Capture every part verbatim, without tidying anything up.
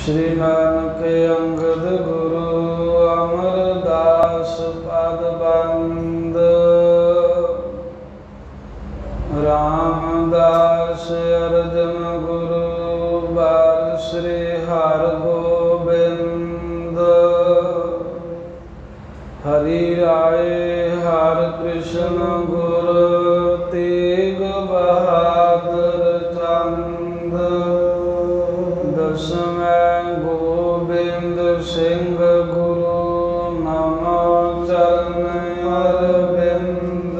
श्री नानक अंगद गुरु अमरदास पद बंद। रामदास अर्जन गुरु बाल श्री हर गोबिंद। हरि राय हर कृष्ण गुरु तेग बहादुर चंद। दसवें गोबिंद सिंह गुरु नमो चरण अरविंद।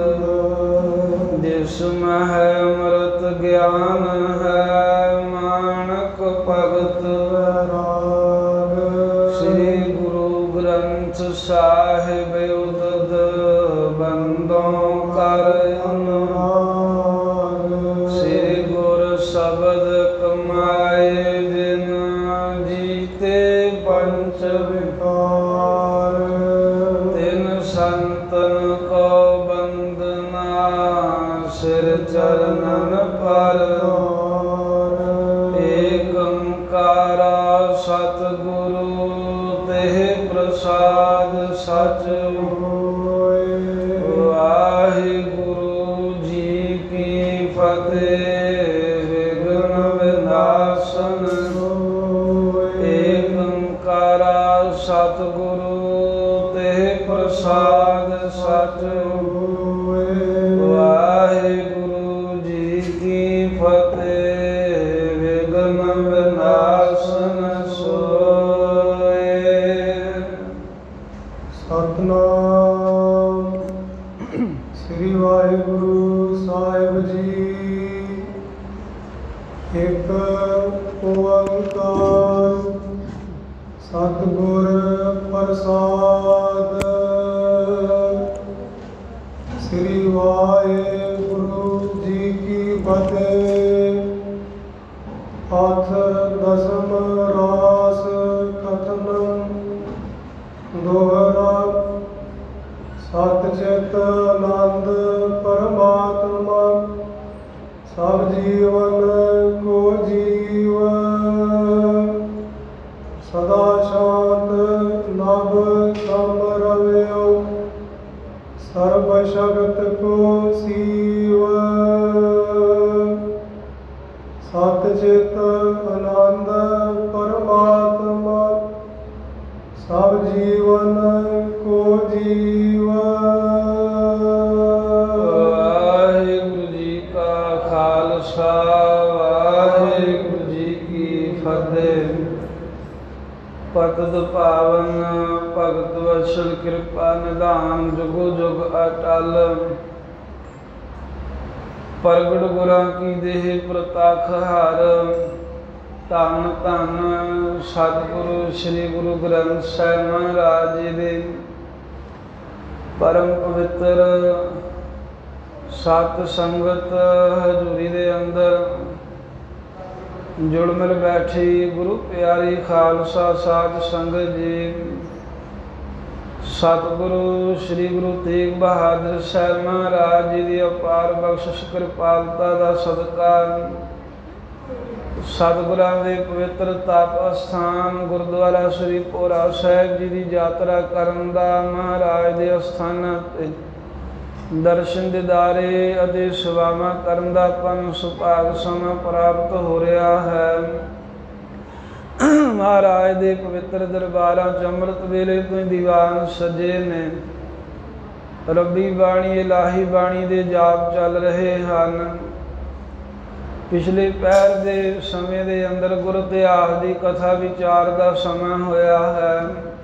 जिसमें है अमृत ज्ञान है मानक भगत वैराग। श्री गुरु ग्रंथ साहिब उदद बंदों कर अनुराग। श्री गुरु शब्द कमाए दिन जीते पंच विकार। तिन संतन को बंदना सिर चरणन पर। एक ओंकारा सतगुरु तेह प्रसाद सच होय। वाहिगुरु जी की फतेह विघ्न विनाशन होय। एक ओंकारा सतगुरु तेह प्रसाद सच होय। वाहिगुरु जी की फतेह विघ्न विनाशन सोय। सतनाम श्री वाहिगुरु साहिब जी। एक ओंकार सतगुर प्रसाद। श्री वाहिगुरु जी की फतेह। अथ दसम रास कथन दोहरा। सतचित आनंद परमात्मा सब जीवन को जीव। सदा शांत नभ सम रव्यो सर्व शगत को सीव। सतचित आनंद परमात्मा सब जीवन को जीव। वाहिगुरु जी का खालसा वाहिगुरु जी की फतेह। पतद पावन भगत वत्सल कृपा निधान जुगो जुग अटल। प्रगट गुरां की देह प्रताख हार। धन धन सतगुरु श्री गुरु ग्रंथ साहिब महाराज जी दे परम पवित्र सत संगत हजूरी दे अंदर जुड़ मिल बैठी गुरु प्यारी खालसा साध संगत जी। सतगुरु श्री गुरु तेग बहादुर साहिब महाराज जी की अपार बख्शिश कृपालता का सदका सतगुरां दे पवित्र तप अस्थान गुरुद्वारा श्री भोरा साहिब जी की यात्रा करन दा महाराज दे अस्थानां ते दर्शन दीदारे अते सेवावां करन दा पन सुभाग समा प्राप्त हो रहा है। महाराज दे पवित्र दरबारां च अमृत वेले तो दीवान सजे ने। रब्बी बाणी इलाही बाणी दे जाप चल रहे हैं। पिछले पैर दे समय दे अंदर गुरु इतिहास की कथा विचार का समय होया है।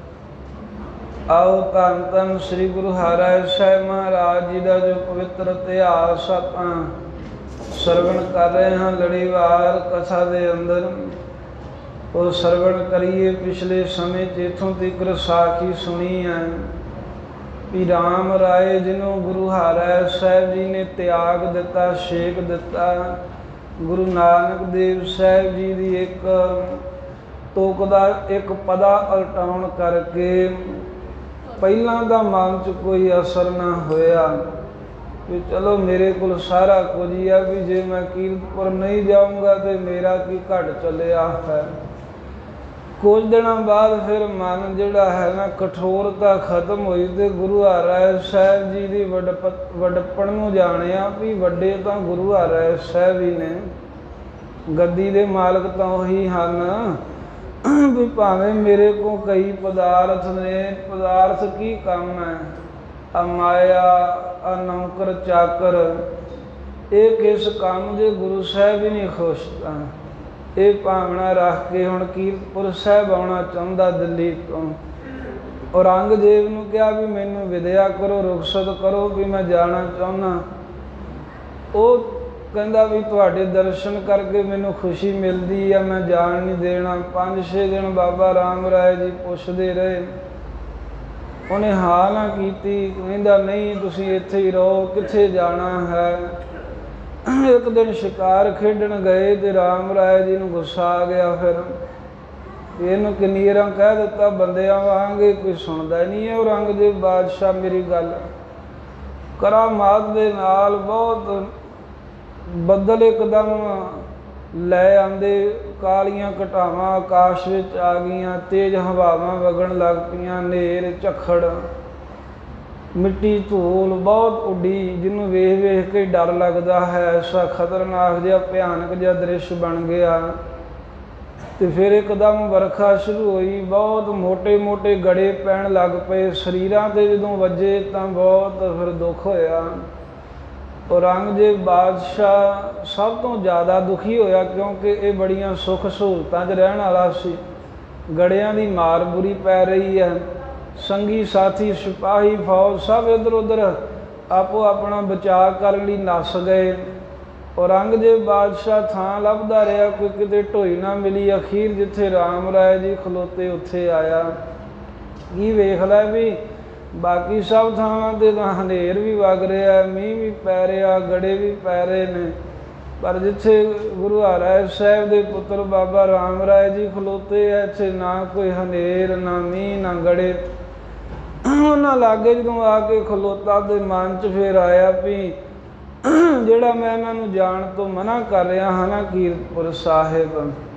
आओ धन धन श्री गुरु हरिराय साहिब महाराज जी का जो पवित्र इतिहास आप सरवण कर रहे हैं लड़ीवार कथा के अंदर वो सरवण करिए। पिछले समय इथों तक साखी सुनी है भी राम राय जिन्हों गुरु हरिराय साहिब जी ने त्याग दिता शेक दिता। गुरु नानक देव साहिब जी की एक तुक दा एक पदा उल्टाउण करके पहला दा मन च कोई असर ना होया कि चलो मेरे को सारा कुछ ही है भी जे मैं कीरतपुर नहीं जाऊँगा तो मेरा की घट चलिया है। कुछ दिनों बाद फिर मन जिहड़ा है ना कठोरता खत्म हुई तो गुरु हरराय साहब जी की वडप वडपण नूं जाणिया भी वड्डे तां गुरु हरराय साहब ही ने, गद्दी दे मालक तां उही हन। भी भावें मेरे को कई पदार्थ ने, पदार्थ की काम है, आ माया आ नौकर चाकर, ये किस काम जे गुरु साहब ही नहीं खुश। ये भावना रख के हुण कीरतपुर साहब आउणा चाहुंदा दिल्ली तो। औरंगजेब नूं कहा भी मैनूं विद्या करो, रुखसत करो भी मैं जाना चाहुंदा। वो कहंदा भी तुहाडे दर्शन करके मैनूं खुशी मिलदी है, मैं जान नहीं देना। पाँच छे दिन बाबा राम राय जी पुछदे रहे, उन्हें हाँ ना कीती, कहंदा नहीं तुसीं इत्थे ही रहो, कित्थे जाना है। एक दिन शिकार खेडन गए तो राम राय जी नूं गुस्सा आ गया। फिर इनू किन्नीरां कह दिता बंदियां वांगे, कोई सुनदा नहीं है। औरंगजेब बादशाह मेरी गल करामात दे नाल बहुत बदल एकदम लै आंदे, कालियां घटावां आकाश विच आ गईयां, तेज हवावां वगण लग पईयां, नेर झखड़ मिट्टी धूल बहुत उड्डी, जिन्हों वेख वेख के डर लगता है। ऐसा खतरनाक जिहा भयानक जिहा दृश्य बन गया। तो फिर एकदम वर्खा शुरू हुई, बहुत मोटे मोटे गड़े पैण लग पे शरीरां ते, जदों वजे तो बहुत फिर दुख होया। औरंगजेब बादशाह सब तो ज़्यादा दुखी होया, क्योंकि ये बड़ियां सुख सहूलतां च रहण वाला सी। गड़ियां दी मार बुरी पै रही है, संगी साथी सिपाही फौज सब इधर उधर आपो अपना बचाव करने लई नस गए। औरंगजेब बादशाह थां लभदा रहा, कोई किते ढोई ना मिली। अखीर जिथे राम राय जी खलोते उत्थे आया। की वेख लै भी बाकी सब थावां ते तां हनेर भी वग रहा, मींह भी पै रहा, गड़े भी पै रहे ने, पर जिथे गुरु हरराय साहब के पुत्र बाबा राम राय जी खलोते है, इत्थे ना कोई हनेर ना मींह ना गड़े। उन्होंने लागे जो आके खलोता तो मन च फिर आया भी जिहड़ा मैं इन्हों जाण तो मना कर रहा हाँ ना कीरतपुर साहिब,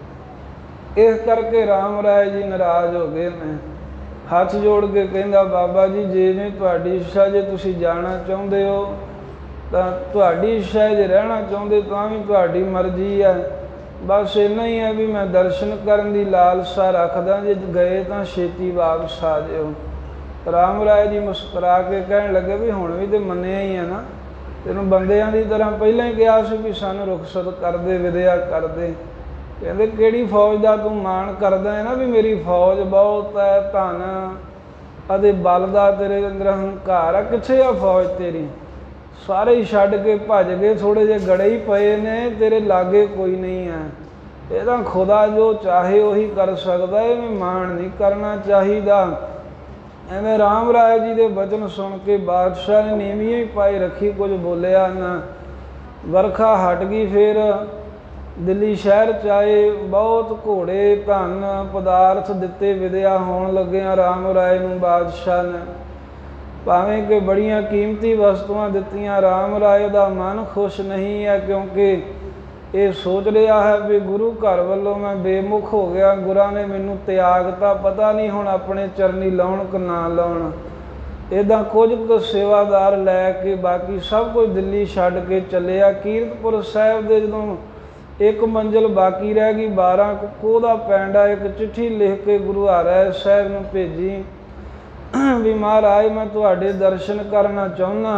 इस करके राम राय जी नाराज हो गए ने। हथ जोड़ के कहंदा बाबा जी जिवें तुहाडी इच्छा, जे तुसीं जाना चाहुंदे हो तां तुहाडी इच्छा, जे रहना चाहुंदे तां भी तुहाडी मर्जी है। बस इन्ना ही है भी मैं दर्शन करन दी लालसा रखदा, जे गए तां छेती वापस आ जाओ। राम राय जी मुस्कुरा के कहन लगे भी हुण भी तो मन्निया ही है ना, तेनों बंदियां दी तरह पहलां ही कहा सी भी सानूं रुखसत कर दे, विद्या कर दे। कहंदे किहड़ी फौज दा तूं माण करदा है ना भी मेरी फौज बहुत है, धन अते बल दा तेरे अंदर हंकार है, कित्थे आ फौज तेरी? सारे ही छड्ड के भज गए, थोड़े जे गड़े ही पए ने, तेरे लागे कोई नहीं है। ये तां खुदा जो चाहे वही कर सकदा है, इवें माण नहीं करना चाहिदा। एवें राम राय जी के वचन सुन के बादशाह ने नीवियां ही पाई रखी, कुछ बोलिया ना। वर्खा हट गई, फिर दिल्ली शहर च आए, बहुत घोड़े धन पदार्थ दिते, विद्या होण लगिया राम राय नूं बादशाह ने। भावें कि बड़ियां कीमती वस्तुआं दित्तियां, राम राय दा मन खुश नहीं है, क्योंकि ये सोच रहा है भी गुरु घर वालों मैं बेमुख हो गया, गुरां ने मैनू त्यागता, पता नहीं हुण अपने चरनी लाउण कि ना लाउण। इदां कुछ कुछ सेवादार लैके बाकी सब कुछ दिल्ली छड्ड के चलिया। कीरतपुर साहिब दे जदों एक मंजिल बाकी रह गई, बारह कोह दा पैंडा, एक चिट्ठी लिख के गुरु हरराय साहब नूं भेजी भी महाराज मैं तुहाडे दर्शन करना चाहुंदा,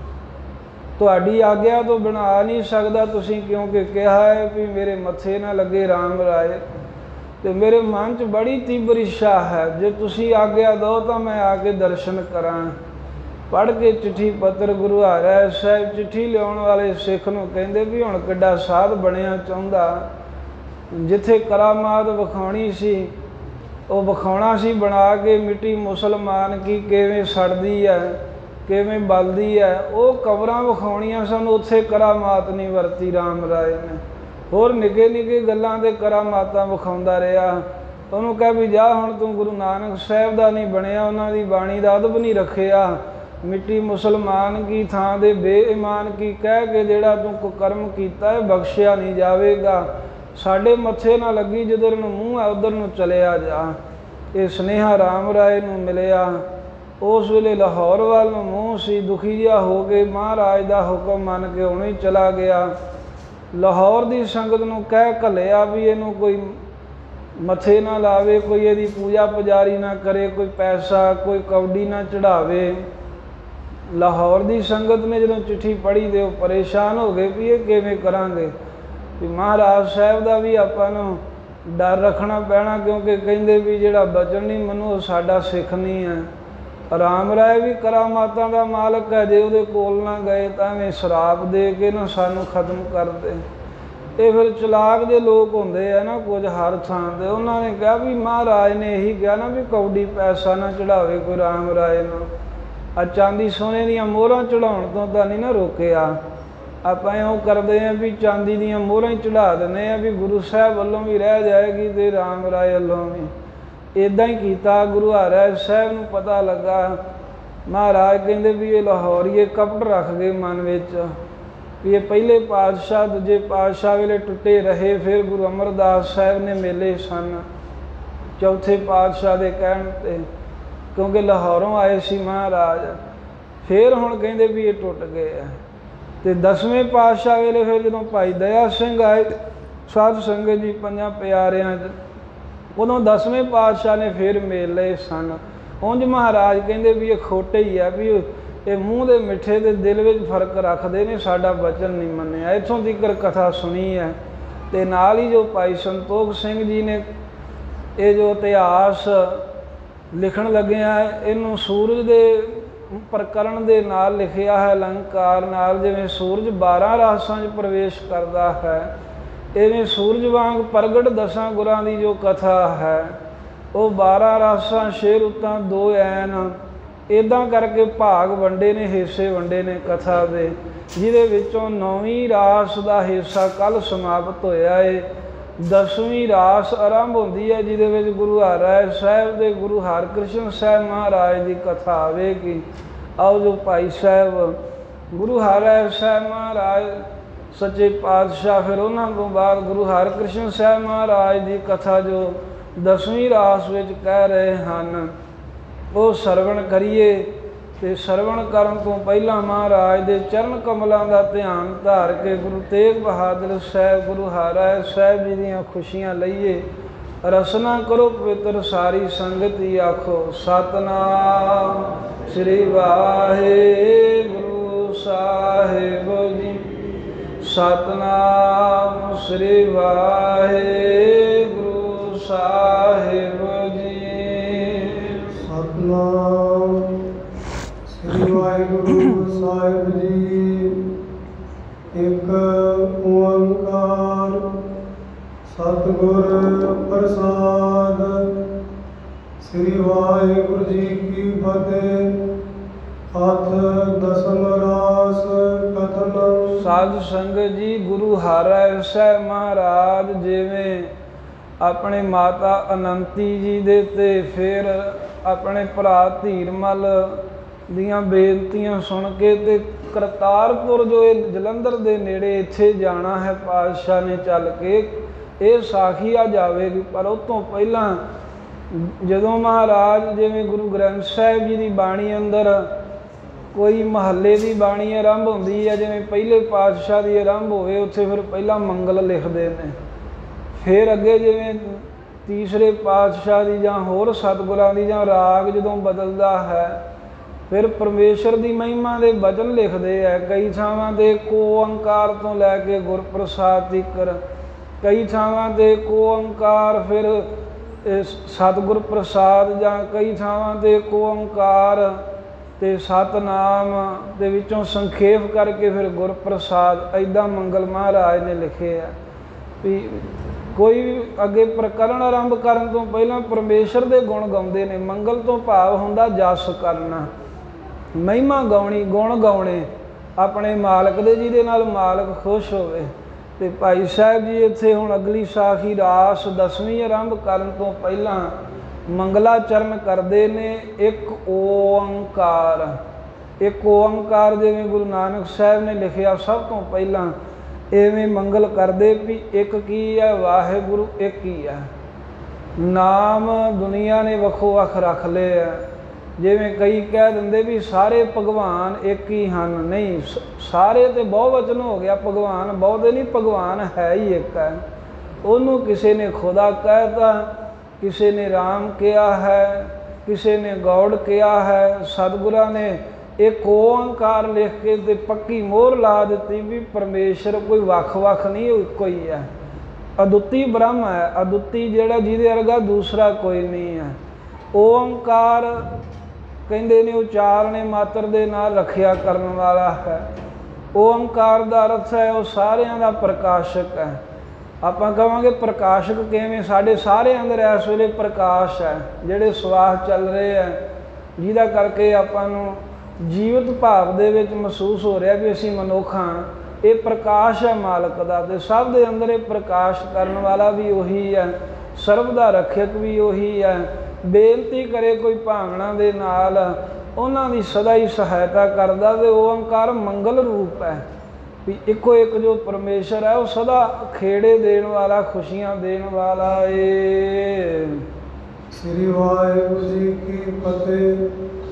तुहाडी आग्या तो बना नहीं सकदा, तुसीं क्योंकि कहा है भी मेरे मत्थे ना लगे राम राय, तो मेरे मन च बड़ी तीव्र इच्छा है, जे तुसीं आग्या दो तो मैं आके दर्शन करां। पढ़ के चिट्ठी पत्र गुरु हरराय साहब चिट्ठी लियाउण वाले सिख नूं कहंदे भी हुण किड्डा साध बणिया चाहुंदा, जिथे करामात विखाउणी सी वो विखाउणा सी बना के, मिट्टी मुसलमान की किवें सड़दी है किवें बलदी है, वो कबरां विखाउणियां सन, उत्थे करामात नहीं वरती राम राय ने। होर निके निके गल्लां ते करामातां विखाउंदा रहा। उन्होंने कहा भी जा हुण तूं गुरु नानक साहब दा नहीं बनिया, उन्हां दी बाणी दा अदब नहीं रखिया, मिट्टी मुसलमान की थां दे बेईमान की कह के जिहड़ा तूं कुकर्म कीता है बख्शिया नहीं जावेगा। ਸਾਡੇ ਮੱਥੇ ਨਾ ਲੱਗੀ, ਜਿੱਧਰ ਨੂੰ ਮੂੰਹ ਹੈ ਉਧਰ ਨੂੰ ਚਲਿਆ ਜਾ। ਇਹ ਸੁਨੇਹਾ ਰਾਮ ਰਾਏ ਨੂੰ ਮਿਲਿਆ। ਉਸ ਵੇਲੇ ਲਾਹੌਰ ਵੱਲ ਨੂੰ ਮੂੰਹ ਸੀ, ਦੁਖੀ ਜਿਹਾ ਹੋ ਕੇ ਮਹਾਰਾਜ ਦਾ ਹੁਕਮ ਮੰਨ ਕੇ ਹੁਣੇ ਹੀ ਚਲਾ ਗਿਆ। ਲਾਹੌਰ ਦੀ ਸੰਗਤ ਨੂੰ ਕਹਿ ਘੱਲਿਆ ਵੀ ਇਹਨੂੰ ਕੋਈ ਮੱਥੇ ਨਾ ਲਾਵੇ, ਕੋਈ ਇਹਦੀ ਪੂਜਾ ਪੁਜਾਰੀ ਨਾ ਕਰੇ, ਕੋਈ ਪੈਸਾ ਕੋਈ ਕੌਡੀ ਨਾ ਚੜਾਵੇ। ਲਾਹੌਰ ਦੀ ਸੰਗਤ ਨੇ ਜਦੋਂ ਚਿੱਠੀ ਪੜ੍ਹੀ ਤੇ ਉਹ ਪਰੇਸ਼ਾਨ ਹੋ ਗਏ ਵੀ ਇਹ ਕਿਵੇਂ ਕਰਾਂਗੇ, ਵੀ ਮਹਾਰਾਜ ਸਾਹਿਬ ਦਾ ਵੀ ਆਪਾਂ ਨੂੰ ਡਰ ਰੱਖਣਾ ਪੈਣਾ, ਕਿਉਂਕਿ ਕਹਿੰਦੇ ਵੀ ਜਿਹੜਾ ਬਚਨ ਨਹੀਂ ਮੰਨੂ ਉਹ ਸਾਡਾ ਸਿੱਖ ਨਹੀਂ ਹੈ। ਰਾਮ ਰਾਏ ਵੀ ਕਰਾਮਾਤਾਂ ਦਾ ਮਾਲਕ ਹੈ, ਜੇ ਉਹਦੇ ਕੋਲ ਨਾ ਗਏ ਤਾਂ ਐਵੇਂ ਸ਼ਰਾਪ ਦੇ ਕੇ ਨਾ ਸਾਨੂੰ ਖਤਮ ਕਰ ਦੇ। ਇਹ ਫਿਰ ਚਲਾਕ ਦੇ ਲੋਕ ਹੁੰਦੇ ਆ ਨਾ ਕੁਝ ਹਰ ਥਾਂ 'ਤੇ। ਉਹਨਾਂ ਨੇ ਕਿਹਾ ਵੀ ਮਹਾਰਾਜ ਨੇ ਇਹੀ ਕਿਹਾ ਨਾ ਵੀ ਕੌਡੀ ਪੈਸਾ ਨਾ ਚੜਾਵੇ ਕੋਈ ਰਾਮ ਰਾਏ ਨੂੰ। ਆ ਚਾਂਦੀ ਸੋਨੇ ਦੀਆਂ ਮੋਹਰਾਂ ਚੜਾਉਣ ਤੋਂ ਤਾਂ ਨਹੀਂ ਨਾ ਰੋਕਿਆ। ਆਪਾਂ ਇਉਂ ਕਰਦੇ ਹਾਂ ਵੀ ਚਾਂਦੀ ਦੀਆਂ ਮੋਹਰਾਂ ਹੀ ਚੜ੍ਹਾ ਦਿੰਦੇ ਹਾਂ ਵੀ ਗੁਰੂ ਸਾਹਿਬ ਵੱਲੋਂ ਵੀ ਰਹਿ ਜਾਏਗੀ ਅਤੇ ਰਾਮ ਰਾਏ ਵੱਲੋਂ ਵੀ। ਇੱਦਾਂ ਹੀ ਕੀਤਾ। ਗੁਰੂ ਹਰਿਰਾਏ ਸਾਹਿਬ ਨੂੰ ਪਤਾ ਲੱਗਾ। ਮਹਾਰਾਜ ਕਹਿੰਦੇ ਵੀ ਇਹ ਲਾਹੌਰੀਏ ਕਪਟ ਰੱਖ ਗਏ ਮਨ ਵਿੱਚ ਵੀ ਇਹ ਪਹਿਲੇ ਪਾਤਸ਼ਾਹ ਦੂਜੇ ਪਾਤਸ਼ਾਹ ਵੇਲੇ ਟੁੱਟੇ ਰਹੇ। ਫਿਰ ਗੁਰੂ ਅਮਰਦਾਸ ਸਾਹਿਬ ਨੇ ਮੇਲੇ ਸਨ ਚੌਥੇ ਪਾਤਸ਼ਾਹ ਦੇ ਕਹਿਣ 'ਤੇ, ਕਿਉਂਕਿ ਲਾਹੌਰੋਂ ਆਏ ਸੀ ਮਹਾਰਾਜ। ਫਿਰ ਹੁਣ ਕਹਿੰਦੇ ਵੀ ਇਹ ਟੁੱਟ ਗਏ ਆ। ਅਤੇ ਦਸਵੇਂ ਪਾਤਸ਼ਾਹ ਵੇਲੇ ਫਿਰ ਜਦੋਂ ਭਾਈ ਦਇਆ ਸਿੰਘ ਆਏ ਸਾਧ ਸੰਗਤ ਜੀ ਪੰਜਾਂ ਪਿਆਰਿਆਂ 'ਚ, ਉਦੋਂ ਦਸਵੇਂ ਪਾਤਸ਼ਾਹ ਨੇ ਫਿਰ ਮੇਲ ਲਏ ਸਨ। ਉਂਝ ਮਹਾਰਾਜ ਕਹਿੰਦੇ ਵੀ ਇਹ ਖੋਟੇ ਹੀ ਆ, ਵੀ ਇਹ ਮੂੰਹ ਦੇ ਮਿੱਠੇ ਦੇ ਦਿਲ ਵਿੱਚ ਫਰਕ ਰੱਖਦੇ ਨੇ, ਸਾਡਾ ਬਚਨ ਨਹੀਂ ਮੰਨਿਆ। ਇੱਥੋਂ ਤੀਕਰ ਕਥਾ ਸੁਣੀ ਹੈ। ਅਤੇ ਨਾਲ ਹੀ ਜੋ ਭਾਈ ਸੰਤੋਖ ਸਿੰਘ ਜੀ ਨੇ ਇਹ ਜੋ ਇਤਿਹਾਸ ਲਿਖਣ ਲੱਗਿਆ, ਇਹਨੂੰ ਸੂਰਜ ਦੇ ਪ੍ਰਕਰਣ ਦੇ ਨਾਲ ਲਿਖਿਆ ਹੈ, ਅਲੰਕਾਰ ਨਾਲ। ਜਿਵੇਂ ਸੂਰਜ ਬਾਰਾਂ ਰਾਸਾਂ 'ਚ ਪ੍ਰਵੇਸ਼ ਕਰਦਾ ਹੈ, ਇਵੇਂ ਸੂਰਜ ਵਾਂਗ ਪ੍ਰਗਟ ਦਸਾਂ ਗੁਰਾਂ ਦੀ ਜੋ ਕਥਾ ਹੈ ਉਹ ਬਾਰਾਂ ਰਾਸਾਂ, ਛੇ ਰੁੱਤਾਂ, ਦੋ ਐਨ, ਇੱਦਾਂ ਕਰਕੇ ਭਾਗ ਵੰਡੇ ਨੇ, ਹਿੱਸੇ ਵੰਡੇ ਨੇ ਕਥਾ ਦੇ, ਜਿਹਦੇ ਵਿੱਚੋਂ ਨੌਵੀਂ ਰਾਸ ਦਾ ਹਿੱਸਾ ਕੱਲ੍ਹ ਸਮਾਪਤ ਹੋਇਆ ਹੈ। ਦਸਵੀਂ ਰਾਸ ਆਰੰਭ ਹੁੰਦੀ ਹੈ, ਜਿਹਦੇ ਵਿੱਚ ਗੁਰੂ ਹਰਿਰਾਏ ਸਾਹਿਬ ਦੇ ਗੁਰੂ ਹਰਕ੍ਰਿਸ਼ਨ ਸਾਹਿਬ ਮਹਾਰਾਜ ਦੀ ਕਥਾ ਆਵੇਗੀ। ਆਓ ਜੋ ਭਾਈ ਸਾਹਿਬ ਗੁਰੂ ਹਰਿਰਾਏ ਸਾਹਿਬ ਮਹਾਰਾਜ ਸੱਚੇ ਪਾਤਸ਼ਾਹ, ਫਿਰ ਉਹਨਾਂ ਤੋਂ ਬਾਅਦ ਗੁਰੂ ਹਰਕ੍ਰਿਸ਼ਨ ਸਾਹਿਬ ਮਹਾਰਾਜ ਦੀ ਕਥਾ ਜੋ ਦਸਵੀਂ ਰਾਸ ਵਿੱਚ ਕਹਿ ਰਹੇ ਹਨ, ਉਹ ਸਰਵਣ ਕਰੀਏ। ਅਤੇ ਸਰਵਣ ਕਰਨ ਤੋਂ ਪਹਿਲਾਂ ਮਹਾਰਾਜ ਦੇ ਚਰਨ ਕਮਲਾਂ ਦਾ ਧਿਆਨ ਧਾਰ ਕੇ ਗੁਰੂ ਤੇਗ ਬਹਾਦਰ ਸਾਹਿਬ ਗੁਰੂ ਹਰਿਰਾਏ ਸਾਹਿਬ ਜੀ ਦੀਆਂ ਖੁਸ਼ੀਆਂ ਲਈਏ। ਰਸਨਾ ਕਰੋ ਪਵਿੱਤਰ ਸਾਰੀ ਸੰਗਤ ਹੀ ਆਖੋ ਸਤਿਨਾਮ ਸ੍ਰੀ ਵਾਹਿਗੁਰੂ ਸਾਹਿਬ ਜੀ। ਸਤਿਨਾਮ ਸ੍ਰੀ ਵਾਹਿਗੁਰੂ ਸਾਹਿਬ ਜੀ। ਸਤਿਨਾਮ ਸ੍ਰੀ ਵਾਹਿਗੁਰੂ ਸਾਹਿਬ ਜੀ। ਇੱਕ ਓੰਕਾਰ ਸਤਿਗੁਰ ਪ੍ਰਸਾਦ। ਸ੍ਰੀ ਵਾਹਿਗੁਰੂ ਜੀ ਕੀ ਫਤਿਹ। ਹੱਥ ਦਸਮ ਰਾਸ ਕਥਨ। ਸਾਧ ਸੰਗਤ ਜੀ, ਗੁਰੂ ਹਰਿਰਾਏ ਸਾਹਿਬ ਮਹਾਰਾਜ ਜਿਵੇਂ ਆਪਣੇ ਮਾਤਾ ਅਨੰਤੀ ਜੀ ਦੇ ਤੇ ਫਿਰ ਆਪਣੇ ਭਰਾ ਧੀਰਮਲ ਦੀਆਂ ਬੇਨਤੀਆਂ ਸੁਣ ਕੇ ਤੇ ਕਰਤਾਰਪੁਰ ਜੋ ਇਹ ਜਲੰਧਰ ਦੇ ਨੇੜੇ ਇੱਥੇ ਜਾਣਾ ਹੈ ਪਾਤਸ਼ਾਹ ਨੇ ਚੱਲ ਕੇ, ਇਹ ਸਾਖੀਆ ਜਾਵੇਗੀ। ਪਰ ਉਹ ਤੋਂ ਪਹਿਲਾਂ ਜਦੋਂ ਮਹਾਰਾਜ ਜਿਵੇਂ ਗੁਰੂ ਗ੍ਰੰਥ ਸਾਹਿਬ ਜੀ ਦੀ ਬਾਣੀ ਅੰਦਰ ਕੋਈ ਮਹੱਲੇ ਦੀ ਬਾਣੀ ਆਰੰਭ ਹੁੰਦੀ ਹੈ, ਜਿਵੇਂ ਪਹਿਲੇ ਪਾਤਸ਼ਾਹ ਦੀ ਆਰੰਭ ਹੋਵੇ, ਉੱਥੇ ਫਿਰ ਪਹਿਲਾਂ ਮੰਗਲ ਲਿਖਦੇ ਨੇ। ਫਿਰ ਅੱਗੇ ਜਿਵੇਂ ਤੀਸਰੇ ਪਾਤਸ਼ਾਹ ਦੀ ਜਾਂ ਹੋਰ ਸਤਿਗੁਰਾਂ ਦੀ ਜਾਂ ਰਾਗ ਜਦੋਂ ਬਦਲਦਾ ਹੈ, ਫਿਰ ਪਰਮੇਸ਼ਰ ਦੀ ਮਹਿਮਾ ਦੇ ਬਚਨ ਲਿਖਦੇ ਹੈ। ਕਈ ਥਾਵਾਂ 'ਤੇ ਕੋ ਓੰਕਾਰ ਤੋਂ ਲੈ ਕੇ ਗੁਰਪ੍ਰਸਾਦ ਤੀਕਰ, ਕਈ ਥਾਵਾਂ 'ਤੇ ਕੋ ਓੰਕਾਰ ਫਿਰ ਸਤਿਗੁਰ ਪ੍ਰਸਾਦ, ਜਾਂ ਕਈ ਥਾਵਾਂ 'ਤੇ ਕੋ ਓੰਕਾਰ ਅਤੇ ਸਤਿਨਾਮ ਦੇ ਵਿੱਚੋਂ ਸੰਖੇਪ ਕਰਕੇ ਫਿਰ ਗੁਰਪ੍ਰਸਾਦ। ਇੱਦਾਂ ਮੰਗਲ ਮਹਾਰਾਜ ਨੇ ਲਿਖੇ ਆ ਵੀ ਕੋਈ ਵੀ ਅੱਗੇ ਪ੍ਰਕਰਣ ਆਰੰਭ ਕਰਨ ਤੋਂ ਪਹਿਲਾਂ ਪਰਮੇਸ਼ਰ ਦੇ ਗੁਣ ਗਾਉਂਦੇ ਨੇ। ਮੰਗਲ ਤੋਂ ਭਾਵ ਹੁੰਦਾ ਜਸ ਕਰਨਾ, ਮਹਿਮਾ ਗਾਉਣੀ, ਗੁਣ ਗਾਉਣੇ ਆਪਣੇ ਮਾਲਕ ਦੇ, ਜਿਹਦੇ ਨਾਲ ਮਾਲਕ ਖੁਸ਼ ਹੋਵੇ। ਅਤੇ ਭਾਈ ਸਾਹਿਬ ਜੀ ਇੱਥੇ ਹੁਣ ਅਗਲੀ ਸਾਖੀ ਰਾਸ ਦਸਵੀਂ ਆਰੰਭ ਕਰਨ ਤੋਂ ਪਹਿਲਾਂ ਮੰਗਲਾਚਰਨ ਕਰਦੇ ਨੇ। ਇੱਕ ਓੰਕਾਰ, ਇੱਕ ਓੰਕਾਰ ਜਿਵੇਂ ਗੁਰੂ ਨਾਨਕ ਸਾਹਿਬ ਨੇ ਲਿਖਿਆ ਸਭ ਤੋਂ ਪਹਿਲਾਂ, ਇਵੇਂ ਮੰਗਲ ਕਰਦੇ ਵੀ ਇੱਕ ਕੀ ਹੈ, ਵਾਹਿਗੁਰੂ ਇੱਕ ਹੀ ਹੈ। ਨਾਮ ਦੁਨੀਆ ਨੇ ਵੱਖੋ ਵੱਖ ਰੱਖ ਲਏ ਆ। ਜਿਵੇਂ ਕਈ ਕਹਿ ਦਿੰਦੇ ਵੀ ਸਾਰੇ ਭਗਵਾਨ ਇੱਕ ਹੀ ਹਨ, ਨਹੀਂ, ਸਾਰੇ ਤੇ ਬਹੁਵਚਨ ਹੋ ਗਿਆ, ਭਗਵਾਨ ਬਹੁਤੇ ਨਹੀਂ, ਭਗਵਾਨ ਹੈ ਹੀ ਇੱਕ ਹੈ। ਉਹਨੂੰ ਕਿਸੇ ਨੇ ਖੁਦਾ ਕਹਿਤਾ, ਕਿਸੇ ਨੇ ਰਾਮ ਕਿਹਾ ਹੈ, ਕਿਸੇ ਨੇ ਗੌੜ ਕਿਹਾ ਹੈ। ਸਤਿਗੁਰਾਂ ਨੇ ਇੱਕ ਓਂਕਾਰ ਲਿਖ ਕੇ ਤੇ ਪੱਕੀ ਮੋਹਰ ਲਾ ਦਿੱਤੀ ਵੀ ਪਰਮੇਸ਼ਰ ਕੋਈ ਵੱਖ ਵੱਖ ਨਹੀਂ, ਉਹ ਇੱਕੋ ਹੀ ਹੈ। ਅਦੁੱਤੀ ਬ੍ਰਹਮ ਹੈ, ਅਦੁੱਤੀ ਜਿਹੜਾ ਜਿਹਦੇ ਵਰਗਾ ਦੂਸਰਾ ਕੋਈ ਨਹੀਂ ਹੈ। ਓਂਕਾਰ ਕਹਿੰਦੇ ਨੇ ਉਚਾਰਨੇ ਮਾਤਰ ਦੇ ਨਾਲ ਰੱਖਿਆ ਕਰਨ ਵਾਲਾ ਹੈ। ਓਂਕਾਰ ਦਾ ਅਰਥ ਹੈ ਉਹ ਸਾਰਿਆਂ ਦਾ ਪ੍ਰਕਾਸ਼ਕ ਹੈ। ਆਪਾਂ ਕਹਾਂਗੇ ਪ੍ਰਕਾਸ਼ਕ ਕਿਵੇਂ? ਸਾਡੇ ਸਾਰਿਆਂ ਅੰਦਰ ਇਸ ਵੇਲੇ ਪ੍ਰਕਾਸ਼ ਹੈ, ਜਿਹੜੇ ਸਵਾਸ ਚੱਲ ਰਹੇ ਹੈ, ਜਿਹਦਾ ਕਰਕੇ ਆਪਾਂ ਨੂੰ ਜੀਵਤ ਭਾਵ ਦੇ ਵਿੱਚ ਮਹਿਸੂਸ ਹੋ ਰਿਹਾ ਵੀ ਅਸੀਂ ਮਨੁੱਖ ਹਾਂ। ਇਹ ਪ੍ਰਕਾਸ਼ ਹੈ ਮਾਲਕ ਦਾ, ਅਤੇ ਸਭ ਦੇ ਅੰਦਰ ਇਹ ਪ੍ਰਕਾਸ਼ ਕਰਨ ਵਾਲਾ ਵੀ ਉਹੀ ਹੈ, ਸਰਬ ਦਾ ਰੱਖਿਅਕ ਵੀ ਉਹੀ ਹੈ। ਬੇਨਤੀ ਕਰੇ ਕੋਈ ਭਾਵਨਾ ਦੇ ਨਾਲ, ਉਹਨਾਂ ਦੀ ਸਦਾ ਹੀ ਸਹਾਇਤਾ ਕਰਦਾ। ਅਤੇ ਓਂਕਾਰ ਮੰਗਲ ਰੂਪ ਹੈ ਵੀ ਇੱਕੋ ਇੱਕ ਜੋ ਪਰਮੇਸ਼ਰ ਹੈ ਉਹ ਸਦਾ ਖੇੜੇ ਦੇਣ ਵਾਲਾ, ਖੁਸ਼ੀਆਂ ਦੇਣ ਵਾਲਾ ਏ। ਸ੍ਰੀ ਵਾਹਿਗੁਰੂ ਜੀ ਕੀ ਫਤਿਹ।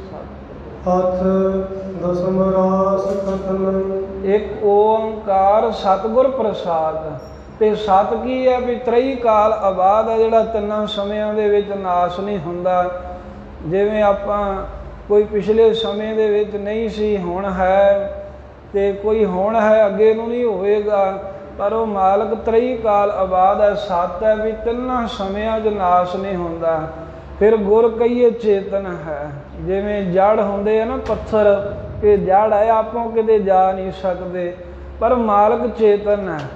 ਹੱਥ ਦਸਮ ਰਾਸ ਕਥਨ। ਇੱਕ ਓਂਕਾਰ ਸਤਿਗੁਰ ਪ੍ਰਸਾਦ। ਅਤੇ ਸਤ ਕੀ ਹੈ ਵੀ ਤ੍ਰਈ ਕਾਲ ਆਬਾਦ ਹੈ, ਜਿਹੜਾ ਤਿੰਨਾਂ ਸਮਿਆਂ ਦੇ ਵਿੱਚ ਨਾਸ਼ ਨਹੀਂ ਹੁੰਦਾ। ਜਿਵੇਂ ਆਪਾਂ ਕੋਈ ਪਿਛਲੇ ਸਮੇਂ ਦੇ ਵਿੱਚ ਨਹੀਂ ਸੀ, ਹੁਣ ਹੈ, ਅਤੇ ਕੋਈ ਹੁਣ ਹੈ, ਅੱਗੇ ਨੂੰ ਨਹੀਂ ਹੋਵੇਗਾ, ਪਰ ਉਹ ਮਾਲਕ ਤ੍ਰਈ ਕਾਲ ਆਬਾਦ ਹੈ, ਸਤ ਹੈ ਵੀ ਤਿੰਨਾਂ ਸਮਿਆਂ 'ਚ ਨਾਸ਼ ਨਹੀਂ ਹੁੰਦਾ। ਫਿਰ ਗੁਰ ਕਹੀਏ ਚੇਤਨ ਹੈ। ਜਿਵੇਂ ਜੜ ਹੁੰਦੇ ਆ ਨਾ ਪੱਥਰ, ਕਿ ਜੜ ਹੈ, ਆਪੋਂ ਕਿਤੇ ਜਾ ਨਹੀਂ ਸਕਦੇ, ਪਰ ਮਾਲਕ ਚੇਤਨ ਹੈ,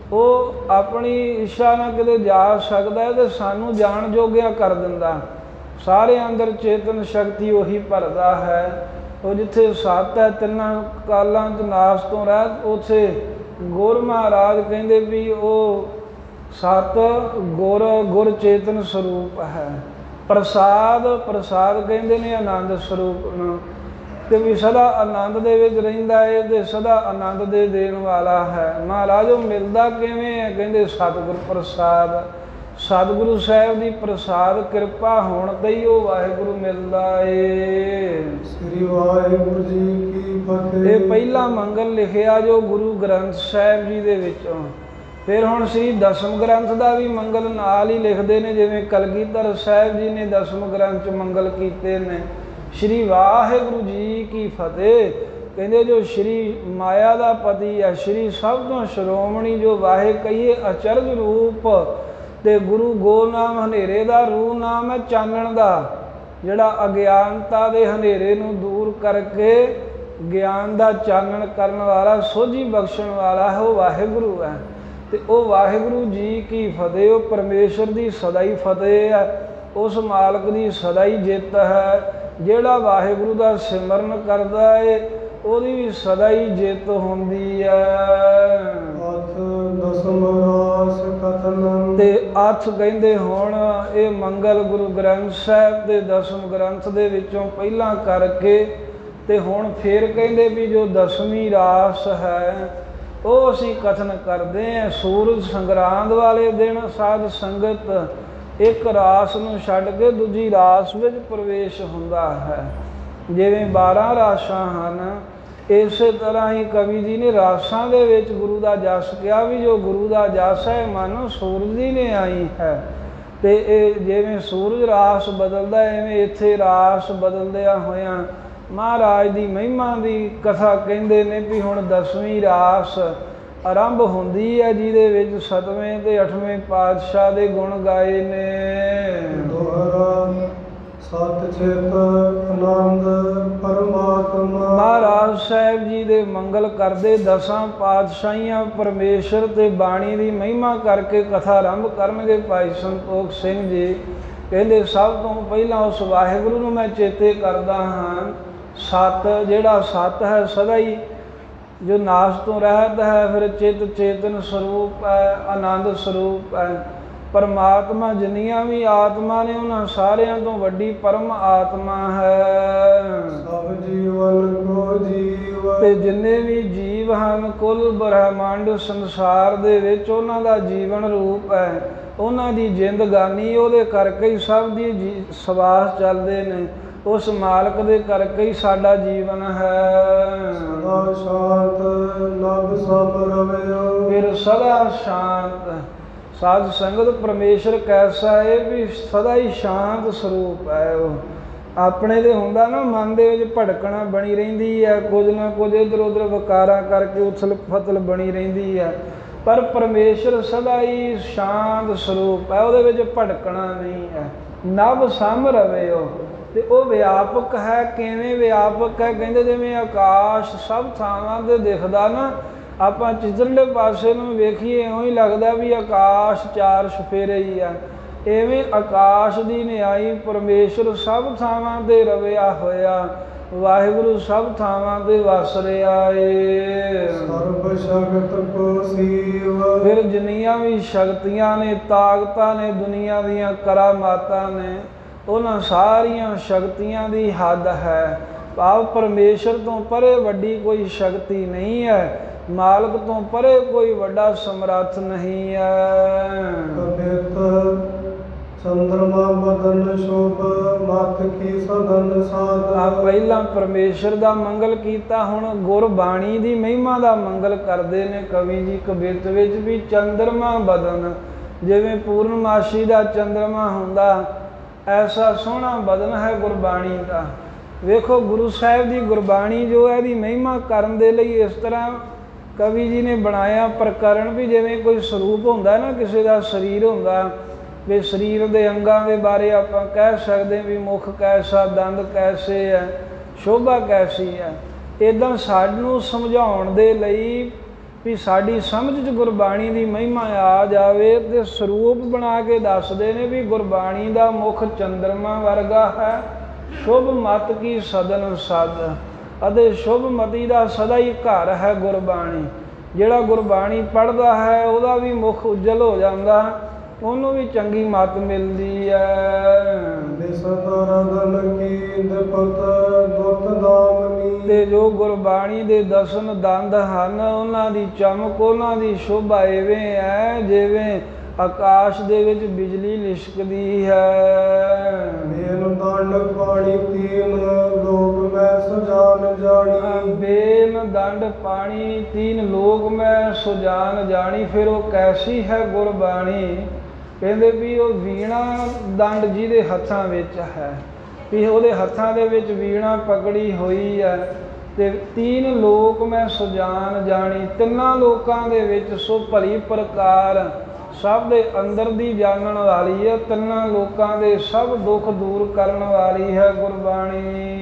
ਉਹ ਆਪਣੀ ਇੱਛਾ ਨਾਲ ਕਿਤੇ ਜਾ ਸਕਦਾ ਹੈ ਅਤੇ ਸਾਨੂੰ ਜਾਣ ਜੋਗਿਆ ਕਰ ਦਿੰਦਾ। ਸਾਰੇ ਅੰਦਰ ਚੇਤਨ ਸ਼ਕਤੀ ਉਹੀ ਭਰਦਾ ਹੈ। ਉਹ ਜਿੱਥੇ ਸੱਤ ਹੈ, ਤਿੰਨਾਂ ਕਾਲਾਂ 'ਚ ਨਾਸ਼ ਤੋਂ ਰਹਿਤ, ਉੱਥੇ ਗੁਰ ਮਹਾਰਾਜ ਕਹਿੰਦੇ ਵੀ ਉਹ ਸਤ ਗੁਰ ਗੁਰ ਚੇਤਨ ਸਰੂਪ ਹੈ। ਪ੍ਰਸਾਦ, ਪ੍ਰਸਾਦ ਕਹਿੰਦੇ ਨੇ ਆਨੰਦ ਸਰੂਪ ਨੂੰ, ਅਤੇ ਵੀ ਸਦਾ ਆਨੰਦ ਦੇ ਵਿੱਚ ਰਹਿੰਦਾ ਹੈ ਅਤੇ ਸਦਾ ਆਨੰਦ ਦੇ ਦੇਣ ਵਾਲਾ ਹੈ। ਮਹਾਰਾਜ ਉਹ ਮਿਲਦਾ ਕਿਵੇਂ ਹੈ? ਕਹਿੰਦੇ ਸਤਿਗੁਰ ਪ੍ਰਸਾਦ। ਸਤਿਗੁਰੂ ਸਾਹਿਬ ਦੀ ਪ੍ਰਸਾਦ ਕਿਰਪਾ ਹੋਣ 'ਤੇ ਹੀ ਉਹ ਵਾਹਿਗੁਰੂ ਮਿਲਦਾ ਏ। ਸ੍ਰੀ ਵਾਹਿਗੁਰੂ ਜੀ ਕੀ ਫਤਿਹ। ਇਹ ਪਹਿਲਾ ਮੰਗਲ ਲਿਖਿਆ ਜੋ ਗੁਰੂ ਗ੍ਰੰਥ ਸਾਹਿਬ ਜੀ ਦੇ ਵਿੱਚੋਂ। ਫਿਰ ਹੁਣ ਸ੍ਰੀ ਦਸਮ ਗ੍ਰੰਥ ਦਾ ਵੀ ਮੰਗਲ ਨਾਲ ਹੀ ਲਿਖਦੇ ਨੇ, ਜਿਵੇਂ ਕਲਗੀਧਰ ਸਾਹਿਬ ਜੀ ਨੇ ਦਸਮ ਗ੍ਰੰਥ 'ਚ ਮੰਗਲ ਕੀਤੇ ਨੇ। ਸ਼੍ਰੀ ਵਾਹਿਗੁਰੂ ਜੀ ਕੀ ਫਤਿਹ। ਕਹਿੰਦੇ ਜੋ ਸ਼੍ਰੀ ਮਾਇਆ ਦਾ ਪਤੀ ਹੈ, ਸ਼੍ਰੀ ਸਭ ਤੋਂ ਸ਼੍ਰੋਮਣੀ, ਜੋ ਵਾਹਿ ਕਹੀਏ ਅਚਰਜ ਰੂਪ, ਅਤੇ ਗੁਰੂ ਗੋ ਨਾਮ ਹਨੇਰੇ ਦਾ ਰੂ ਨਾਮ ਹੈ ਚਾਨਣ ਦਾ, ਜਿਹੜਾ ਅਗਿਆਨਤਾ ਦੇ ਹਨੇਰੇ ਨੂੰ ਦੂਰ ਕਰਕੇ ਗਿਆਨ ਦਾ ਚਾਨਣ ਕਰਨ ਵਾਲਾ, ਸੋਝੀ ਬਖਸ਼ਣ ਵਾਲਾ ਹੈ, ਉਹ ਵਾਹਿਗੁਰੂ ਹੈ। ਅਤੇ ਉਹ ਵਾਹਿਗੁਰੂ ਜੀ ਕੀ ਫਤਿਹ। ਉਹ ਪਰਮੇਸ਼ਰ ਦੀ ਸਦਾ ਹੀ ਫਤਿਹ ਹੈ, ਉਸ ਮਾਲਕ ਦੀ ਸਦਾ ਹੀ ਜਿੱਤ ਹੈ। ਜਿਹੜਾ ਵਾਹਿਗੁਰੂ ਦਾ ਸਿਮਰਨ ਕਰਦਾ ਏ ਉਹਦੀ ਵੀ ਸਦਾ ਹੀ ਜਿੱਤ ਹੁੰਦੀ ਹੈ। ਹੱਥ ਦਸਮ ਰਾਸ ਕਥਨ। ਤੇ ਅੱਠ ਕਹਿੰਦੇ ਹੁਣ ਇਹ ਮੰਗਲ ਗੁਰੂ ਗ੍ਰੰਥ ਸਾਹਿਬ ਦੇ ਦਸਮ ਗ੍ਰੰਥ ਦੇ ਵਿੱਚੋਂ ਪਹਿਲਾਂ ਕਰਕੇ, ਤੇ ਹੁਣ ਫਿਰ ਕਹਿੰਦੇ ਵੀ ਜੋ ਦਸਵੀਂ ਰਾਸ ਹੈ ਉਹ ਅਸੀਂ ਕਥਨ ਕਰਦੇ ਹਾਂ। ਸੂਰਜ ਸੰਗਰਾਂਦ ਵਾਲੇ ਦਿਨ ਸਾਧ ਸੰਗਤ ਇੱਕ ਰਾਸ ਨੂੰ ਛੱਡ ਕੇ ਦੂਜੀ ਰਾਸ ਵਿੱਚ ਪ੍ਰਵੇਸ਼ ਹੁੰਦਾ ਹੈ। ਜਿਵੇਂ ਬਾਰਾਂ ਰਾਸਾਂ ਹਨ, ਇਸੇ ਤਰ੍ਹਾਂ ਹੀ ਕਵੀ ਜੀ ਨੇ ਰਾਸਾਂ ਦੇ ਵਿੱਚ ਗੁਰੂ ਦਾ ਜਸ ਕਿਹਾ ਵੀ ਜੋ ਗੁਰੂ ਦਾ ਜਸ ਹੈ ਮਨ ਸੂਰਜ ਦੀ ਨੇ ਆਈ ਹੈ। ਅਤੇ ਇਹ ਜਿਵੇਂ ਸੂਰਜ ਰਾਸ ਬਦਲਦਾ, ਐਵੇਂ ਇੱਥੇ ਰਾਸ ਬਦਲਦਿਆਂ ਹੋਇਆਂ ਮਹਾਰਾਜ ਦੀ ਮਹਿਮਾ ਦੀ ਕਥਾ ਕਹਿੰਦੇ ਨੇ ਵੀ ਹੁਣ ਦਸਵੀਂ ਰਾਸ ਆਰੰਭ ਹੁੰਦੀ ਹੈ, ਜਿਹਦੇ ਵਿੱਚ ਸਤਵੇਂ ਅਤੇ ਅੱਠਵੇਂ ਪਾਤਸ਼ਾਹ ਦੇ ਗੁਣ ਗਾਏ ਨੇ। ਦੁਹਰਾ ਸਤ ਚਿਤ ਆਨੰਦ ਪਰਮਾਤਮਾ। ਮਹਾਰਾਜ ਸਾਹਿਬ ਜੀ ਦੇ ਮੰਗਲ ਕਰਦੇ ਦਸਾਂ ਪਾਤਸ਼ਾਹੀਆਂ ਪਰਮੇਸ਼ਰ ਤੇ ਬਾਣੀ ਦੀ ਮਹਿਮਾ ਕਰਕੇ ਕਥਾ ਆਰੰਭ ਕਰਨਗੇ। ਭਾਈ ਸੰਤੋਖ ਸਿੰਘ ਜੀ ਕਹਿੰਦੇ ਸਭ ਤੋਂ ਪਹਿਲਾਂ ਉਸ ਵਾਹਿਗੁਰੂ ਨੂੰ ਮੈਂ ਚੇਤੇ ਕਰਦਾ ਹਾਂ। ਸਤ ਜਿਹੜਾ ਸਤ ਹੈ ਸਦਾ ਹੀ ਜੋ ਨਾਸ਼ ਤੋਂ ਰਹਿਤ ਹੈ, ਫਿਰ ਚਿਤ ਚੇਤਨ ਸਰੂਪ ਹੈ, ਆਨੰਦ ਸਰੂਪ ਹੈ। ਪਰਮਾਤਮਾ ਜਿੰਨੀਆਂ ਵੀ ਆਤਮਾ ਨੇ ਉਹਨਾਂ ਸਾਰਿਆਂ ਤੋਂ ਵੱਡੀ ਪਰਮ ਆਤਮਾ ਹੈ। ਸਭ ਜੀਵਨ ਕੋ ਜੀਵ ਤੇ ਜਿੰਨੇ ਵੀ ਜੀਵ ਹਨ ਕੁੱਲ ਬ੍ਰਹਿਮੰਡ ਸੰਸਾਰ ਦੇ ਵਿੱਚ ਉਹਨਾਂ ਦਾ ਜੀਵਨ ਰੂਪ ਹੈ, ਉਹਨਾਂ ਦੀ ਜ਼ਿੰਦਗਾਨੀ ਉਹਦੇ ਕਰਕੇ ਹੀ ਸਭ ਦੀ ਜੀ ਸਵਾਸ ਚੱਲਦੇ ਨੇ, ਉਸ ਮਾਲਕ ਦੇ ਕਰਕੇ ਹੀ ਸਾਡਾ ਜੀਵਨ ਹੈ। ਸਦਾ ਸ਼ਾਂਤ ਨਭ ਸਭ ਰਵਿਓ ਫਿਰ ਸਦਾ ਸ਼ਾਂਤ ਸਾਧ ਸੰਗਤ ਪਰਮੇਸ਼ਰ ਕੈਸਾ ਹੈ ਵੀ ਸਦਾ ਹੀ ਸ਼ਾਂਤ ਸਰੂਪ ਹੈ। ਉਹ ਆਪਣੇ ਦੇ ਹੁੰਦਾ ਨਾ ਮਨ ਦੇ ਵਿੱਚ ਭੜਕਣਾ ਬਣੀ ਰਹਿੰਦੀ ਹੈ, ਕੁਝ ਨਾ ਕੁਝ ਇੱਧਰ ਉੱਧਰ ਵਿਕਾਰਾਂ ਕਰਕੇ ਉਥਲ ਫਤਲ ਬਣੀ ਰਹਿੰਦੀ ਹੈ, ਪਰ ਪਰਮੇਸ਼ਰ ਸਦਾ ਹੀ ਸ਼ਾਂਤ ਸਰੂਪ ਹੈ, ਉਹਦੇ ਵਿੱਚ ਭੜਕਣਾ ਨਹੀਂ ਹੈ। ਨਭ ਸਮ ਰਵੇ ਉਹ, ਤੇ ਉਹ ਵਿਆਪਕ ਹੈ। ਕਿਵੇਂ ਵਿਆਪਕ ਹੈ? ਕਹਿੰਦੇ ਜਿਵੇਂ ਆਕਾਸ਼ ਸਭ ਥਾਵਾਂ 'ਤੇ ਦਿਖਦਾ ਨਾ, ਆਪਾਂ ਚਿੱਤਰਲੇ ਪਾਸੇ ਨੂੰ ਵੇਖੀਏ ਇਉਂ ਹੀ ਲੱਗਦਾ ਵੀ ਆਕਾਸ਼ ਚਾਰ ਸਫੇਰੇ ਹੀ ਆ, ਇਵੇਂ ਆਕਾਸ਼ ਦੀ ਨਿਆਈ ਪਰਮੇਸ਼ਰ ਸਭ ਥਾਵਾਂ 'ਤੇ ਰਵਿਆ ਹੋਇਆ, ਵਾਹਿਗੁਰੂ ਸਭ ਥਾਵਾਂ 'ਤੇ ਵਸ ਰਿਹਾ ਏ। ਸਰਬ ਸ਼ਕਤ ਕੋ ਸੀਵ ਫਿਰ ਜਿੰਨੀਆਂ ਵੀ ਸ਼ਕਤੀਆਂ ਨੇ, ਤਾਕਤਾਂ ਨੇ, ਦੁਨੀਆ ਦੀਆਂ ਕਰਾਮਾਤਾਂ ਨੇ, ਉਹਨਾਂ ਸਾਰੀਆਂ ਸ਼ਕਤੀਆਂ ਦੀ ਹੱਦ ਹੈ। ਭਾਵ ਪਰਮੇਸ਼ਰ ਤੋਂ ਪਰੇ ਵੱਡੀ ਕੋਈ ਸ਼ਕਤੀ ਨਹੀਂ ਹੈ, ਮਾਲਕ ਤੋਂ ਪਰੇ ਕੋਈ ਵੱਡਾ ਸਮਰੱਥ ਨਹੀਂ ਹੈ। ਕਬਿਤ ਚੰਦਰਮਾ ਬਦਨ ਸ਼ੋਭ ਮਤ ਕੀ ਸਦਨ ਸਾਧ ਆ ਪਹਿਲਾਂ ਪਰਮੇਸ਼ਰ ਦਾ ਮੰਗਲ ਕੀਤਾ, ਹੁਣ ਗੁਰਬਾਣੀ ਦੀ ਮਹਿਮਾ ਦਾ ਮੰਗਲ ਕਰਦੇ ਨੇ ਕਵੀ ਜੀ ਕਬਿਤ ਵਿੱਚ ਵੀ। ਚੰਦਰਮਾ ਬਦਨ, ਜਿਵੇਂ ਪੂਰਨਮਾਸ਼ੀ ਦਾ ਚੰਦਰਮਾ ਹੁੰਦਾ, ਐਸਾ ਸੋਹਣਾ ਬਦਨ ਹੈ ਗੁਰਬਾਣੀ ਦਾ। ਵੇਖੋ ਗੁਰੂ ਸਾਹਿਬ ਦੀ ਗੁਰਬਾਣੀ ਜੋ ਹੈ ਇਹਦੀ ਮਹਿਮਾ ਕਰਨ ਦੇ ਲਈ ਇਸ ਤਰ੍ਹਾਂ ਕਵੀ ਜੀ ਨੇ ਬਣਾਇਆ ਪ੍ਰਕਰਨ ਵੀ ਜਿਵੇਂ ਕੋਈ ਸਰੂਪ ਹੁੰਦਾ ਨਾ, ਕਿਸੇ ਦਾ ਸਰੀਰ ਹੁੰਦਾ ਵੀ ਸਰੀਰ ਦੇ ਅੰਗਾਂ ਦੇ ਬਾਰੇ ਆਪਾਂ ਕਹਿ ਸਕਦੇ ਵੀ ਮੁੱਖ ਕੈਸਾ, ਦੰਦ ਕੈਸੇ ਹੈ, ਸ਼ੋਭਾ ਕੈਸੀ ਹੈ। ਇੱਦਾਂ ਸਾਨੂੰ ਸਮਝਾਉਣ ਦੇ ਲਈ ਵੀ ਸਾਡੀ ਸਮਝ 'ਚ ਗੁਰਬਾਣੀ ਦੀ ਮਹਿਮਾ ਆ ਜਾਵੇ ਤੇ ਸਰੂਪ ਬਣਾ ਕੇ ਦੱਸਦੇ ਨੇ ਵੀ ਗੁਰਬਾਣੀ ਦਾ ਮੁੱਖ ਚੰਦਰਮਾ ਵਰਗਾ ਹੈ, ਸ਼ੁਭ ਮਤ ਕੀ ਸਦਨ ਸਦ, ਅਤੇ ਸ਼ੁਭ ਮਤੀ ਦਾ ਸਦਾ ਹੀ ਘਰ ਹੈ ਗੁਰਬਾਣੀ। ਜਿਹੜਾ ਗੁਰਬਾਣੀ ਪੜ੍ਹਦਾ ਹੈ ਉਹਦਾ ਵੀ ਮੁੱਖ ਉਜਲ ਹੋ ਜਾਂਦਾ, ਉਹਨੂੰ ਵੀ ਚੰਗੀ ਮੱਤ ਮਿਲਦੀ ਹੈ। ਤੇ ਜੋ ਗੁਰਬਾਣੀ ਦੇ ਦਸਨ ਦੰਦ ਹਨ ਉਹਨਾਂ ਦੀ ਚਮਕ, ਉਹਨਾਂ ਦੀ ਸ਼ੋਭਾ ਇਵੇਂ ਹੈ ਜਿਵੇਂ ਆਕਾਸ਼ ਦੇ ਵਿੱਚ ਬਿਜਲੀ ਲਿਸ਼ਕਦੀ ਹੈ। ਬੇਨ ਦੰਡ ਪਾਣੀ ਤੀਨ ਲੋਕ ਮੈਂ ਸੁਜਾਨ ਜਾਣੀ, ਬੇਨ ਦੰਡ ਪਾਣੀ ਤੀਨ ਲੋਕ ਮੈਂ ਸੁਜਾਨ ਜਾਣੀ। ਫਿਰ ਉਹ ਕੈਸੀ ਹੈ ਗੁਰਬਾਣੀ? ਕਹਿੰਦੇ ਵੀ ਉਹ ਵੀਣਾ ਦੰਡ ਜਿਹਦੇ ਹੱਥਾਂ ਵਿੱਚ ਹੈ, ਵੀ ਉਹਦੇ ਹੱਥਾਂ ਦੇ ਵਿੱਚ ਵੀਣਾ ਪਕੜੀ ਹੋਈ ਹੈ। ਤੇ ਤੀਨ ਲੋਕ ਮੈਂ ਸੁਜਾਨ ਜਾਣੀ, ਤਿੰਨਾਂ ਲੋਕਾਂ ਦੇ ਵਿੱਚ ਸੋ ਭਲੀ ਪ੍ਰਕਾਰ ਸਭ ਦੇ ਅੰਦਰ ਦੀ ਜਾਣਨ ਵਾਲੀ ਹੈ, ਤਿੰਨਾਂ ਲੋਕਾਂ ਦੇ ਸਭ ਦੁੱਖ ਦੂਰ ਕਰਨ ਵਾਲੀ ਹੈ ਗੁਰਬਾਣੀ।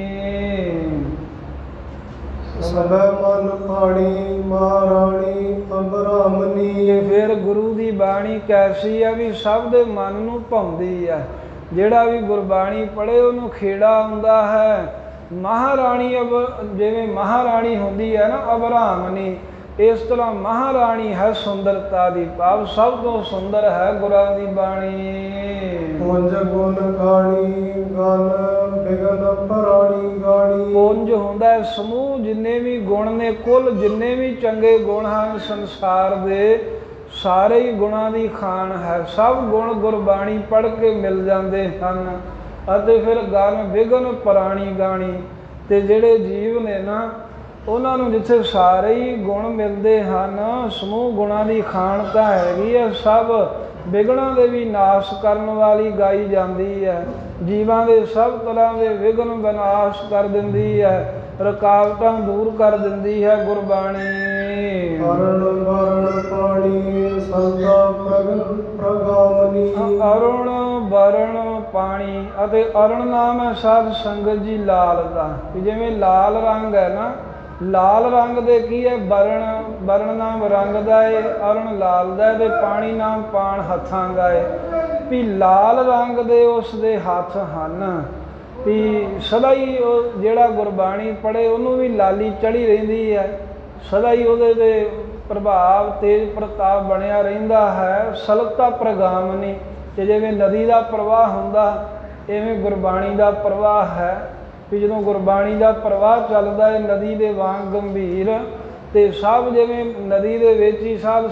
ਸਭੈ ਮਨ ਪਾਣੀ ਮਹਾਰਾਣੀ ਅੰਬਰਾਮਨੀ। ਫਿਰ ਗੁਰੂ ਦੀ ਬਾਣੀ ਕੈਸੀ ਹੈ ਵੀ ਸਭ ਦੇ ਮਨ ਨੂੰ ਭਾਉਂਦੀ ਹੈ, ਜਿਹੜਾ ਵੀ ਗੁਰਬਾਣੀ ਪੜ੍ਹੇ ਉਹਨੂੰ ਖੇੜਾ ਆਉਂਦਾ ਹੈ। ਮਹਾਰਾਣੀ ਅਬ ਜਿਵੇਂ ਮਹਾਰਾਣੀ ਹੁੰਦੀ ਹੈ ਨਾ ਅਬਰਾਮਨੀ, ਇਸ ਤਰ੍ਹਾਂ ਮਹਾਰਾਣੀ ਹੈ ਸੁੰਦਰਤਾ ਦੀ, ਭਾਵ ਸਭ ਤੋਂ ਸੁੰਦਰ ਹੈ ਗੁਰਾਂ ਦੀ ਬਾਣੀ। ਪੁੰਜ ਗੁਣ ਗਾਣੀ ਗਨ ਬਿਗਨ ਪਰਾਣੀ ਗਾਣੀ। ਪੁੰਜ ਹੁੰਦਾ ਹੈ ਸਮੂਹ, ਜਿੰਨੇ ਵੀ ਗੁਣ ਨੇ, ਕੁੱਲ ਜਿੰਨੇ ਵੀ ਚੰਗੇ ਗੁਣ ਹਨ ਸੰਸਾਰ ਦੇ, ਸਾਰੇ ਹੀ ਗੁਣਾਂ ਦੀ ਖਾਨ ਹੈ। ਸਭ ਗੁਣ ਗੁਰਬਾਣੀ ਪੜ੍ਹ ਕੇ ਮਿਲ ਜਾਂਦੇ ਹਨ। ਅਤੇ ਫਿਰ ਗਨ ਬਿਗਨ ਪਰਾਣੀ ਗਾਣੀ, ਤੇ ਜਿਹੜੇ ਜੀਵ ਨੇ ਨਾ ਉਹਨਾਂ ਨੂੰ ਜਿੱਥੇ ਸਾਰੇ ਹੀ ਗੁਣ ਮਿਲਦੇ ਹਨ, ਸਮੂਹ ਗੁਣਾਂ ਦੀ ਖਾਨ ਤਾਂ ਹੈਗੀ ਹੈ, ਸਭ ਵਿਗਣਾਂ ਦੇ ਵੀ ਨਾਸ਼ ਕਰਨ ਵਾਲੀ ਗਾਈ ਜਾਂਦੀ ਹੈ। ਜੀਵਾਂ ਦੇ ਸਭ ਤਰ੍ਹਾਂ ਦੇ ਵਿਘਨ ਵਿਨਾਸ਼ ਕਰ ਦਿੰਦੀ ਹੈ, ਰੁਕਾਵਟਾਂ ਦੂਰ ਕਰ ਦਿੰਦੀ ਹੈ ਗੁਰਬਾਣੀ। ਅਰਣ ਵਰਣ ਪਾਣੀ ਸੰਤਾ ਪ੍ਰਗਟ ਪ੍ਰਗਾਮਨੀ। ਅਰੁਣ ਵਰਣ ਪਾਣੀ, ਅਤੇ ਅਰੁਣ ਨਾਮ ਹੈ ਸਾਧ ਸੰਗਤ ਜੀ ਲਾਲ ਦਾ, ਜਿਵੇਂ ਲਾਲ ਰੰਗ ਹੈ ਨਾ, ਲਾਲ ਰੰਗ ਦੇ ਕੀ ਹੈ? ਵਰਣ, ਵਰਣ ਨਾਮ ਰੰਗ ਦਾ ਹੈ, ਅਰੁਣ ਲਾਲ ਦਾ, ਤੇ ਪਾਣੀ ਨਾਮ ਪਾਣ ਹੱਥਾਂ ਦਾ ਹੈ। ਵੀ ਲਾਲ ਰੰਗ ਦੇ ਉਸ ਦੇ ਹੱਥ ਹਨ, ਵੀ ਸਦਾ ਹੀ ਉਹ ਜਿਹੜਾ ਗੁਰਬਾਣੀ ਪੜ੍ਹੇ ਉਹਨੂੰ ਵੀ ਲਾਲੀ ਚੜ੍ਹੀ ਰਹਿੰਦੀ ਹੈ, ਸਦਾ ਹੀ ਉਹਦੇ 'ਤੇ ਪ੍ਰਭਾਵ ਤੇਜ ਪ੍ਰਤਾਪ ਬਣਿਆ ਰਹਿੰਦਾ ਹੈ। ਸਲਤਾ ਪ੍ਰਗਾਮਨੀ, ਤੇ ਜਿਵੇਂ ਨਦੀ ਦਾ ਪ੍ਰਵਾਹ ਹੁੰਦਾ ਇਵੇਂ ਗੁਰਬਾਣੀ ਦਾ ਪ੍ਰਵਾਹ ਹੈ। ਵੀ ਜਦੋਂ ਗੁਰਬਾਣੀ ਦਾ ਪ੍ਰਵਾਹ ਚੱਲਦਾ ਹੈ ਨਦੀ ਦੇ ਵਾਂਗ ਗੰਭੀਰ, ਤੇ ਸਭ ਜਿਵੇਂ ਨਦੀ ਦੇ ਵਿੱਚ ਹੀ ਸਭ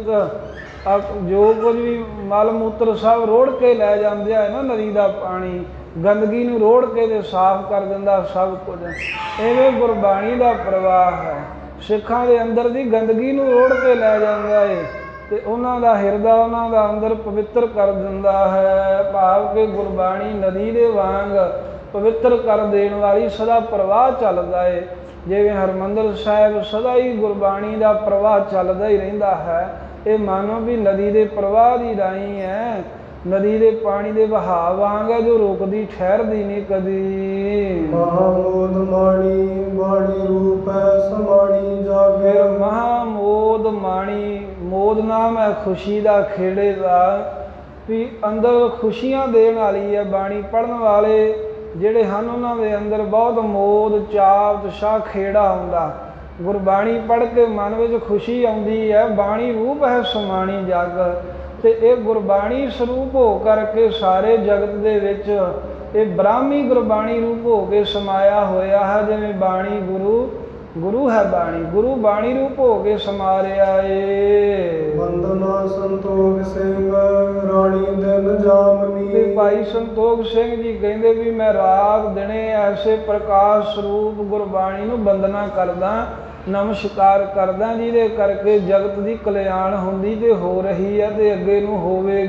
ਸੰਗਤ ਜੋ ਕੁਝ ਵੀ ਮਲ ਮੂਤਰ ਸਭ ਰੋੜ ਕੇ ਲੈ ਜਾਂਦੇ ਹੈ ਨਾ, ਨਦੀ ਦਾ ਪਾਣੀ ਗੰਦਗੀ ਨੂੰ ਰੋੜ ਕੇ ਤੇ ਸਾਫ਼ ਕਰ ਦਿੰਦਾ ਸਭ ਕੁਝ। ਇਵੇਂ ਗੁਰਬਾਣੀ ਦਾ ਪ੍ਰਵਾਹ ਹੈ, ਸਿੱਖਾਂ ਦੇ ਅੰਦਰ ਦੀ ਗੰਦਗੀ ਨੂੰ ਰੋੜ ਕੇ ਲੈ ਜਾਂਦਾ ਹੈ ਤੇ ਉਹਨਾਂ ਦਾ ਹਿਰਦਾ ਉਹਨਾਂ ਦਾ ਅੰਦਰ ਪਵਿੱਤਰ ਕਰ ਦਿੰਦਾ ਹੈ। ਭਾਵ ਕਿ ਗੁਰਬਾਣੀ ਨਦੀ ਦੇ ਵਾਂਗ ਪਵਿੱਤਰ ਕਰ ਦੇਣ ਵਾਲੀ ਸਦਾ ਪ੍ਰਵਾਹ ਚੱਲਦਾ ਹੈ। ਜਿਵੇਂ ਹਰਿਮੰਦਰ ਸਾਹਿਬ ਸਦਾ ਹੀ ਗੁਰਬਾਣੀ ਦਾ ਪ੍ਰਵਾਹ ਚੱਲਦਾ ਹੀ ਰਹਿੰਦਾ ਹੈ। ਇਹ ਮਾਨੋ ਵੀ ਨਦੀ ਦੇ ਪ੍ਰਵਾਹ ਦੀ ਰਾਹੀਂ ਹੈ, ਨਦੀ ਦੇ ਪਾਣੀ ਦੇ ਵਹਾਅ ਵਾਂਗ ਹੈ ਜੋ ਰੁਕਦੀ ਠਹਿਰਦੀ ਨਹੀਂ ਕਦੀ। ਮਹਾਮੋਦ ਮਾਣੀ ਬਾਣੀ ਰੂਪ ਹੈ ਸਮਾਣੀ ਜਾਗੇ। ਫਿਰ ਮਹਾਮੋਦ ਮਾਣੀ, ਮੋਦ ਨਾਮ ਹੈ ਖੁਸ਼ੀ ਦਾ, ਖੇੜੇ ਦਾ, ਵੀ ਅੰਦਰ ਖੁਸ਼ੀਆਂ ਦੇਣ ਵਾਲੀ ਹੈ। ਬਾਣੀ ਪੜ੍ਹਨ ਵਾਲੇ ਜਿਹੜੇ ਹਨ ਉਹਨਾਂ ਦੇ ਅੰਦਰ ਬਹੁਤ ਮੋਦ ਚਾਅ ਉਤਸ਼ਾਹ ਖੇੜਾ ਆਉਂਦਾ। ਗੁਰਬਾਣੀ ਪੜ੍ਹ ਕੇ ਮਨ ਵਿੱਚ ਖੁਸ਼ੀ ਆਉਂਦੀ ਹੈ। ਬਾਣੀ ਰੂਪ ਹੈ ਸਮਾਣੀ ਜਗ, ਤੇ ਇਹ ਗੁਰਬਾਣੀ ਸਰੂਪ ਹੋ ਕਰਕੇ ਸਾਰੇ ਜਗਤ ਦੇ ਵਿੱਚ ਇਹ ਬ੍ਰਾਹਮੀ ਗੁਰਬਾਣੀ ਰੂਪ ਹੋ ਕੇ ਸਮਾਇਆ ਹੋਇਆ ਹੈ। ਜਿਵੇਂ ਬਾਣੀ ਗੁਰੂ, ਗੁਰੂ ਹੈ ਬਾਣੀ, ਗੁਰੂ ਬਾਣੀ ਰੂਪ ਹੋ ਕੇ ਸਮਾ ਰਿਹਾ ਏ। ਵੰਦਨਾ ਸੰਤੋਖ ਸਿੰਘ ਰਾਣੀ ਦਿਨ ਜਾਮਨੀ। ਤੇ ਭਾਈ ਸੰਤੋਖ ਸਿੰਘ ਜੀ ਕਹਿੰਦੇ ਵੀ ਮੈਂ ਰਾਤ ਦਿਨੇ ਐਸੇ ਪ੍ਰਕਾਸ਼ ਸਰੂਪ ਗੁਰਬਾਣੀ ਨੂੰ ਬੰਦਨਾ ਕਰਦਾ, ਨਮਸਕਾਰ ਕਰਦਾ, ਜਿਹਦੇ ਕਰਕੇ ਜਗਤ ਦੀ ਕਲਿਆਣ ਹੁੰਦੀ ਤੇ ਹੋ ਰਹੀ ਹੈ ਤੇ ਅੱਗੇ ਨੂੰ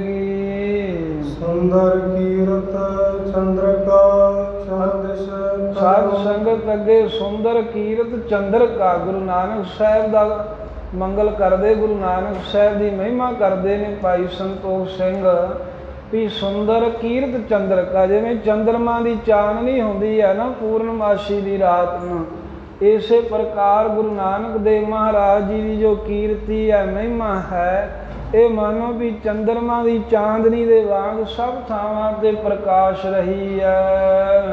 ਹੋਵੇਗੀ। ਸੁੰਦਰ ਕੀਰਤ ਚੰਦਰਕਾ ਛੰਦਿਸ਼ ਸਾਧ ਸੰਗਤ ਅੱਗੇ ਸੁੰਦਰ ਕੀਰਤ ਚੰਦਰਕਾ, ਗੁਰੂ ਨਾਨਕ ਸਾਹਿਬ ਦਾ ਮੰਗਲ ਕਰਦੇ, ਗੁਰੂ ਨਾਨਕ ਸਾਹਿਬ ਦੀ ਮਹਿਮਾ ਕਰਦੇ ਨੇ ਭਾਈ ਸੰਤੋਖ ਸਿੰਘ। ਵੀ ਸੁੰਦਰ ਕੀਰਤ ਚੰਦਰਕਾ, ਜਿਵੇਂ ਚੰਦਰਮਾ ਦੀ ਚਾਨਣੀ ਹੁੰਦੀ ਹੈ ਨਾ ਪੂਰਨਮਾਸ਼ੀ ਦੀ ਰਾਤ ਨੂੰ, ਇਸੇ ਪ੍ਰਕਾਰ ਗੁਰੂ ਨਾਨਕ ਦੇਵ ਮਹਾਰਾਜ ਜੀ ਦੀ ਜੋ ਕੀਰਤੀ ਹੈ ਮਹਿਮਾ ਹੈ, ਇਹ ਮਾਨੋ ਵੀ ਚੰਦਰਮਾ ਦੀ ਚਾਂਦਨੀ ਦੇ ਵਾਂਗ ਸਭ ਥਾਵਾਂ ਤੇ ਪ੍ਰਕਾਸ਼ ਰਹੀ ਹੈ।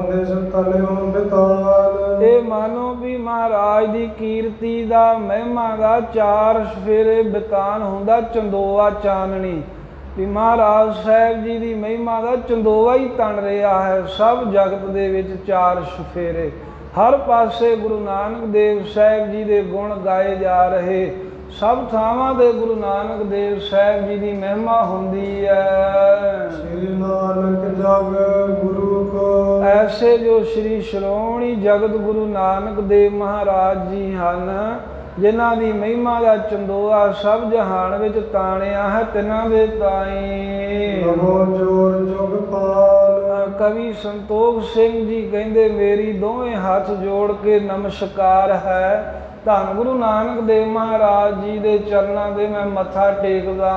ਇਹ ਮਾਨੋ ਵੀ ਮਹਾਰਾਜ ਦੀ ਕੀਰਤੀ ਦਾ ਮਹਿਮਾ ਦਾ ਚਾਰ ਸਫੇਰੇ ਬਿਤਾਨ ਹੁੰਦਾ, ਚੰਦੋਆ ਚਾਨਣੀ, ਵੀ ਮਹਾਰਾਜ ਸਾਹਿਬ ਜੀ ਦੀ ਮਹਿਮਾ ਦਾ ਚੰਦੋਆ ਹੀ ਤਣ ਰਿਹਾ ਹੈ ਸਭ ਜਗਤ ਦੇ ਵਿੱਚ। ਚਾਰ ਸਫੇਰੇ ਹਰ ਪਾਸੇ ਗੁਰੂ ਨਾਨਕ ਦੇਵ ਸਾਹਿਬ ਜੀ ਦੇ ਗੁਣ ਗਾਏ ਜਾ ਰਹੇ, ਸਭ ਥਾਵਾਂ ਦੇ ਗੁਰੂ ਨਾਨਕ ਦੇਵ ਸਾਹਿਬ ਜੀ ਦੀ ਮਹਿਮਾ ਹੁੰਦੀ ਹੈ। ਸ੍ਰੀ ਨਾਨਕ ਜਗ ਗੁਰੂ ਕੋ, ਐਸੇ ਜੋ ਸ਼੍ਰੀ ਸ਼੍ਰੋਮਣੀ ਜਗਤ ਗੁਰੂ ਨਾਨਕ ਦੇਵ ਮਹਾਰਾਜ ਜੀ ਹਨ, ਜਿਨ੍ਹਾਂ ਦੀ ਮਹਿਮਾ ਦਾ ਚੰਦੋਆ ਸਭ ਜਹਾਨ ਵਿੱਚ ਤਾਣਿਆ ਹੈ ਤਿਨਾਂ ਦੇ ਤਾਈ। ਨਮੋ ਜੋਰ ਜੁਗ ਪਾਲ। ਕਵੀ ਸੰਤੋਖ ਸਿੰਘ ਜੀ ਕਹਿੰਦੇ ਮੇਰੀ ਦੋਵੇਂ ਹੱਥ ਜੋੜ ਕੇ ਨਮਸਕਾਰ ਹੈ, ਧੰਨ ਗੁਰੂ ਨਾਨਕ ਦੇਵ ਮਹਾਰਾਜ ਜੀ ਦੇ ਚਰਨਾਂ ਦੇ ਮੈਂ ਮੱਥਾ ਟੇਕਦਾ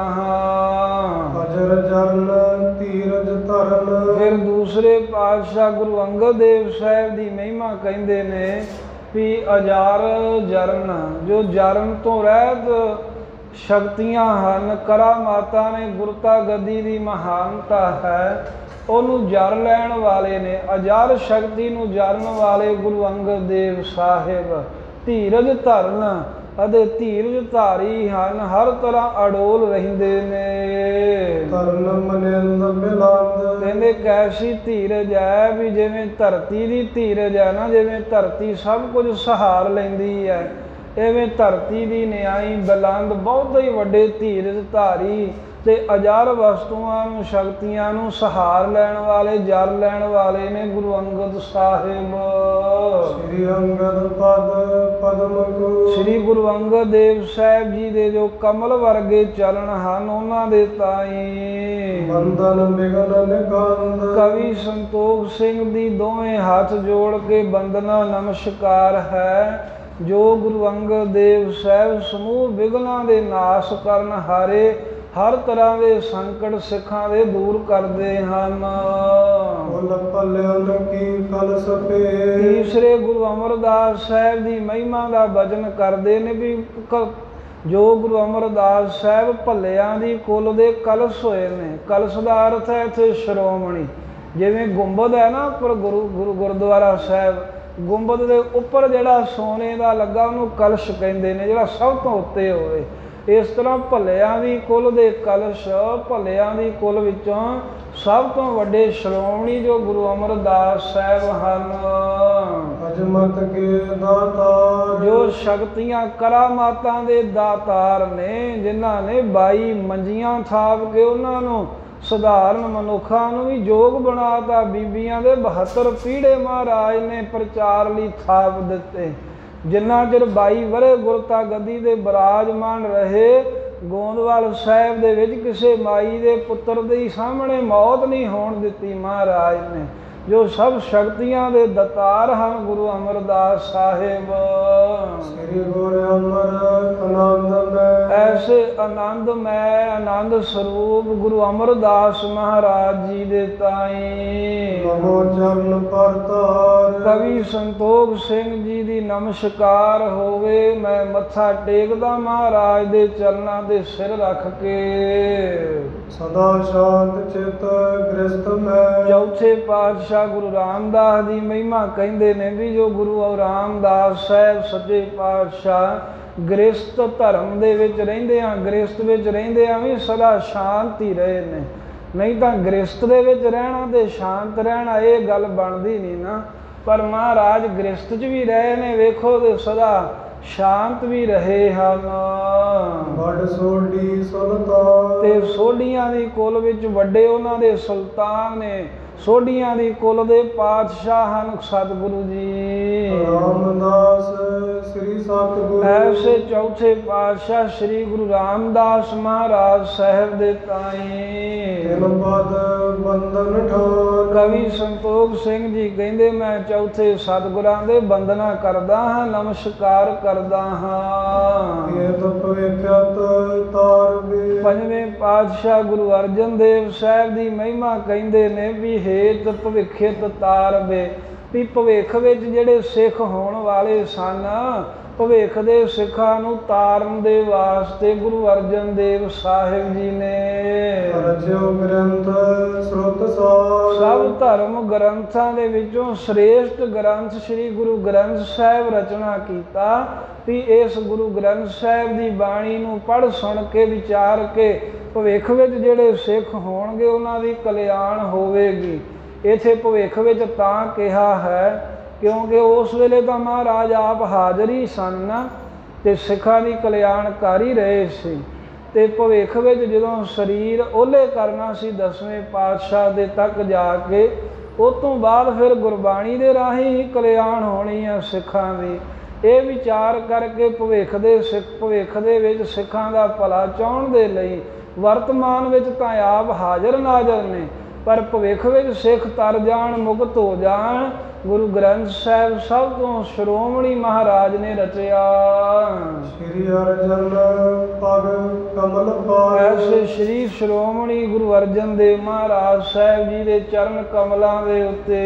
ਹਾਂ। ਅਜਰ ਚਰਨ ਧੀਰਜ ਧਰਨ। ਫਿਰ ਦੂਸਰੇ ਪਾਤਸ਼ਾਹ ਗੁਰੂ ਅੰਗਦ ਦੇਵ ਸਾਹਿਬ ਦੀ ਮਹਿਮਾ ਕਹਿੰਦੇ ਨੇ ਵੀ ਅਜਾਰ ਜਰਨ, ਜੋ ਜਰਨ ਤੋਂ ਰਹਿਤ ਸ਼ਕਤੀਆਂ ਹਨ, ਕਰਾਮਾਤਾਂ ਨੇ, ਗੁਰਤਾ ਗੱਦੀ ਦੀ ਮਹਾਨਤਾ ਹੈ, ਉਹਨੂੰ ਜਰ ਲੈਣ ਵਾਲੇ ਨੇ। ਅਜਰ ਸ਼ਕਤੀ ਨੂੰ ਜਰਨ ਵਾਲੇ ਗੁਰੂ ਅੰਗਦ ਦੇਵ ਸਾਹਿਬ ਧੀਰਜ ਧਰਨ ਅਤੇ ਧੀਰਜ ਧਾਰੀ ਹਨ, ਹਰ ਤਰ੍ਹਾਂ ਅਡੋਲ ਰਹਿੰਦੇ ਨੇ। ਧਰਨ ਮਨਿੰਦ ਮਿਲੰਦ। ਕਹਿੰਦੇ ਕੈਸੀ ਧੀਰਜ ਹੈ ਵੀ ਜਿਵੇਂ ਧਰਤੀ ਦੀ ਧੀਰਜ ਹੈ ਨਾ, ਜਿਵੇਂ ਧਰਤੀ ਸਭ ਕੁਝ ਸਹਾਰ ਲੈਂਦੀ ਹੈ, ਇਵੇਂ ਧਰਤੀ ਦੀ ਨਿਆਈ ਬੁਲੰਦ ਬਹੁਤ ਹੀ ਵੱਡੇ ਧੀਰਜ ਧਾਰੀ ਤੇ ਅਜਰ ਵਸਤੂਆਂ ਨੂੰ ਸ਼ਕਤੀਆਂ ਨੂੰ ਸਹਾਰ ਲੈਣ ਵਾਲੇ ਜਰ ਲੈਣ ਵਾਲੇ ਨੇ ਗੁਰੂ ਅੰਗਦ ਸਾਹਿਬ। ਸ੍ਰੀ ਅੰਗਦ ਪਦ ਪਦਮ ਕੋ, ਸ੍ਰੀ ਗੁਰੂ ਅੰਗਦ ਦੇਵ ਸਾਹਿਬ ਜੀ ਦੇ ਜੋ ਕਮਲ ਵਰਗੇ ਚਰਨ ਹਨ ਉਹਨਾਂ ਦੇ ਤਾਈ। ਬੰਦਨ ਬਿਗਨ ਨਿਕੰਦ। ਕਵੀ ਸੰਤੋਖ ਸਿੰਘ ਦੀ ਦੋਵੇਂ ਹੱਥ ਜੋੜ ਕੇ ਬੰਦਨਾ ਨਮਸਕਾਰ ਹੈ, ਜੋ ਗੁਰੂ ਅੰਗਦ ਦੇਵ ਸਾਹਿਬ ਸਮੂਹ ਵਿਘਨਾਂ ਦੇ ਨਾਸ਼ ਕਰਨ ਹਾਰੇ, ਹਰ ਤਰ੍ਹਾਂ ਦੇ ਸੰਕਟ ਸਿੱਖਾਂ ਦੇ ਦੂਰ ਕਰਦੇ ਹਨ। ਫੁੱਲ ਭਲਿਆਨ ਕੀ ਕਲਸ ਪੇ। ਤੀਸਰੇ ਗੁਰੂ ਅਮਰਦਾਸ ਸਾਹਿਬ ਦੀ ਮਹਿਮਾ ਦਾ ਭਜਨ ਕਰਦੇ ਨੇ ਵੀ ਜੋ ਗੁਰੂ ਅਮਰਦਾਸ ਸਾਹਿਬ ਭੱਲਿਆਂ ਦੀ ਕੁੱਲ ਦੇ ਕਲਸ਼ ਹੋਏ ਨੇ। ਕਲਸ਼ ਦਾ ਅਰਥ ਹੈ ਇੱਥੇ ਸ਼੍ਰੋਮਣੀ, ਜਿਵੇਂ ਗੁੰਬਦ ਹੈ ਨਾ ਪਰ ਗੁਰੂ ਗੁਰੂ ਗੁਰਦੁਆਰਾ ਸਾਹਿਬ, ਗੁੰਬਦ ਦੇ ਉੱਪਰ ਜਿਹੜਾ ਸੋਨੇ ਦਾ ਲੱਗਾ ਉਹਨੂੰ ਕਲਸ਼ ਕਹਿੰਦੇ ਨੇ, ਜਿਹੜਾ ਸਭ ਤੋਂ ਉੱਤੇ ਹੋਵੇ। ਇਸ ਤਰ੍ਹਾਂ ਭੱਲਿਆਂ ਦੀ ਕੁਲ ਦੇ ਕਲਸ਼, ਭੱਲਿਆਂ ਦੀ ਕੁਲ ਵਿੱਚੋਂ ਸਭ ਤੋਂ ਵੱਡੇ ਸ਼੍ਰੋਮਣੀ ਜੋ ਗੁਰੂ ਅਮਰਦਾਸ ਸਾਹਿਬ ਹਨ। ਅਜਮਤ ਕੇ ਦਾਤਾਰ, ਜੋ ਸ਼ਕਤੀਆਂ ਕਰਾਮਾਤਾਂ ਦੇ ਦਾਤਾਰ ਨੇ, ਜਿਨ੍ਹਾਂ ਨੇ ਬਾਈ ਮੰਜੀਆਂ ਥਾਪ ਕੇ ਉਹਨਾਂ ਨੂੰ ਸਧਾਰਨ ਮਨੁੱਖਾਂ ਨੂੰ ਵੀ ਯੋਗ ਬਣਾਤਾ। ਬੀਬੀਆਂ ਦੇ ਬਹੱਤਰ ਪੀੜੇ ਮਹਾਰਾਜ ਨੇ ਪ੍ਰਚਾਰ ਲਈ ਥਾਪ ਦਿੱਤੇ। ਜਿੰਨਾ ਚਿਰ ਬਾਈ ਵਰੇ ਗੁਰਤਾ ਗੱਦੀ ਦੇ ਬਿਰਾਜਮਾਨ ਰਹੇ, ਗੋਂਦਵਾਲ ਸਾਹਿਬ ਦੇ ਵਿੱਚ ਕਿਸੇ ਮਾਈ ਦੇ ਪੁੱਤਰ ਦੇ ਸਾਹਮਣੇ ਮੌਤ ਨਹੀਂ ਹੋਣ ਦਿੱਤੀ ਮਹਾਰਾਜ ਨੇ। ਜੋ ਸਭ ਸ਼ਕਤੀਆਂ ਦੇ ਦਾਤਾਰ ਹਨ ਗੁਰੂ ਅਮਰਦਾਸ ਸਾਹਿਬ। ਸ੍ਰੀ ਗੁਰੂ ਅਮਰ ਆਨੰਦਮੈ, ਐਸੇ ਆਨੰਦਮੈ ਆਨੰਦ ਸਰੂਪ ਗੁਰੂ ਅਮਰਦਾਸ ਮਹਾਰਾਜ ਜੀ ਦੇ ਤਾਈ ਨਮੋ ਚਰਨ ਪਰਤਾਰ। ਕਵੀ ਸੰਤੋਖ ਸਿੰਘ ਜੀ ਦੀ ਨਮਸਕਾਰ ਹੋਵੇ। ਮੈਂ ਮੱਥਾ ਟੇਕਦਾ ਮਹਾਰਾਜ ਦੇ ਚਰਨਾਂ ਦੇ ਸਿਰ ਰੱਖ ਕੇ। ਸਦਾ ਸ਼ਾਂਤ ਚਿਤ ਗ੍ਰਸਤ ਮੈਂ, ਚੌਥੇ ਪਾਤਸ਼ਾਹ ਗੁਰੂ ਰਾਮਦਾਸ ਦੀ ਮਹਿਮਾ ਕਹਿੰਦੇ ਨੇ ਵੀ ਜੋ ਗੁਰੂ ਰਾਮਦਾਸ ਸਾਹਿਬ ਸੱਚੇ ਪਾਤਸ਼ਾਹ ਗ੍ਰਸਤ ਧਰਮ ਦੇ ਵਿੱਚ ਰਹਿੰਦੇ ਆ, ਗ੍ਰਸਤ ਵਿੱਚ ਰਹਿੰਦੇ ਆ ਵੀ ਸਦਾ ਸ਼ਾਂਤ ਹੀ ਰਹੇ ਨੇ। ਨਹੀਂ ਤਾਂ ਗ੍ਰਸਤ ਦੇ ਵਿੱਚ ਰਹਿਣਾ ਤੇ ਸ਼ਾਂਤ ਰਹਿਣਾ ਇਹ ਗੱਲ ਬਣਦੀ ਨਹੀਂ ਨਾ। ਪਰ ਮਹਾਰਾਜ ਗ੍ਰਸਤ 'ਚ ਵੀ ਰਹੇ ਨੇ, ਵੇਖੋ ਤੇ ਸਦਾ ਸ਼ਾਂਤ ਵੀ ਰਹੇ ਹਨ। ਵੱਡ ਸੋਢੀ ਸੁਲਤਾਨ, ਤੇ ਸੋਢੀਆਂ ਦੀ ਕੁਲ ਵਿੱਚ ਵੱਡੇ ਉਹਨਾਂ ਦੇ ਸੁਲਤਾਨ ਨੇ। ਸੋਢੀਆਂ ਦੀ ਕੁਲ ਦੇ ਪਾਤਸ਼ਾਹ ਹਨ ਸਤਿਗੁਰੂ ਜੀ ਰਾਮਦਾਸ ਸ੍ਰੀ ਸਤਿਗੁਰੂ। ਐਸੇ ਚੌਥੇ ਪਾਤਸ਼ਾਹ ਸ੍ਰੀ ਗੁਰੂ ਰਾਮਦਾਸ ਮਹਾਰਾਜ ਸਾਹਿਬ ਦੇ ਤਾਈ ਤਿਨ ਪਦ ਬੰਧਨ ਠਾਨ। ਕਵੀ ਸੰਤੋਖ ਸਿੰਘ ਜੀ ਕਹਿੰਦੇ ਮੈਂ ਚੌਥੇ ਸਤਿਗੁਰਾਂ ਦੇ ਬੰਦਨਾ ਕਰਦਾ ਹਾਂ, ਨਮਸਕਾਰ ਕਰਦਾ ਹਾਂ। ਇਹ ਤਪ ਵੇਖਿਆਤ ਤਾਰ ਵੇ, ਪੰਜਵੇਂ ਪਾਤਸ਼ਾਹ ਗੁਰੂ ਅਰਜਨ ਦੇਵ ਸਾਹਿਬ ਦੀ ਮਹਿਮਾ ਕਹਿੰਦੇ ਨੇ ਵੀ ਹੇਤ ਭਵਿੱਖਿਤ ਤਾਰਵੇ, ਵੀ ਭਵਿੱਖ ਵਿੱਚ ਜਿਹੜੇ ਸਿੱਖ ਹੋਣ ਵਾਲੇ ਸਨ, ਭਵਿੱਖ ਦੇ ਸਿੱਖਾਂ ਨੂੰ ਤਾਰਨ ਦੇ ਵਾਸਤੇ ਗੁਰੂ ਅਰਜਨ ਦੇਵ ਸਾਹਿਬ ਜੀ ਨੇ ਰਚਿਓ ਗ੍ਰੰਥ ਸਰੋਤ ਸਾਰ। ਸਭ ਧਰਮ ਗ੍ਰੰਥਾਂ ਦੇ ਵਿੱਚੋਂ ਸ੍ਰੇਸ਼ਟ ਗ੍ਰੰਥ ਸ੍ਰੀ ਗੁਰੂ ਗ੍ਰੰਥ ਸਾਹਿਬ ਰਚਨਾ ਕੀਤਾ। ਵੀ ਇਸ ਗੁਰੂ ਗ੍ਰੰਥ ਸਾਹਿਬ ਦੀ ਬਾਣੀ ਨੂੰ ਪੜ੍ਹ ਸੁਣ ਕੇ ਵਿਚਾਰ ਕੇ ਭਵਿੱਖ ਵਿੱਚ ਜਿਹੜੇ ਸਿੱਖ ਹੋਣਗੇ ਉਹਨਾਂ ਦੀ ਕਲਿਆਣ ਹੋਵੇਗੀ। ਇੱਥੇ ਭਵਿੱਖ ਵਿੱਚ ਤਾਂ ਕਿਹਾ ਹੈ ਕਿਉਂਕਿ ਉਸ ਵੇਲੇ ਤਾਂ ਮਹਾਰਾਜ ਆਪ ਹਾਜ਼ਰ ਹੀ ਸਨ ਨਾ, ਅਤੇ ਸਿੱਖਾਂ ਦੀ ਕਲਿਆਣਕਾਰੀ ਰਹੇ ਸੀ। ਅਤੇ ਭਵਿੱਖ ਵਿੱਚ ਜਦੋਂ ਸਰੀਰ ਓਹਲੇ ਕਰਨਾ ਸੀ ਦਸਵੇਂ ਪਾਤਸ਼ਾਹ ਦੇ ਤੱਕ ਜਾ ਕੇ, ਉਸ ਤੋਂ ਬਾਅਦ ਫਿਰ ਗੁਰਬਾਣੀ ਦੇ ਰਾਹੀਂ ਹੀ ਕਲਿਆਣ ਹੋਣੀ ਆ ਸਿੱਖਾਂ ਦੀ। ਇਹ ਵਿਚਾਰ ਕਰਕੇ ਭਵਿੱਖ ਦੇ ਸਿੱਖ ਭਵਿੱਖ ਦੇ ਵਿੱਚ ਸਿੱਖਾਂ ਦਾ ਭਲਾ ਚਾਹੁਣ ਦੇ ਲਈ ਵਰਤਮਾਨ ਵਿੱਚ ਤਾਂ ਆਪ ਹਾਜ਼ਰ ਨਾਜ਼ਰ ਨੇ, ਪਰ ਭਵਿੱਖ ਵਿੱਚ ਸਿੱਖ ਤਰ ਜਾਣ, ਮੁਕਤ ਹੋ ਜਾਣ, ਗੁਰੂ ਗ੍ਰੰਥ ਸਾਹਿਬ ਸਭ ਤੋਂ ਸ਼੍ਰੋਮਣੀ ਮਹਾਰਾਜ ਨੇ ਰਚਿਆ। ਸ੍ਰੀ ਅਰਜਨ ਪਗ ਕਮਲ ਪਾਰ। ਐਸੇ ਸ਼੍ਰੀ ਸ਼੍ਰੋਮਣੀ ਗੁਰੂ ਅਰਜਨ ਦੇਵ ਮਹਾਰਾਜ ਸਾਹਿਬ ਜੀ ਦੇ ਚਰਨ ਕਮਲਾਂ ਦੇ ਉੱਤੇ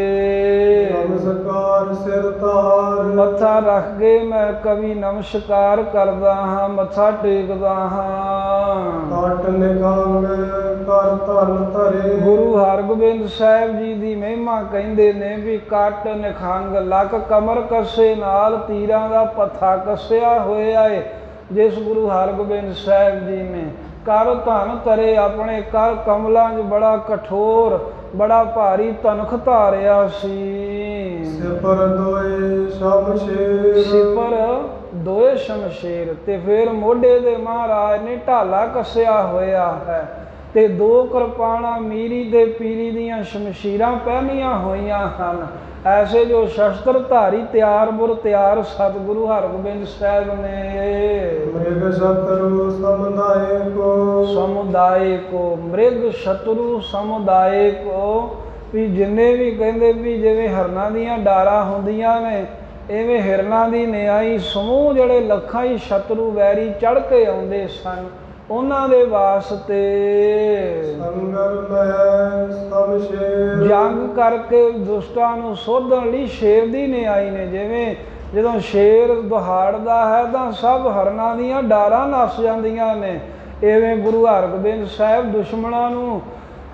ਨਮਸਕਾਰ ਸਿਰ ਤਾਰ। ਮੱਥਾ ਰੱਖ ਕੇ ਮੈਂ ਕਵੀ ਨਮਸਕਾਰ ਕਰਦਾ ਹਾਂ, ਮੱਥਾ ਟੇਕਦਾ ਹਾਂ। ਕਾਟ ਨਿਗੰਗ ਕਰ ਧਨ ਧਰੇ, ਗੁਰੂ ਹਰਗੋਬਿੰਦ ਸਾਹਿਬ ਜੀ ਦੀ ਮਹਿਮਾ ਕਹਿੰਦੇ ਨੇ ਵੀ ਕੱਟ ਨਿਖੰਗ ਲੱਕ ਕਮਰ ਕੱਸੇ ਨਾਲ ਤੀਰਾਂ ਦਾ ਪੱਥਾ ਕੱਸਿਆ ਹੋਇਆ ਏ। ਜਿਸ ਗੁਰੂ ਹਰਗੋਬਿੰਦ ਸਾਹਿਬ ਜੀ ਨੇ ਕਰ ਧਨ ਧਰੇ, ਆਪਣੇ ਕਰ ਕਮਲਾਂ 'ਚ ਬੜਾ ਕਠੋਰ ਬੜਾ ਭਾਰੀ ਤਨਖ ਧਾਰਿਆ ਸੀ। ਸਿਪਰ ਦੋਏ ਸ਼ਮਸ਼ੇਰ, ਸਿਪਰ ਦੋਏ ਸ਼ਮਸ਼ੇਰ, ਤੇ ਫਿਰ ਮੋਢੇ ਦੇ ਮਹਾਰਾਜ ਨੇ ਢਾਲਾ ਕੱਸਿਆ ਹੋਇਆ ਹੈ, ਤੇ ਦੋ ਕਿਰਪਾਨਾਂ ਮੀਰੀ ਤੇ ਪੀਰੀ ਦੀਆਂ ਸ਼ਮਸ਼ੀਰਾਂ ਪਹਿਨੀਆਂ ਹੋਈਆਂ ਹਨ। ਐਸੇ ਜੋ ਸ਼ਸਤਰ ਧਾਰੀ ਤਿਆਰ ਬੁਰ ਤਿਆਰ ਸਤਿਗੁਰੂ ਹਰਗੋਬਿੰਦ ਸਾਹਿਬ ਨੇ। ਮ੍ਰਿਗ ਸ਼ਤਰੂ ਸਮੁਦਾਇ ਕੋ, ਸਮੁਦਾਇ ਕੋ ਮ੍ਰਿਗ ਸ਼ਤਰੂ ਸਮੁਦਾਇ ਕੋ, ਵੀ ਜਿੰਨੇ ਵੀ ਕਹਿੰਦੇ ਵੀ ਜਿਵੇਂ ਹਿਰਨਾਂ ਦੀਆਂ ਡਾਰਾਂ ਹੁੰਦੀਆਂ ਨੇ, ਇਵੇਂ ਹਿਰਨਾਂ ਦੀ ਨਿਆਈ ਸਮੂਹ ਜਿਹੜੇ ਲੱਖਾਂ ਹੀ ਸ਼ਤਰੂ ਵੈਰੀ ਚੜ੍ਹ ਕੇ ਆਉਂਦੇ ਸਨ, ਉਹਨਾਂ ਦੇ ਵਾਸਤੇ ਸੰਗਰ ਮੈਂ ਸ਼ਮਸ਼ੇਰ, ਜੰਗ ਕਰਕੇ ਦੁਸ਼ਟਾਂ ਨੂੰ ਸੋਧਣ ਲਈ ਸ਼ੇਰ ਦੀ ਨਿਆਈ ਨੇ। ਜਿਵੇਂ ਜਦੋਂ ਸ਼ੇਰ ਦਹਾੜਦਾ ਹੈ ਤਾਂ ਸਭ ਹਰਨਾਂ ਦੀਆਂ ਡਾਰਾਂ ਨੱਸ ਜਾਂਦੀਆਂ ਨੇ, ਇਵੇਂ ਗੁਰੂ ਹਰਗੋਬਿੰਦ ਸਾਹਿਬ ਦੁਸ਼ਮਣਾਂ ਨੂੰ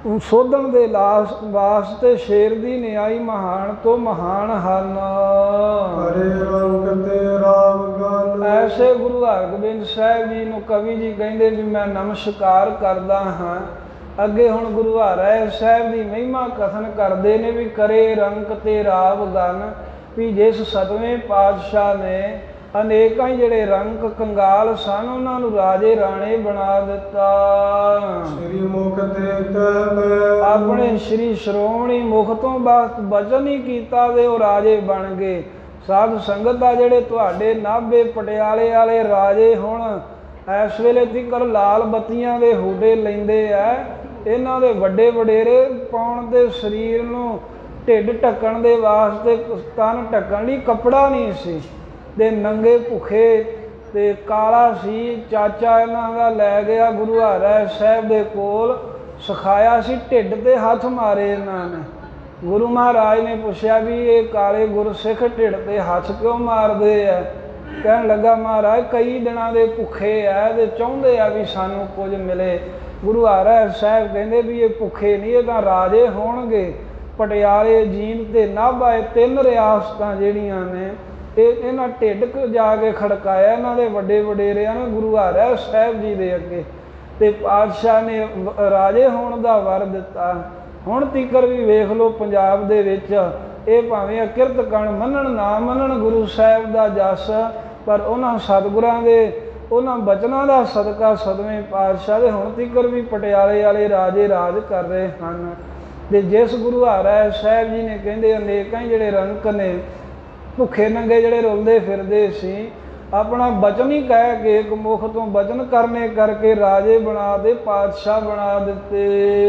ਸੋਧਣ ਦੇ ਲਾਸ ਵਾਸਤੇ ਸ਼ੇਰ ਦੀ ਨਿਆਈ ਮਹਾਨ ਤੋਂ ਮਹਾਨ ਹਨ। ਹਰੇ ਰੰਗ ਤੇ ਰਾਮ ਗਨ। ਐਸੇ ਗੁਰੂ ਹਰਗੋਬਿੰਦ ਸਾਹਿਬ ਜੀ ਨੂੰ ਕਵੀ ਜੀ ਕਹਿੰਦੇ ਵੀ ਮੈਂ ਨਮਸਕਾਰ ਕਰਦਾ ਹਾਂ। ਅੱਗੇ ਹੁਣ ਗੁਰੂ ਹਰਿ ਸਾਹਿਬ ਦੀ ਮਹਿਮਾ ਕਥਨ ਕਰਦੇ ਨੇ ਵੀ ਕਰੇ ਰੰਗ ਤੇ ਰਾਵ ਗਨ, ਵੀ ਜਿਸ ਸਤਵੇਂ ਪਾਤਸ਼ਾਹ ਨੇ ਅਨੇਕਾਂ ਹੀ ਜਿਹੜੇ ਰੰਗ ਕੰਗਾਲ ਸਨ ਉਹਨਾਂ ਨੂੰ ਰਾਜੇ ਰਾਣੇ ਬਣਾ ਦਿੱਤਾ। ਸ੍ਰੀ ਮੁਖ ਤੇ ਕਹਿ ਮੈਂ ਆਪਣੇ ਸ੍ਰੀ ਸ਼੍ਰੋਮਣੀ ਮੁਖ ਤੋਂ ਬਸ ਬਚਨ ਹੀ ਕੀਤਾ ਤੇ ਉਹ ਰਾਜੇ ਬਣ ਗਏ। ਸਾਧ ਸੰਗਤ ਆ ਜਿਹੜੇ ਤੁਹਾਡੇ ਨਾਭੇ ਪਟਿਆਲੇ ਵਾਲੇ ਰਾਜੇ ਹੁਣ ਇਸ ਵੇਲੇ ਤੀਕਰ ਲਾਲ ਬੱਤੀਆਂ ਦੇ ਹੂਡੇ ਲੈਂਦੇ ਆ, ਇਹਨਾਂ ਦੇ ਵੱਡੇ ਵਡੇਰੇ ਪਾਉਣ ਦੇ ਸਰੀਰ ਨੂੰ ਢਿੱਡ ਢੱਕਣ ਦੇ ਵਾਸਤੇ ਤਨ ਢੱਕਣ ਲਈ ਕੱਪੜਾ ਨਹੀਂ ਸੀ ਤੇ ਨੰਗੇ ਭੁੱਖੇ ਤੇ ਕਾਲਾ ਸੀ। ਚਾਚਾ ਇਹਨਾਂ ਦਾ ਲੈ ਗਿਆ ਗੁਰੂ ਹਰਿ ਸਾਹਿਬ ਦੇ ਕੋਲ, ਸਿਖਾਇਆ ਸੀ, ਢਿੱਡ ਤੇ ਹੱਥ ਮਾਰੇ ਇਹਨਾਂ ਨੇ। ਗੁਰੂ ਮਹਾਰਾਜ ਨੇ ਪੁੱਛਿਆ ਵੀ ਇਹ ਕਾਲੇ ਗੁਰਸਿੱਖ ਢਿੱਡ ਤੇ ਹੱਥ ਕਿਉਂ ਮਾਰਦੇ ਆ? ਕਹਿਣ ਲੱਗਾ ਮਹਾਰਾਜ ਕਈ ਦਿਨਾਂ ਦੇ ਭੁੱਖੇ ਆ ਤੇ ਚਾਹੁੰਦੇ ਆ ਵੀ ਸਾਨੂੰ ਕੁਝ ਮਿਲੇ। ਗੁਰੂ ਹਰਿ ਸਾਹਿਬ ਕਹਿੰਦੇ ਵੀ ਇਹ ਭੁੱਖੇ ਨਹੀਂ, ਇਹ ਤਾਂ ਰਾਜੇ ਹੋਣਗੇ। ਪਟਿਆਲੇ ਜੀਂਦ ਤੇ ਨਾਭਾ ਇਹ ਤਿੰਨ ਰਿਆਸਤਾਂ ਜਿਹੜੀਆਂ ਨੇ ਇਹ ਇਹਨਾਂ ਢਿੱਡ ਜਾ ਕੇ ਖੜਕਾਇਆ ਇਹਨਾਂ ਦੇ ਵੱਡੇ ਵਡੇਰਿਆਂ ਨੇ ਗੁਰੂ ਹਰਿ ਸਾਹਿਬ ਜੀ ਦੇ ਅੱਗੇ, ਤੇ ਪਾਤਸ਼ਾਹ ਨੇ ਰਾਜੇ ਹੋਣ ਦਾ ਵਰ ਦਿੱਤਾ। ਹੁਣ ਤੀਕਰ ਵੀ ਵੇਖ ਲਓ ਪੰਜਾਬ ਦੇ ਵਿੱਚ ਇਹ ਭਾਵੇਂ ਅਕਿਰਤ ਕਣ ਮੰਨਣ ਨਾ ਮੰਨਣ ਗੁਰੂ ਸਾਹਿਬ ਦਾ ਜਸ, ਪਰ ਉਹਨਾਂ ਸਤਿਗੁਰਾਂ ਦੇ ਉਹਨਾਂ ਬਚਨਾਂ ਦਾ ਸਦਕਾ ਸਦਵੇਂ ਪਾਤਸ਼ਾਹ ਦੇ ਹੁਣ ਤੀਕਰ ਵੀ ਪਟਿਆਲੇ ਵਾਲੇ ਰਾਜੇ ਰਾਜ ਕਰ ਰਹੇ ਹਨ। ਤੇ ਜਿਸ ਗੁਰੂ ਹਰਿ ਸਾਹਿਬ ਜੀ ਨੇ ਕਹਿੰਦੇ ਅਨੇਕਾਂ ਹੀ ਜਿਹੜੇ ਰੰਕ ਨੇ ਭੁੱਖੇ ਨੰਗੇ ਜਿਹੜੇ ਰੁਲਦੇ ਫਿਰਦੇ ਸੀ, ਆਪਣਾ ਬਚਨ ਹੀ ਕਹਿ ਕੇ ਇੱਕ ਮੁਖ ਤੋਂ ਬਚਨ ਕਰਨੇ ਕਰਕੇ ਰਾਜੇ ਬਣਾ ਦੇ ਪਾਤਸ਼ਾਹ ਬਣਾ ਦਿੱਤੇ।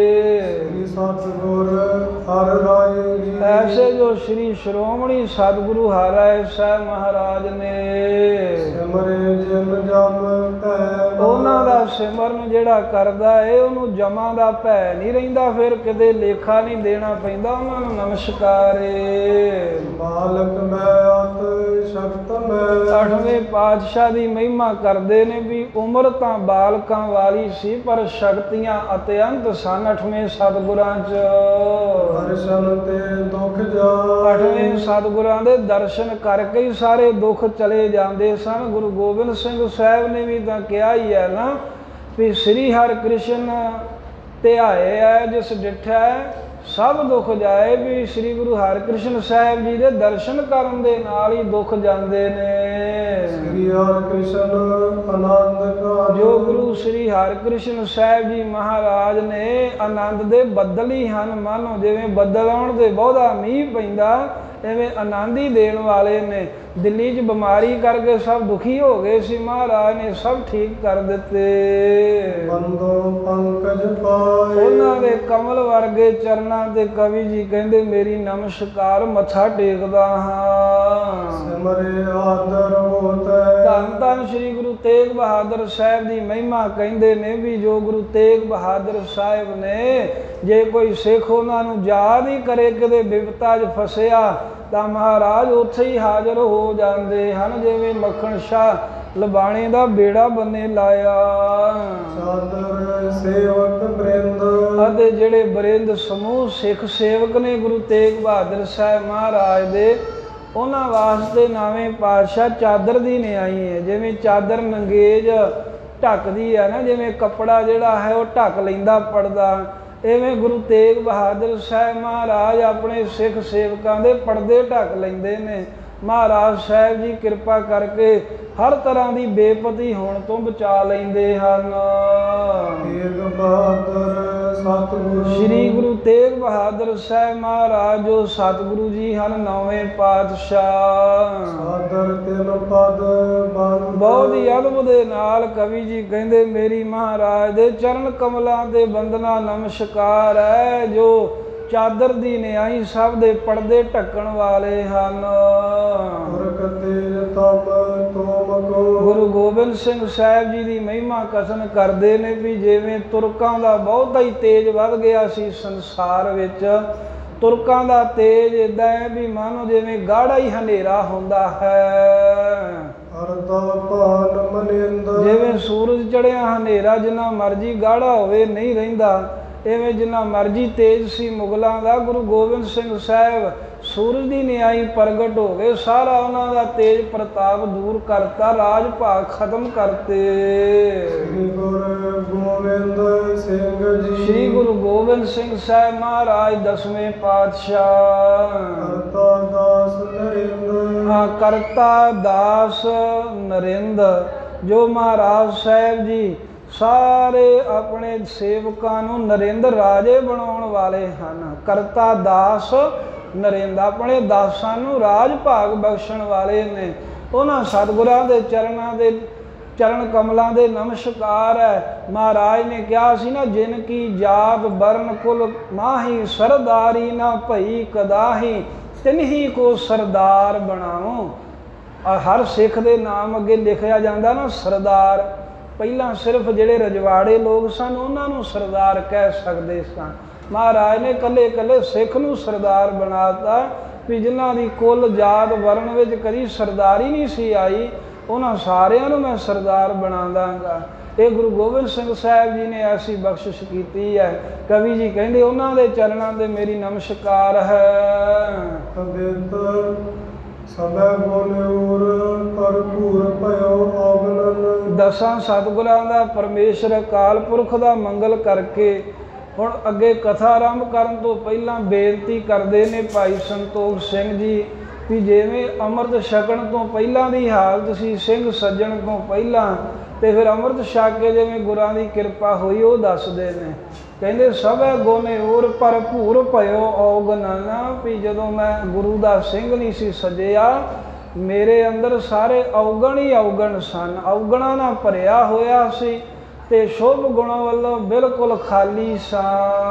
ਸਤਿਗੁਰ ਹਰਿ ਰਾਏ ਜੀ ਐਸੇ ਜੋ ਸ਼੍ਰੀ ਸ਼੍ਰੋਮਣੀ ਸਤਿਗੁਰੂ ਹਰਿ ਸਾਹਿਬ ਮਹਾਰਾਜ ਨੇ ਸਿਮਰੇ ਜਿਮ ਜਮ ਭੈ, ਉਹਨਾਂ ਦਾ ਸਿਮਰਨ ਜਿਹੜਾ ਕਰਦਾ ਏ ਉਹਨੂੰ ਜਮਾਂ ਦਾ ਭੈ ਨਹੀਂ ਰਹਿੰਦਾ, ਫਿਰ ਕਿਤੇ ਲੇਖਾ ਨਹੀਂ ਦੇਣਾ ਪੈਂਦਾ। ਉਹਨਾਂ ਨੂੰ ਨਮਸਕਾਰ ਏ। ਬਾਲਕ ਮੈਂ ਅਤ ਸ਼ਕਤ ਮੈਂ। ਅੱਠਵੇਂ ਪਾਤਸ਼ਾਹ ਦੀ ਮਹਿਮਾ ਕਰਦੇ ਨੇ ਵੀ ਉਮਰ ਤਾਂ ਬਾਲਕਾਂ ਵਾਲੀ ਸੀ ਪਰ ਸ਼ਕਤੀਆਂ ਅਤਿਅੰਤ ਸਨ ਅੱਠਵੇਂ ਸਤਿਗੁਰਾਂ 'ਚ। ਦਰਸ਼ਨ ਤੇ ਦੁੱਖ ਜਾ। ਅੱਠਵੇਂ ਸਤਿਗੁਰਾਂ ਦੇ ਦਰਸ਼ਨ ਕਰਕੇ ਹੀ ਸਾਰੇ ਦੁੱਖ ਚਲੇ ਜਾਂਦੇ ਸਨ। ਗੁਰੂ ਗੋਬਿੰਦ ਸਿੰਘ ਸਾਹਿਬ ਨੇ ਵੀ ਤਾਂ ਕਿਹਾ ਹੀ ਹੈ ਨਾ ਵੀ ਸ੍ਰੀ ਹਰਿ ਕ੍ਰਿਸ਼ਨ ਧਿਆਏ ਹੈ ਜਿਸ ਡਿਠੈ ਸਭ ਦੁੱਖ ਜਾਏ, ਵੀ ਸ੍ਰੀ ਗੁਰੂ ਹਰਿਕ੍ਰਿਸ਼ਨ ਸਾਹਿਬ ਜੀ ਦੇ ਦਰਸ਼ਨ ਕਰਨ ਦੇ ਨਾਲ ਹੀ ਦੁੱਖ ਜਾਂਦੇ ਨੇ। ਸ੍ਰੀ ਹਰਿਕ੍ਰਿਸ਼ਨ ਆਨੰਦ ਕਾਜ। ਜੋ ਗੁਰੂ ਸ੍ਰੀ ਹਰਿਕ੍ਰਿਸ਼ਨ ਸਾਹਿਬ ਜੀ ਮਹਾਰਾਜ ਨੇ ਆਨੰਦ ਦੇ ਬੱਦਲ ਹੀ ਹਨ। ਮਾਨੋ ਜਿਵੇਂ ਬੱਦਲ ਆਉਣ ਤੇ ਬਹੁਤਾ ਮੀਂਹ ਪੈਂਦਾ, ਐਵੇਂ ਆਨੰਦ ਹੀ ਦੇਣ ਵਾਲੇ ਨੇ। ਦਿੱਲੀ 'ਚ ਬਿਮਾਰੀ ਕਰਕੇ ਸਭ ਦੁਖੀ ਹੋ ਗਏ ਸੀ, ਮਹਾਰਾਜ ਨੇ ਸਭ ਠੀਕ ਕਰ ਦਿੱਤੇ। ਬੰਦੋ ਪੰਕਜ ਪਾਏ। ਉਹਨਾਂ ਦੇ ਕਮਲ ਵਰਗੇ ਚਰਨਾਂ ਤੇ ਕਵੀ ਜੀ ਕਹਿੰਦੇ ਮੇਰੀ ਨਮਸਕਾਰ ਮੱਥਾ ਟੇਕਦਾ ਹਾਂ। ਸਿਮਰੇ ਆਦਰ ਹੋਤੈ। ਧੰਨ ਧੰਨ ਸ੍ਰੀ ਗੁਰੂ ਤੇਗ ਬਹਾਦਰ ਸਾਹਿਬ ਦੀ ਮਹਿਮਾ ਕਹਿੰਦੇ ਨੇ ਵੀ ਜੋ ਗੁਰੂ ਤੇਗ ਬਹਾਦਰ ਸਾਹਿਬ ਨੇ ਜੇ ਕੋਈ ਸਿੱਖ ਉਹਨਾਂ ਨੂੰ ਯਾਦ ਹੀ ਕਰੇ ਕਿਤੇ ਬਿਪਤਾ 'ਚ ਫਸਿਆ ਤਾਂ ਮਹਾਰਾਜ ਉੱਥੇ ਹੀ ਹਾਜ਼ਰ ਹੋ ਜਾਂਦੇ ਹਨ। ਜਿਵੇਂ ਮੱਖਣ ਸ਼ਾਹ ਲਬਾਣੇ ਦਾ ਬੇੜਾ ਬੰਨੇ ਲਾਇਆ। ਸਾਦਰ ਸੇਵਕ ਬ੍ਰਿੰਦ। ਅਤੇ ਜਿਹੜੇ ਬਰਿੰਦ ਸਮੂਹ ਸਿੱਖ ਸੇਵਕ ਨੇ ਗੁਰੂ ਤੇਗ ਬਹਾਦਰ ਸਾਹਿਬ ਮਹਾਰਾਜ ਦੇ, ਉਹਨਾਂ ਵਾਸਤੇ ਨਵੇਂ ਪਾਤਸ਼ਾਹ ਚਾਦਰ ਦੀ ਨਿਆਈ ਹੈ। ਜਿਵੇਂ ਚਾਦਰ ਨੰਗੇਜ ਢੱਕਦੀ ਹੈ ਨਾ, ਜਿਵੇਂ ਕੱਪੜਾ ਜਿਹੜਾ ਹੈ ਉਹ ਢੱਕ ਲੈਂਦਾ ਪਰਦਾ, ਐਵੇਂ ਗੁਰੂ ਤੇਗ ਬਹਾਦਰ ਸਾਹਿਬ ਮਹਾਰਾਜ ਆਪਣੇ ਸਿੱਖ ਸੇਵਕਾਂ ਦੇ ਪਰਦੇ ਢੱਕ ਲੈਂਦੇ ਨੇ। ਮਹਾਰਾਜ ਸਾਹਿਬ ਜੀ ਕਿਰਪਾ ਕਰਕੇ ਹਰ ਤਰ੍ਹਾਂ ਦੀ ਬੇਪਤੀ ਹੋਣ ਤੋਂ ਬਚਾ ਲੈਂਦੇ ਹਨ। ਤੇਗ ਬਹਾਦਰ ਸਤਿਗੁਰੂ। ਸ਼੍ਰੀ ਗੁਰੂ ਤੇਗ ਬਹਾਦਰ ਸਾਹਿਬ ਮਹਾਰਾਜ ਜੋ ਸਤਿਗੁਰੂ ਜੀ ਹਨ ਨੌਵੇਂ ਪਾਤਸ਼ਾਹ। ਸਾਦਰ ਤਿਨ ਪਦ ਬੰਦ। ਬਹੁਤ ਹੀ ਅਦਬ ਦੇ ਨਾਲ ਕਵੀ ਜੀ ਕਹਿੰਦੇ ਮੇਰੀ ਮਹਾਰਾਜ ਦੇ ਚਰਨ ਕਮਲਾਂ ਤੇ ਬੰਦਨਾ ਨਮਸਕਾਰ ਹੈ ਜੋ ਚਾਦਰ ਦੀ ਨਿਆਈ ਸਭ ਦੇ ਪਰਦੇ ਢੱਕਣ ਵਾਲੇ ਹਨ। ਗੁਰੂ ਗੋਬਿੰਦ ਸਿੰਘ ਸਾਹਿਬ ਜੀ ਦੀ ਮਹਿਮਾ ਕਥਨ ਕਰਦੇ ਨੇ ਵੀ ਜਿਵੇਂ ਤੁਰਕਾਂ ਦਾ ਬਹੁਤਾ ਹੀ ਤੇਜ ਵੱਧ ਗਿਆ ਸੀ ਸੰਸਾਰ ਵਿੱਚ, ਤੁਰਕਾਂ ਦਾ ਤੇਜ ਇੱਦਾਂ ਹੈ ਵੀ ਮਾਨੋ ਜਿਵੇਂ ਗਾੜਾ ਹੀ ਹਨੇਰਾ ਹੁੰਦਾ ਹੈ। ਜਿਵੇਂ ਸੂਰਜ ਚੜ੍ਹਿਆ ਹਨੇਰਾ ਜਿੰਨਾ ਮਰਜੀ ਗਾੜਾ ਹੋਵੇ ਨਹੀਂ ਰਹਿੰਦਾ, ਇਵੇਂ ਜਿੰਨਾ ਮਰਜੀ ਤੇਜ ਸੀ ਮੁਗਲਾਂ ਦਾ, ਗੁਰੂ ਗੋਬਿੰਦ ਸਿੰਘ ਸਾਹਿਬ ਸੂਰਜ ਦੀ ਨਿਆਈ ਪ੍ਰਗਟ ਹੋ ਗਏ, ਸਾਰਾ ਉਹਨਾਂ ਦਾ ਤੇਜ ਪ੍ਰਤਾਪ ਦੂਰ ਕਰਤਾ, ਰਾਜ ਭਾਗ ਖਤਮ ਕਰਤੇ। ਸ੍ਰੀ ਗੁਰੂ ਗੋਬਿੰਦ ਸਿੰਘ ਜੀ ਸ੍ਰੀ ਗੁਰੂ ਗੋਬਿੰਦ ਸਿੰਘ ਸਾਹਿਬ ਮਹਾਰਾਜ ਦਸਵੇਂ ਪਾਤਸ਼ਾਹ। ਕਰਤਾ ਦਾਸ ਨਰਿੰਦ ਹਾਂ, ਕਰਤਾ ਦਾਸ ਨਰਿੰਦ, ਜੋ ਮਹਾਰਾਜ ਸਾਹਿਬ ਜੀ ਸਾਰੇ ਆਪਣੇ ਸੇਵਕਾਂ ਨੂੰ ਨਰਿੰਦ ਰਾਜੇ ਬਣਾਉਣ ਵਾਲੇ ਹਨ। ਕਰਤਾ ਦਾਸ ਨਰਿੰਦ, ਆਪਣੇ ਦਾਸਾਂ ਨੂੰ ਰਾਜ ਭਾਗ ਬਖਸ਼ਣ ਵਾਲੇ ਨੇ। ਉਹਨਾਂ ਸਤਿਗੁਰਾਂ ਦੇ ਚਰਨਾਂ ਦੇ ਚਰਨ ਕਮਲਾਂ ਦੇ ਨਮਸਕਾਰ ਹੈ। ਮਹਾਰਾਜ ਨੇ ਕਿਹਾ ਸੀ ਨਾ, ਜਿਨ ਕੀ ਜਾਤ ਬਰਨ ਕੁਲ ਮਾਹੀ, ਸਰਦਾਰੀ ਨਾ ਭਈ ਕਦਾਹੀ, ਤਿਨਹੀ ਕੋ ਸਰਦਾਰ ਬਣਾਓ। ਹਰ ਸਿੱਖ ਦੇ ਨਾਮ ਅੱਗੇ ਲਿਖਿਆ ਜਾਂਦਾ ਨਾ ਸਰਦਾਰ। ਪਹਿਲਾਂ ਸਿਰਫ ਜਿਹੜੇ ਰਜਵਾੜੇ ਲੋਕ ਸਨ ਉਹਨਾਂ ਨੂੰ ਸਰਦਾਰ ਕਹਿ ਸਕਦੇ ਸਨ। ਮਹਾਰਾਜ ਨੇ ਇਕੱਲੇ ਇਕੱਲੇ ਸਿੱਖ ਨੂੰ ਸਰਦਾਰ ਬਣਾਤਾ, ਵੀ ਜਿਨ੍ਹਾਂ ਦੀ ਕੁੱਲ ਜਾਤ ਵਰਨ ਵਿੱਚ ਕਦੀ ਸਰਦਾਰੀ ਨਹੀਂ ਸੀ ਆਈ, ਉਹਨਾਂ ਸਾਰਿਆਂ ਨੂੰ ਮੈਂ ਸਰਦਾਰ ਬਣਾ ਦਾਂਗਾ। ਇਹ ਗੁਰੂ ਗੋਬਿੰਦ ਸਿੰਘ ਸਾਹਿਬ ਜੀ ਨੇ ਐਸੀ ਬਖਸ਼ਿਸ਼ ਕੀਤੀ ਹੈ। ਕਵੀ ਜੀ ਕਹਿੰਦੇ ਉਹਨਾਂ ਦੇ ਚਰਨਾਂ 'ਤੇ ਮੇਰੀ ਨਮਸਕਾਰ ਹੈ। ਸਭੈ ਗੁਣੂਰ ਭਰਪੂਰ ਭਇਓ ਆਗਨਨ। ਦਸਾਂ ਸਤਿਗੁਰਾਂ ਦਾ ਪਰਮੇਸ਼ਰ ਅਕਾਲ ਪੁਰਖ ਦਾ ਮੰਗਲ ਕਰਕੇ ਹੁਣ ਅੱਗੇ ਕਥਾ ਆਰੰਭ ਕਰਨ ਤੋਂ ਪਹਿਲਾਂ ਬੇਨਤੀ ਕਰਦੇ ਨੇ ਭਾਈ ਸੰਤੋਖ ਸਿੰਘ ਜੀ ਵੀ ਜਿਵੇਂ ਅੰਮ੍ਰਿਤ ਛਕਣ ਤੋਂ ਪਹਿਲਾਂ ਦੀ ਹਾਲਤ ਸੀ ਸਿੰਘ ਸੱਜਣ ਤੋਂ ਪਹਿਲਾਂ, ਤੇ ਫਿਰ ਅੰਮ੍ਰਿਤ ਛਕ ਕੇ ਜਿਵੇਂ ਗੁਰਾਂ ਦੀ ਕਿਰਪਾ ਹੋਈ ਉਹ ਦੱਸਦੇ ਨੇ। ਕਹਿੰਦੇ ਸਭੈ ਗੁਣੇ ਹੋਰ ਭਰਪੂਰ ਭਇਓ ਔਗਣਨ, ਵੀ ਜਦੋਂ ਮੈਂ ਗੁਰੂ ਦਾ ਸਿੰਘ ਨਹੀਂ ਸੀ ਸਜਿਆ, ਮੇਰੇ ਅੰਦਰ ਸਾਰੇ ਔਗਣ ਹੀ ਔਗਣ ਸਨ, ਔਗਣਾਂ ਨਾਲ ਭਰਿਆ ਹੋਇਆ ਸੀ ਤੇ ਸ਼ੁਭ ਗੁਣਾਂ ਵੱਲੋਂ ਬਿਲਕੁਲ ਖਾਲੀ ਸਾਂ।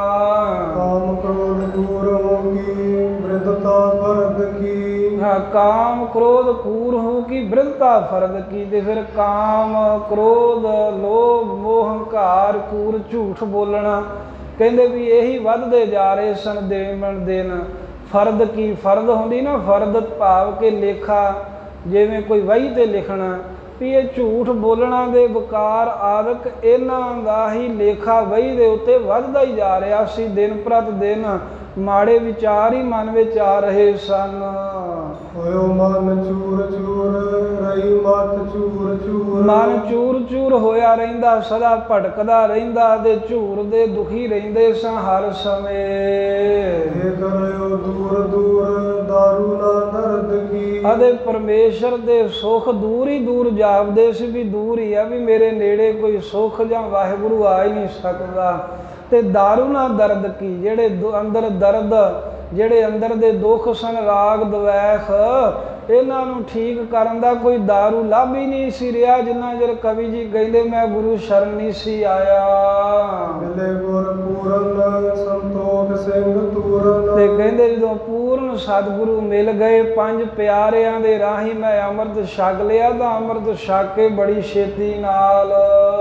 ਕਾਮ ਕ੍ਰੋਧ ਦੂਰ ਹੋ ਕੀ ਬ੍ਰਿਧਤਾ ਫਰਦ ਕੀ। ਹਾਂ, ਕਾਮ ਕ੍ਰੋਧ ਕੂਰ ਹੋ ਕੀ ਬ੍ਰਿਧਤਾ ਫਰਦ ਕੀ। ਤੇ ਫਿਰ ਕਾਮ ਕ੍ਰੋਧ ਲੋਭ ਮੋਹ ਹੰਕਾਰ ਕੂਰ ਝੂਠ ਬੋਲਣਾ, ਕਹਿੰਦੇ ਵੀ ਇਹੀ ਵੱਧਦੇ ਜਾ ਰਹੇ ਸਨ ਦਿਨ ਬਣ ਦਿਨ। ਫਰਦ ਕੀ, ਫਰਦ ਹੁੰਦੀ ਨਾ ਫਰਦ ਭਾਵ ਕੇ ਲੇਖਾ, ਜਿਵੇਂ ਕੋਈ ਵਹੀ ਤੇ ਲਿਖਣਾ, ਵੀ ਇਹ ਝੂਠ ਬੋਲਣਾ ਦੇ ਵਿਕਾਰ ਆਦਿਕ ਇਹਨਾਂ ਦਾ ਹੀ ਲੇਖਾ ਵਹੀ ਦੇ ਉੱਤੇ ਵੱਧਦਾ ਹੀ ਜਾ ਰਿਹਾ ਸੀ। ਦਿਨ ਪ੍ਰਤ ਦਿਨ ਮਾੜੇ ਵਿਚਾਰ ਹੀ ਮਨ ਵਿੱਚ ਆ ਰਹੇ ਸਨ। ਹੋਇਓ ਮਨ ਚੂਰ ਚੂਰ ਰਹੀ ਮਤ ਚੂਰ ਚੂਰ। ਮਨ ਚੂਰ ਚੂਰ ਹੋਇਆ ਰਹਿੰਦਾ, ਸਦਾ ਭਟਕਦਾ ਰਹਿੰਦਾ ਤੇ ਝੂਰ ਦੇ ਦੁਖੀ ਰਹਿੰਦੇ ਸਾਂ ਹਰ ਸਮੇਂ। ਇਹ ਕਰਿਓ ਦੂਰ ਦੂਰ ਦਾਰੂ ਨਾ ਦਰਦ ਕੀ। ਅਤੇ ਪਰਮੇਸ਼ਰ ਦੇ ਸੁੱਖ ਦੂਰ ਹੀ ਦੂਰ ਜਾਪਦੇ ਸੀ, ਵੀ ਦੂਰ ਹੀ ਆ, ਵੀ ਮੇਰੇ ਨੇੜੇ ਕੋਈ ਸੁੱਖ ਜਾਂ ਵਾਹਿਗੁਰੂ ਆ ਹੀ ਨਹੀਂ ਸਕਦਾ। ਤੇ ਦਾਰੂ ਨਾ ਦਰਦ ਕੀ, ਜਿਹੜੇ ਅੰਦਰ ਦਰਦ, ਜਿਹੜੇ ਅੰਦਰ ਦੇ ਦੁੱਖ ਸਨ ਰਾਗ ਦਵੈਖ, ਇਹਨਾਂ ਨੂੰ ਠੀਕ ਕਰਨ ਦਾ ਕੋਈ ਦਾਰੂ ਲੱਭ ਹੀ ਨਹੀਂ ਸੀ ਰਿਹਾ, ਜਿੰਨਾ ਚਿਰ ਕਵੀ ਜੀ ਕਹਿੰਦੇ ਮੈਂ ਗੁਰੂ ਸ਼ਰਨ ਨਹੀਂ ਸੀ ਆਇਆ। ਮਿਲੇ ਗੁਰ ਪੂਰਨ ਸੰਤੋਖ ਸਿੰਘ ਤੂਰਨ। ਤੇ ਕਹਿੰਦੇ ਜਦੋਂ ਪੂਰਨ ਸਤਿਗੁਰੂ ਮਿਲ ਗਏ, ਪੰਜ ਪਿਆਰਿਆਂ ਦੇ ਰਾਹੀਂ ਮੈਂ ਅੰਮ੍ਰਿਤ ਛਕ ਲਿਆ, ਤਾਂ ਅੰਮ੍ਰਿਤ ਛਕ ਕੇ ਬੜੀ ਛੇਤੀ ਨਾਲ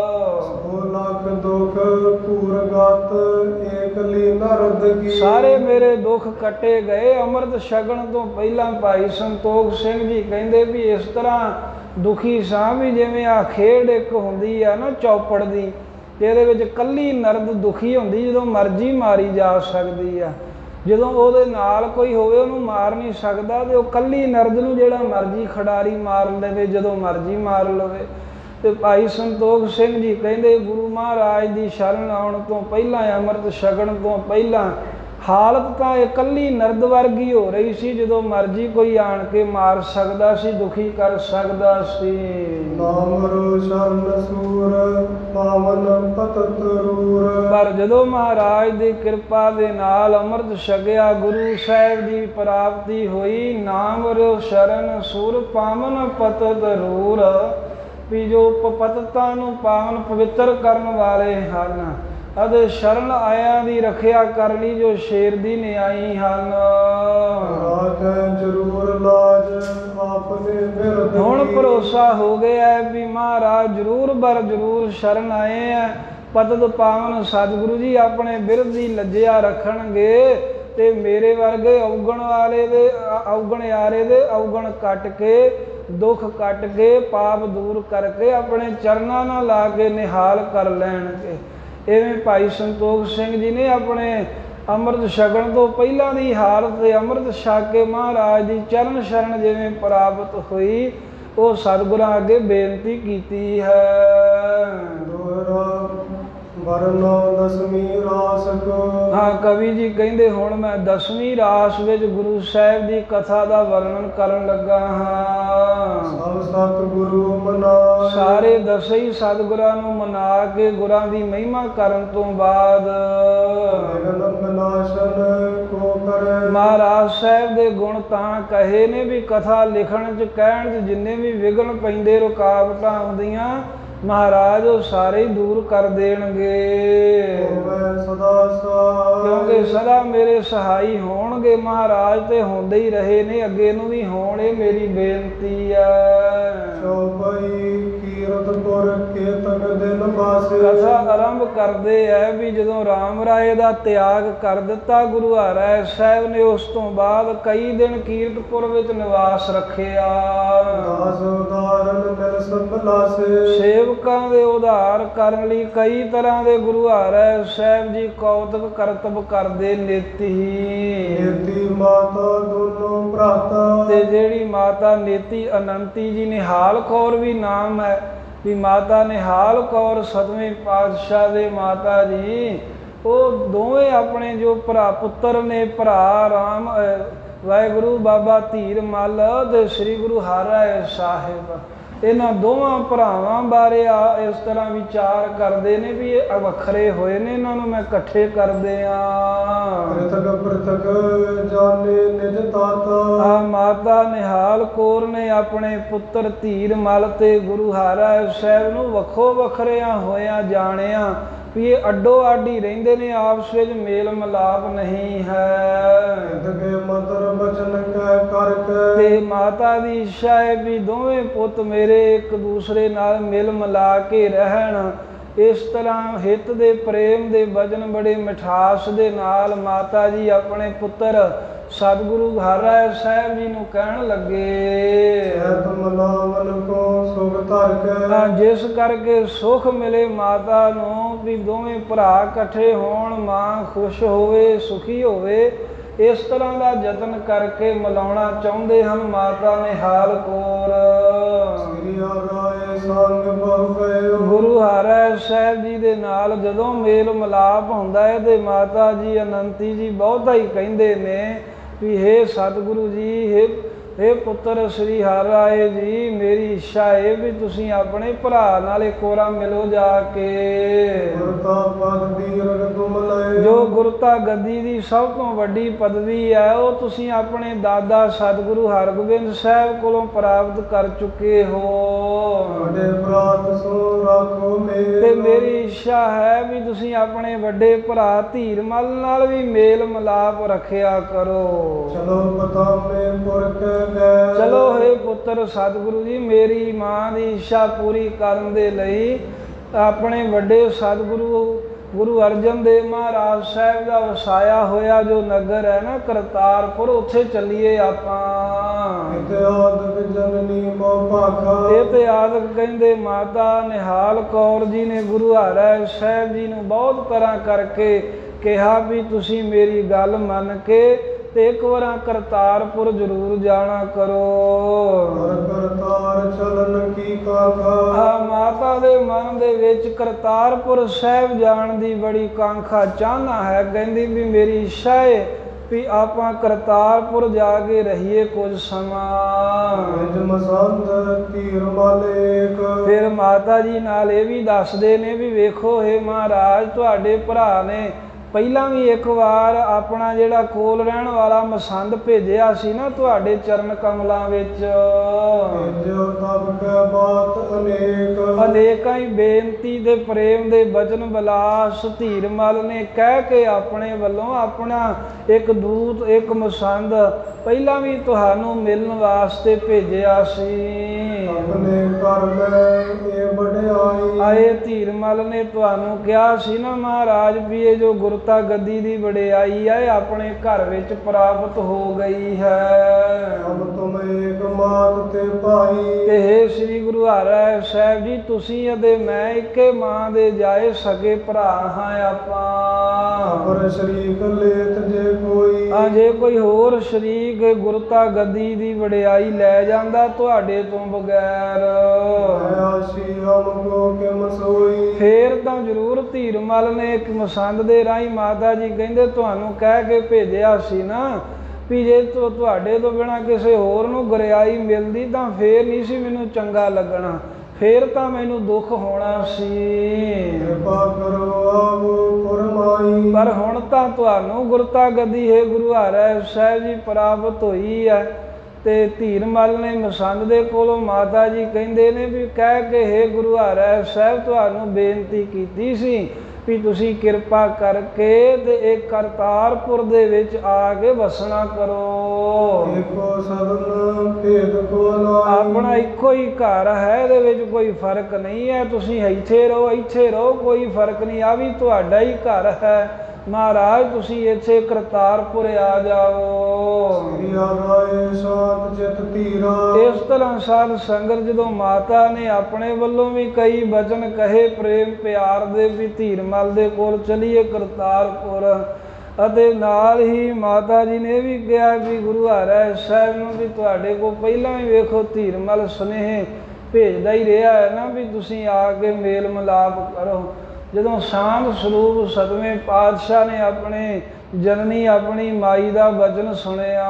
ਸੋ ਲੱਖ ਦੁਖ ਪੂਰ ਗਤ ਏਕਲੀ ਨਰਦ ਕੀ। ਸਾਰੇ ਮੇਰੇ ਦੁੱਖ ਕੱਟੇ ਗਏ ਅੰਮ੍ਰਿਤ ਛਕਣ ਤੋਂ ਪਹਿਲਾਂ। ਭਾਈ ਸੰਤੋਖ ਸਿੰਘ ਜੀ ਕਹਿੰਦੇ ਵੀ ਇਸ ਤਰ੍ਹਾਂ ਦੁਖੀ ਸਾਂ ਵੀ ਜਿਵੇਂ ਆ ਖੇਡ ਇੱਕ ਹੁੰਦੀ ਆ ਨਾ ਚੌਪੜ ਦੀ, ਤੇ ਇਹਦੇ ਵਿੱਚ ਕੱਲੀ ਨਰਦ ਦੁਖੀ ਹੁੰਦੀ, ਜਦੋਂ ਮਰਜ਼ੀ ਮਾਰੀ ਜਾ ਸਕਦੀ ਆ। ਜਦੋਂ ਉਹਦੇ ਨਾਲ ਕੋਈ ਹੋਵੇ ਉਹਨੂੰ ਮਾਰ ਨਹੀਂ ਸਕਦਾ, ਤੇ ਉਹ ਕੱਲੀ ਨਰਦ ਨੂੰ ਜਿਹੜਾ ਮਰਜ਼ੀ ਖਿਡਾਰੀ ਮਾਰ ਲਵੇ, ਜਦੋਂ ਮਰਜ਼ੀ ਮਾਰ ਲਵੇ। ਤੇ ਭਾਈ ਸੰਤੋਖ ਸਿੰਘ ਜੀ ਕਹਿੰਦੇ ਗੁਰੂ ਮਹਾਰਾਜ ਦੀ ਸ਼ਰਨ ਆਉਣ ਤੋਂ ਪਹਿਲਾਂ, ਅੰਮ੍ਰਿਤ ਛਕਣ ਤੋਂ ਪਹਿਲਾਂ ਹਾਲਤ ਤਾਂ ਇਕੱਲੀ ਨਰਦ ਵਰਗੀ ਹੋ ਰਹੀ ਸੀ, ਜਦੋਂ ਮਰਜ਼ੀ ਕੋਈ ਆਣ ਕੇ ਮਾਰ ਸਕਦਾ ਸੀ, ਦੁਖੀ ਕਰ ਸਕਦਾ ਸੀ। ਨਾਮ ਰੋ ਸ਼ਰਨ ਸੂਰ ਪਾਵਨ ਪਤਤ ਰੂਰ। ਪਰ ਜਦੋਂ ਮਹਾਰਾਜ ਦੀ ਕਿਰਪਾ ਦੇ ਨਾਲ ਅੰਮ੍ਰਿਤ ਛਕਿਆ, ਗੁਰੂ ਸਾਹਿਬ ਦੀ ਪ੍ਰਾਪਤੀ ਹੋਈ, ਨਾਮ ਰੋ ਸ਼ਰਨ ਸੂਰ ਪਾਵਨ ਪਤਤ ਰੂਰ, ਵੀ ਜੋ ਪਤਤਾਂ ਨੂੰ ਪਾਵਨ ਪਵਿੱਤਰ ਕਰਨ ਵਾਲੇ ਹਨ, ਅਤੇ ਸ਼ਰਨ ਆਇਆਂ ਦੀ ਰੱਖਿਆ ਕਰਨੀ ਜੋ ਸ਼ੇਰ ਦੀ ਨਿਆਈ ਹਨ। ਜ਼ਰੂਰ ਲਾਜ ਆਪਨੇ ਬਿਰਦ। ਹੁਣ ਭਰੋਸਾ ਹੋ ਗਿਆ ਵੀ ਮਹਾਰਾਜ ਜ਼ਰੂਰ ਬਰ ਜ਼ਰੂਰ ਸ਼ਰਨ ਆਏ ਆ, ਪਤਤ ਪਾਵਨ ਸਤਿਗੁਰੂ ਜੀ ਆਪਣੇ ਬਿਰਦ ਦੀ ਲੱਜਿਆ ਰੱਖਣਗੇ, ਤੇ ਮੇਰੇ ਵਰਗੇ ਔਗਣ ਵਾਲੇ ਦੇ ਔਗਣਿਆਰੇ ਦੇ ਔਗਣ ਕੱਟ ਕੇ, ਦੁੱਖ ਕੱਟ ਕੇ, ਪਾਪ ਦੂਰ ਕਰਕੇ ਆਪਣੇ ਚਰਨਾਂ ਨਾਲ ਲਾ ਕੇ ਨਿਹਾਲ ਕਰ ਲੈਣਗੇ। ਇਵੇਂ ਭਾਈ ਸੰਤੋਖ ਸਿੰਘ ਜੀ ਨੇ ਆਪਣੇ ਅੰਮ੍ਰਿਤ ਛਕਣ ਤੋਂ ਪਹਿਲਾਂ ਦੀ ਹਾਲਤ ਤੇ ਅੰਮ੍ਰਿਤ ਛਕ ਕੇ ਮਹਾਰਾਜ ਦੀ ਚਰਨ ਸ਼ਰਨ ਜਿਵੇਂ ਪ੍ਰਾਪਤ ਹੋਈ, ਉਹ ਸਤਿਗੁਰਾਂ ਅੱਗੇ ਬੇਨਤੀ ਕੀਤੀ ਹੈ। ਦੋਹਰਾ ਵਰਨੋ ਦਸਵੀਂ ਰਾਸ ਕੋ। ਹਾਂ, ਕਵੀ ਜੀ ਕਹਿੰਦੇ ਹੁਣ ਮੈਂ ਦਸਵੀਂ ਰਾਸ ਵਿੱਚ ਗੁਰੂ ਸਾਹਿਬ ਦੀ ਕਥਾ ਦਾ ਵਰਣਨ ਕਰਨ ਲੱਗਾ ਹਾਂ। ਸਭ ਸਤਿਗੁਰੂ ਮਨਾਏ। ਸਾਰੇ ਦਸੇ ਹੀ ਸਤਿਗੁਰਾਂ ਨੂੰ ਮਨਾ ਕੇ ਗੁਰਾਂ ਦੀ ਮਹਿਮਾ ਕਰਨ ਤੋਂ ਬਾਅਦ ਵਿਗਨ ਵਿਨਾਸ਼ਨ ਕੋ ਕਰੇ। ਮਹਾਰਾਜ ਸਾਹਿਬ ਦੇ ਗੁਣ ਤਾਂ ਕਹੇ ਨੇ ਵੀ ਕਥਾ ਲਿਖਣ 'ਚ ਕਹਿਣ 'ਚ ਜਿੰਨੇ ਵੀ ਵਿਘਨ ਪੈਂਦੇ, ਰੁਕਾਵਟਾਂ ਆਉਂਦੀਆਂ, ਮਹਾਰਾਜ ਉਹ ਸਾਰੇ ਹੀ ਦੂਰ ਕਰ ਦੇਣਗੇ। ਸਦਾ ਸਹਾਈ। ਕਿਉਂਕਿ ਸਦਾ ਮੇਰੇ ਸਹਾਈ ਹੋਣਗੇ ਮਹਾਰਾਜ, ਤੇ ਹੁੰਦੇ ਹੀ ਰਹੇ ਨੇ, ਅੱਗੇ ਨੂੰ ਵੀ ਹੋਣ, ਇਹ ਮੇਰੀ ਬੇਨਤੀ ਹੈ। ਚੌਪਈ ਕੀਰਤਪੁਰ ਕੇਤਕ ਦਿਨ ਬਾਸੇ। ਕਥਾ ਆਰੰਭ ਕਰਦੇ ਹੈ ਵੀ ਜਦੋਂ ਰਾਮ ਰਾਏ ਦਾ ਤਿਆਗ ਕਰ ਦਿੱਤਾ ਗੁਰੂ ਹਰਿ ਸਾਹਿਬ ਨੇ, ਉਸ ਤੋਂ ਬਾਅਦ ਕਈ ਦਿਨ ਕੀਰਤਪੁਰ ਵਿੱਚ ਨਿਵਾਸ ਰੱਖਿਆ। ਦਾਸ ਉਦਾਹਰਨ ਮਿਲ ਸੰਭਲਾਸੇ। ਸੇਵਕਾਂ ਦੇ ਉਧਾਰ ਕਰਨ ਲਈ ਕਈ ਤਰ੍ਹਾਂ ਦੇ ਗੁਰੂ ਹਰਿ ਸਾਹਿਬ ਜੀ ਕੌਤਕ ਕਰਤਬ ਕਰਦੇ ਨਿਤ ਹੀ। ਨੇਤੀ ਮਾਤਾ ਦੋਨੋਂ ਭਰਾਤਾ। ਤੇ ਜਿਹੜੀ ਮਾਤਾ ਨੇਤੀ ਅਨੰਤੀ ਜੀ, ਨਿਹਾਲ ਕੌਰ ਵੀ ਨਾਮ ਹੈ ਵੀ ਮਾਤਾ ਨਿਹਾਲ ਕੌਰ ਸਤਵੇਂ ਪਾਤਸ਼ਾਹ ਦੇ ਮਾਤਾ ਜੀ, ਉਹ ਦੋਵੇਂ ਆਪਣੇ ਜੋ ਭਰਾ ਪੁੱਤਰ ਨੇ, ਭਰਾ ਰਾਮ ਵਾਹਿਗੁਰੂ ਬਾਬਾ ਧੀਰ ਮੱਲ ਤੇ ਸ੍ਰੀ ਗੁਰੂ ਹਰਿ ਸਾਹਿਬ, ਇਹਨਾਂ ਦੋਵਾਂ ਭਰਾਵਾਂ ਬਾਰੇ ਆ ਇਸ ਤਰ੍ਹਾਂ ਵਿਚਾਰ ਕਰਦੇ ਨੇ ਵੀ ਇਹ ਵੱਖਰੇ ਹੋਏ ਨੇ, ਇਹਨਾਂ ਨੂੰ ਮੈਂ ਇਕੱਠੇ ਕਰਦੇ ਆ। ਪ੍ਰਤਕ ਪ੍ਰਤਕ ਜਾਣੇ ਨਿਜ ਤਾਤਾ। ਆ ਮਾਤਾ ਨਿਹਾਲ ਕੌਰ ਨੇ ਆਪਣੇ ਪੁੱਤਰ ਧੀਰ ਮੱਲ ਤੇ ਗੁਰੂ ਹਰਿ ਸਾਹਿਬ ਨੂੰ ਵੱਖੋ ਵੱਖਰਿਆਂ ਹੋਇਆਂ ਜਾਣਿਆ ਵੀ ਇਹ ਅੱਡੋ ਅੱਡ ਹੀ ਰਹਿੰਦੇ ਨੇ, ਆਪਸ ਵਿੱਚ ਮੇਲ ਮਿਲਾਪ ਨਹੀਂ ਹੈ। ਇਦਕੇ ਮੰਤਰ ਬਚਨ ਕਹਿ ਕਰਕੇ। ਤੇ ਮਾਤਾ ਦੀ ਇੱਛਾ ਹੈ ਵੀ ਦੋਵੇਂ ਪੁੱਤ ਮੇਰੇ ਇੱਕ ਦੂਸਰੇ ਨਾਲ ਮਿਲ ਮਿਲਾ ਕੇ ਰਹਿਣ। ਇਸ ਤਰ੍ਹਾਂ ਹਿੱਤ ਦੇ ਪ੍ਰੇਮ ਦੇ ਬਚਨ ਬੜੇ ਮਿਠਾਸ ਦੇ ਨਾਲ ਮਾਤਾ ਜੀ ਆਪਣੇ ਪੁੱਤਰ ਸਤਿਗੁਰੂ ਹਰਿ ਸਾਹਿਬ ਜੀ ਨੂੰ ਕਹਿਣ ਲੱਗੇ, ਮਨਾਵਨ ਕੋ ਸੁਖ ਧਰ ਕੇ। ਜਿਸ ਕਰਕੇ ਸੁਖ ਮਿਲੇ ਮਾਤਾ ਨੂੰ ਵੀ ਦੋਵੇਂ ਭਰਾ ਇਕੱਠੇ ਹੋਣ, ਮਾਂ ਖੁਸ਼ ਹੋਵੇ, ਸੁਖੀ ਹੋਵੇ, ਇਸ ਤਰ੍ਹਾਂ ਦਾ ਯਤਨ ਕਰਕੇ ਮਿਲਾਉਣਾ ਚਾਹੁੰਦੇ ਹਨ ਮਾਤਾ ਨਿਹਾਲ ਕੌਰ। ਗੁਰੂ ਹਰਿ ਸਾਹਿਬ ਜੀ ਦੇ ਨਾਲ ਜਦੋਂ ਮੇਲ ਮਿਲਾਪ ਹੁੰਦਾ ਹੈ ਤੇ ਮਾਤਾ ਜੀ ਅਨੰਤੀ ਜੀ ਬਹੁਤਾ ਹੀ ਕਹਿੰਦੇ ਨੇ ਵੀ ਹੇ ਸਤਿਗੁਰੂ ਜੀ, ਹੇ ਹੇ ਪੁੱਤਰ ਸ੍ਰੀ ਹਰਿ ਜੀ, ਮੇਰੀ ਇੱਛਾ ਹੈ ਵੀ ਤੁਸੀਂ ਆਪਣੇ ਭਰਾ ਨਾਲ ਇੱਕ ਵਾਰ ਮਿਲੋ ਜਾ ਕੇ। ਜੋ ਗੁਰਤਾ ਗੱਦੀ ਦੀ ਸਭ ਤੋਂ ਵੱਡੀ ਪਦਵੀ ਹੈ, ਉਹ ਤੁਸੀਂ ਆਪਣੇ ਦਾਦਾ ਸਤਿਗੁਰੂ ਹਰਗੋਬਿੰਦ ਸਾਹਿਬ ਕੋਲੋਂ ਪ੍ਰਾਪਤ ਕਰ ਚੁੱਕੇ ਹੋ। ਤੇ ਮੇਰੀ ਇੱਛਾ ਹੈ ਵੀ ਤੁਸੀਂ ਆਪਣੇ ਵੱਡੇ ਭਰਾ ਧੀਰ ਮੱਲ ਨਾਲ ਵੀ ਮੇਲ ਮਿਲਾਪ ਰੱਖਿਆ ਕਰੋ। ਚਲੋ ਪਤਾ ਮੇ ਪੁਰਖ ਚਲੋ ਹੇ ਪੁੱਤਰ ਸਤਿਗੁਰੂ ਜੀ, ਮੇਰੀ ਮਾਂ ਦੀ ਇੱਛਾ ਪੂਰੀ ਕਰਨ ਦੇ ਲਈ ਆਪਣੇ ਵੱਡੇ ਸਤਿਗੁਰੂ ਗੁਰੂ ਅਰਜਨ ਦੇਵ ਮਹਾਰਾਜ ਸਾਹਿਬ ਦਾ ਵਸਾਇਆ ਹੋਇਆ ਜੋ ਨਗਰ ਹੈ ਨਾ ਕਰਤਾਰਪੁਰ, ਉੱਥੇ ਚੱਲੀਏ ਆਪਾਂ। ਇਹ ਤੇ ਆਦਿਕ ਕਹਿੰਦੇ ਮਾਤਾ ਨਿਹਾਲ ਕੌਰ ਜੀ ਨੇ ਗੁਰੂ ਹਰਿ ਸਾਹਿਬ ਜੀ ਨੂੰ ਬਹੁਤ ਤਰ੍ਹਾਂ ਕਰਕੇ ਕਿਹਾ ਵੀ ਤੁਸੀਂ ਮੇਰੀ ਗੱਲ ਮੰਨ ਕੇ ਤੇ ਇੱਕ ਵਾਰ ਕਰਤਾਰਪੁਰ ਜ਼ਰੂਰ ਜਾਣਾ ਕਰੋ। ਕਰਤਾਰ ਚਲਨ ਕੀ ਕਾਂਖਾ। ਮਾਤਾ ਦੇ ਮਨ ਦੇ ਵਿੱਚ ਕਰਤਾਰਪੁਰ ਸਾਹਿਬ ਜਾਣ ਦੀ ਬੜੀ ਕਾਂਖਾ ਚਾਹਨਾ ਹੈ। ਕਹਿੰਦੀ ਵੀ ਮੇਰੀ ਇੱਛਾ ਹੈ ਵੀ ਆਪਾਂ ਕਰਤਾਰਪੁਰ ਜਾ ਕੇ ਰਹੀਏ ਕੁਝ ਸਮਾਂ। ਫਿਰ ਮਾਤਾ ਜੀ ਨਾਲ ਇਹ ਵੀ ਦੱਸਦੇ ਨੇ ਵੀ ਵੇਖੋ ਹੇ ਮਹਾਰਾਜ, ਤੁਹਾਡੇ ਭਰਾ ਨੇ ਪਹਿਲਾਂ ਵੀ ਇੱਕ ਵਾਰ ਆਪਣਾ ਜਿਹੜਾ ਕੋਲ ਰਹਿਣ ਵਾਲਾ ਮਸੰਦ ਭੇਜਿਆ ਸੀ ਨਾ ਤੁਹਾਡੇ ਚਰਨ ਕਮਲਾਂ ਵਿੱਚ। ਅਨੇਕਾਂ ਹੀ ਬੇਨਤੀ ਤੇ ਪ੍ਰੇਮ ਦੇ ਬਚਨ ਬਿਲਾਸ ਧੀਰ ਮੱਲ ਨੇ ਕਹਿ ਕੇ ਆਪਣੇ ਵੱਲੋਂ ਆਪਣਾ ਇੱਕ ਦੂਤ, ਇੱਕ ਮਸੰਦ ਪਹਿਲਾਂ ਵੀ ਤੁਹਾਨੂੰ ਮਿਲਣ ਵਾਸਤੇ ਭੇਜਿਆ ਸੀ। ਆਪਣੇ ਘਰ ਮੈਂ ਇਹ ਵਡਿਆਈ। ਆਏ ਧੀਰਮਲ ਨੇ ਤੁਹਾਨੂੰ ਕਿਹਾ ਸੀ ਨਾ ਮਹਾਰਾਜ ਵੀ ਇਹ ਜੋ ਗੁਰਤਾ ਗੱਦੀ ਦੀ ਵਡਿਆਈ ਹੈ ਆਪਣੇ ਘਰ ਵਿੱਚ ਪ੍ਰਾਪਤ ਹੋ ਗਈ ਹੈ। ਅਬ ਤੁਮ ਏਕ ਮਾਤ ਤੇ ਭਾਈ। ਤੇ ਹੇ ਸ੍ਰੀ ਗੁਰੂ ਹਰਿ ਸਾਹਿਬ ਜੀ ਤੁਸੀਂ ਅਤੇ ਮੈਂ ਇੱਕੇ ਮਾਂ ਦੇ ਜਾਏ ਸਕੇ ਭਰਾ ਹਾਂ ਆਪਾਂ। ਅਪਰ ਸ਼ਰੀਕ ਲੇਤ ਜੇ ਕੋਈ। ਆ ਜੇ ਕੋਈ ਹੋਰ ਸ਼ਰੀਕ ਗੁਰਤਾ ਗੱਦੀ ਦੀ ਵਡਿਆਈ ਲੈ ਜਾਂਦਾ ਤੁਹਾਡੇ ਤੋਂ ਬਗੈਰ ਆਸੀ ਹਮ ਕੋ ਕਿਮ ਸੋਈ। ਫੇਰ ਤਾਂ ਜ਼ਰੂਰ ਧੀਰਮਲ ਨੇ ਇੱਕ ਮਸੰਦ ਦੇ ਰਾਹੀਂ ਮਾਤਾ ਜੀ ਕਹਿੰਦੇ ਤੁਹਾਨੂੰ ਕਹਿ ਕੇ ਭੇਜਿਆ ਸੀ ਨਾ ਵੀ ਜੇ ਤੁਹਾਡੇ ਤੋਂ ਬਿਨਾਂ ਕਿਸੇ ਹੋਰ ਨੂੰ ਗੁਰਿਆਈ ਮਿਲਦੀ ਤਾਂ ਫੇਰ ਨਹੀਂ ਸੀ ਮੈਨੂੰ ਚੰਗਾ ਲੱਗਣਾ, ਫੇਰ ਤਾਂ ਮੈਨੂੰ ਦੁੱਖ ਹੋਣਾ ਸੀ। ਕਿਰਪਾ ਕਰੋ ਆਪ ਫਰਮਾਈ। ਪਰ ਹੁਣ ਤਾਂ ਤੁਹਾਨੂੰ ਗੁਰਤਾ ਗੱਦੀ ਹੈ ਗੁਰੂ ਹਰਿ ਸਾਹਿਬ ਜੀ ਪ੍ਰਾਪਤ ਹੋਈ ਹੈ। ਤੇ ਧੀਰਮਲ ਨੇ ਮਸੰਦ ਦੇ ਕੋਲੋਂ ਮਾਤਾ ਜੀ ਕਹਿੰਦੇ ਨੇ ਵੀ ਕਹਿ ਕੇ ਹੇ ਗੁਰੂ ਹਰਿ ਸਾਹਿਬ ਤੁਹਾਨੂੰ ਬੇਨਤੀ ਕੀਤੀ ਸੀ ਵੀ ਤੁਸੀਂ ਕਿਰਪਾ ਕਰਕੇ ਤੇ ਇਹ ਕਰਤਾਰਪੁਰ ਦੇ ਵਿੱਚ ਆ ਕੇ ਵਸਣਾ ਕਰੋ। ਇੱਕੋ ਸਦਨ ਭੇਦ ਕੋ ਨਾਹੀ। ਆਪਣਾ ਇੱਕੋ ਹੀ ਘਰ ਹੈ, ਇਹਦੇ ਵਿੱਚ ਕੋਈ ਫਰਕ ਨਹੀਂ ਹੈ। ਤੁਸੀਂ ਇੱਥੇ ਰਹੋ ਇੱਥੇ ਰਹੋ ਕੋਈ ਫਰਕ ਨਹੀਂ, ਆ ਵੀ ਤੁਹਾਡਾ ਹੀ ਘਰ ਹੈ। ਮਹਾਰਾਜ ਤੁਸੀਂ ਇੱਥੇ ਕਰਤਾਰਪੁਰ ਆ ਜਾਓ। ਸ੍ਰੀ ਰਾਏ ਸਾਤ ਚਿਤ ਧੀਰਾ। ਇਸ ਤਰ੍ਹਾਂ ਸਾਧ ਸੰਗਤ ਜਦੋਂ ਮਾਤਾ ਨੇ ਆਪਣੇ ਵੱਲੋਂ ਵੀ ਕਈ ਬਚਨ ਕਹੇ ਪ੍ਰੇਮ ਪਿਆਰ ਦੇ ਵੀ ਧੀਰਮਲ ਦੇ ਕੋਲ ਚਲੀਏ ਕਰਤਾਰਪੁਰ, ਅਤੇ ਨਾਲ ਹੀ ਮਾਤਾ ਜੀ ਨੇ ਵੀ ਕਿਹਾ ਵੀ ਗੁਰੂ ਹਰਿ ਸਾਹਿਬ ਨੂੰ ਵੀ ਤੁਹਾਡੇ ਕੋਲ ਪਹਿਲਾਂ ਹੀ ਵੇਖੋ ਧੀਰਮਲ ਸੁਨੇਹੇ ਭੇਜਦਾ ਹੀ ਰਿਹਾ ਹੈ ਨਾ ਵੀ ਤੁਸੀਂ ਆ ਕੇ ਮੇਲ ਮਿਲਾਪ ਕਰੋ। ਜਦੋਂ ਸ਼ਾਂਤ ਸਰੂਪ ਸਤਵੇਂ ਪਾਤਸ਼ਾਹ ਨੇ ਆਪਣੇ ਜਨਨੀ ਆਪਣੀ ਮਾਈ ਦਾ ਬਚਨ ਸੁਣਿਆ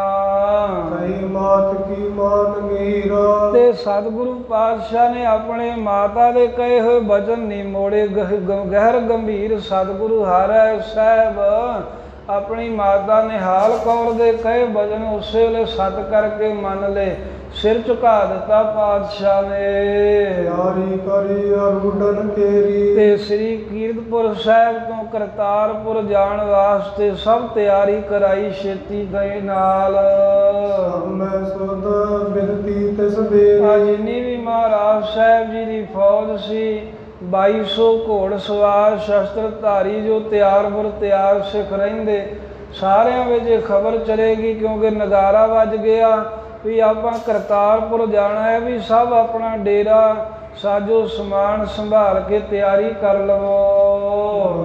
ਕਈ ਮਾਤ ਕੀ ਮਾਨ ਮੀਰਾ। ਤੇ ਸਤਿਗੁਰੂ ਪਾਤਸ਼ਾਹ ਨੇ ਆਪਣੇ ਮਾਤਾ ਦੇ ਕਹੇ ਹੋਏ ਬਚਨ ਨਹੀਂ ਮੋੜੇ। ਗਹਿਰ ਗੰਭੀਰ ਸਤਿਗੁਰੂ ਹਰਿ ਸਾਹਿਬ ਆਪਣੀ ਮਾਤਾ ਨਿਹਾਲ ਕੌਰ ਦੇ ਕਹੇ ਬਚਨ ਉਸੇ ਵੇਲੇ ਸਤ ਕਰਕੇ ਮੰਨ ਲਏ, ਸਿਰ ਝੁਕਾ ਦਿੱਤਾ ਪਾਤਸ਼ਾਹ ਨੇ। ਯਾਰੀ ਕਰੀ ਅਰੁਡਨ ਕੇਰੀ। ਤੇ ਸ੍ਰੀ ਕੀਰਤਪੁਰ ਸਾਹਿਬ ਤੋਂ ਕਰਤਾਰਪੁਰ ਜਾਣ ਵਾਸਤੇ ਸਭ ਤਿਆਰੀ ਕਰਾਈ ਛੇਤੀ ਦੇ ਨਾਲ। ਮੈਂ ਸੁਧ ਬਿਰਤੀ ਤਿਸ ਬੇਰੀ। ਜਿੰਨੀ ਵੀ ਮਹਾਰਾਜ ਸਾਹਿਬ ਜੀ ਦੀ ਫੌਜ ਸੀ ਬਾਈ ਸੌ ਘੋੜ ਸਵਾਰ ਸ਼ਸਤਰ ਧਾਰੀ ਜੋ ਤਿਆਰ ਬੁਰ ਤਿਆਰ ਸਿੱਖ ਰਹਿੰਦੇ ਸਾਰਿਆਂ ਵਿੱਚ ਖਬਰ ਚਲੇਗੀ ਕਿਉਂਕਿ ਨਗਾਰਾ ਵੱਜ ਗਿਆ ਵੀ ਆਪਾਂ ਕਰਤਾਰਪੁਰ ਜਾਣਾ ਹੈ, ਵੀ ਸਭ ਆਪਣਾ ਡੇਰਾ ਸਾਜੋ ਸਮਾਨ ਸੰਭਾਲ ਕੇ ਤਿਆਰੀ ਕਰ ਲਵੋ।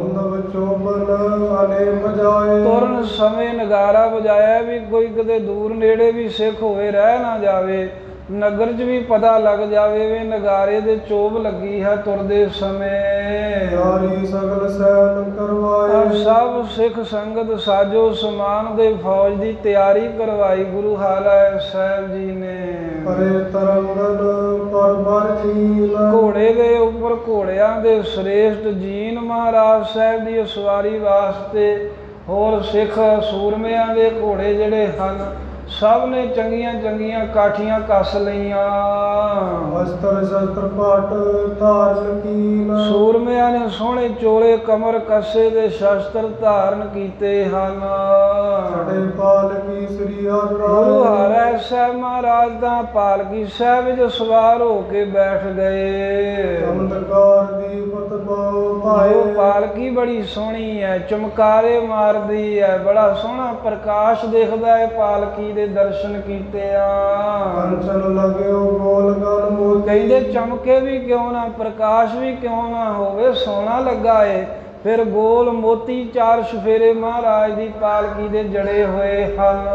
ਤੁਰਨ ਸਮੇਂ ਨਗਾਰਾ ਵਜਾਇਆ ਵੀ ਕੋਈ ਕਿਤੇ ਦੂਰ ਨੇੜੇ ਵੀ ਸਿੱਖ ਹੋਵੇ ਰਹਿ ਨਾ ਜਾਵੇ, ਨਗਰ 'ਚ ਵੀ ਪਤਾ ਲੱਗ ਜਾਵੇ ਵੀ ਨਗਾਰੇ ਦੇ ਚੋਬ ਲੱਗੀ ਹੈ ਤੁਰਦੇ ਸਮੇਂ। ਯਾਰੀ ਸਗਲ ਸੈਨ ਕਰਵਾਏ। ਸਭ ਸਿੱਖ ਸੰਗਤ ਸਾਜੋ ਸਮਾਨ ਦੇ ਫੌਜ ਦੀ ਤਿਆਰੀ ਕਰਵਾਈ ਗੁਰੂ ਹਰਿ ਸਾਹਿਬ ਜੀ ਨੇ। ਪਰੇ ਤਰੰਗਨ ਪਰ ਬਰ ਜੀਨ। ਘੋੜੇ ਦੇ ਉੱਪਰ ਘੋੜਿਆਂ ਦੇ ਸ੍ਰੇਸ਼ਟ ਜੀਨ ਮਹਾਰਾਜ ਸਾਹਿਬ ਦੀ ਸਵਾਰੀ ਵਾਸਤੇ ਹੋਰ ਸਿੱਖ ਸੂਰਮਿਆਂ ਦੇ ਘੋੜੇ ਜਿਹੜੇ ਹਨ ਸਭ ਨੇ ਚੰਗੀਆਂ ਚੰਗੀਆਂ ਕਾਠੀਆਂ ਕੱਸ ਲਈਆਂ। ਵਸਤਰ ਸ਼ਸਤਰ ਪਾਟ ਧਾਰਨ ਕੀਨ। ਸੂਰਮਿਆਂ ਨੇ ਸੋਹਣੇ ਚੋਲੇ ਕਮਰ ਕੱਸੇ ਦੇ ਸ਼ਸਤਰ ਧਾਰਨ ਕੀਤੇ ਹਨ। ਸਾਡੇ ਪਾਲਕੀ ਸ੍ਰੀ ਗੁਰੂ ਹਰਿ ਸਾਹਿਬ ਮਹਾਰਾਜ ਦਾ ਪਾਲਕੀ ਸਾਹਿਬ ਵਿੱਚ ਸਵਾਰ ਹੋ ਕੇ ਬੈਠ ਗਏ। ਚਮਤਕਾਰ ਦੀ ਪਤ ਪਾਉ ਭਾਏ। ਉਹ ਪਾਲਕੀ ਬੜੀ ਸੋਹਣੀ ਹੈ, ਚਮਕਾਰੇ ਮਾਰਦੀ ਹੈ, ਬੜਾ ਸੋਹਣਾ ਪ੍ਰਕਾਸ਼ ਦਿਖਦਾ ਹੈ ਪਾਲਕੀ ਦੇ ਦਰਸ਼ਨ ਕੀਤੇ ਆ। ਕੰਚਨ ਲੱਗਿਓ ਗੋਲ ਗਨ ਮੋਤੀ। ਕਹਿੰਦੇ ਚਮਕੇ ਵੀ ਕਿਉਂ ਨਾ ਪ੍ਰਕਾਸ਼ ਵੀ ਕਿਉਂ ਨਾ ਹੋਵੇ ਸੋਹਣਾ ਲੱਗਾ ਏ। ਫਿਰ ਗੋਲ ਮੋਤੀ ਚਾਰ ਸਫੇਰੇ ਮਹਾਰਾਜ ਦੀ ਪਾਲਕੀ ਦੇ ਜੜੇ ਹੋਏ ਹਨ।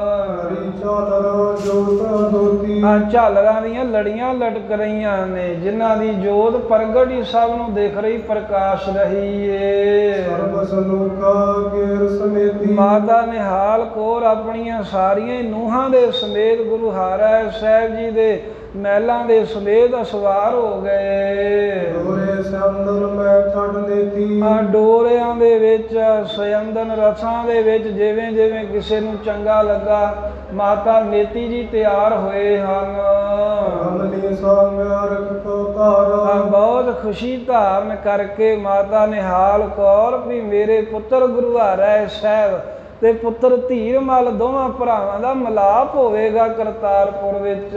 ਆ ਝਾਲਰਾਂ ਦੀਆਂ ਲੜੀਆਂ ਲਟਕ ਰਹੀਆਂ ਨੇ ਜਿਨ੍ਹਾਂ ਦੀ ਜੋਤ ਪ੍ਰਗਟ ਹੀ ਸਭ ਨੂੰ ਦਿਖ ਰਹੀ ਪ੍ਰਕਾਸ਼ ਰਹੀ ਏ। ਮਾਤਾ ਨਿਹਾਲ ਕੌਰ ਆਪਣੀਆਂ ਸਾਰੀਆਂ ਨੂੰਹਾਂ ਦੇ ਸਮੇਤ ਗੁਰੂ ਹਰਿ ਸਾਹਿਬ ਜੀ ਦੇ ਮਹਿਲਾਂ ਦੇ ਸਮੇਤ ਸਵਾਰ ਹੋ ਗਏ। ਆ ਡੋਰਿਆਂ ਦੇ ਵਿੱਚ ਸਯੰਦਨ ਰਥਾਂ ਦੇ ਵਿੱਚ ਜਿਵੇਂ ਜਿਵੇਂ ਕਿਸੇ ਨੂੰ ਚੰਗਾ ਲੱਗਾ ਮਾਤਾ ਨੇਤੀ ਜੀ ਤਿਆਰ ਹੋਏ ਹਨ। ਬਹੁਤ ਖੁਸ਼ੀ ਧਾਰਨ ਕਰਕੇ ਮਾਤਾ ਨਿਹਾਲ ਕੌਰ ਵੀ ਮੇਰੇ ਪੁੱਤਰ ਗੁਰੂ ਹਰਿ ਸਾਹਿਬ ਤੇ ਪੁੱਤਰ ਧੀਰਮਲ ਦੋਵਾਂ ਭਰਾਵਾਂ ਦਾ ਮਿਲਾਪ ਹੋਵੇਗਾ ਕਰਤਾਰਪੁਰ ਵਿੱਚ।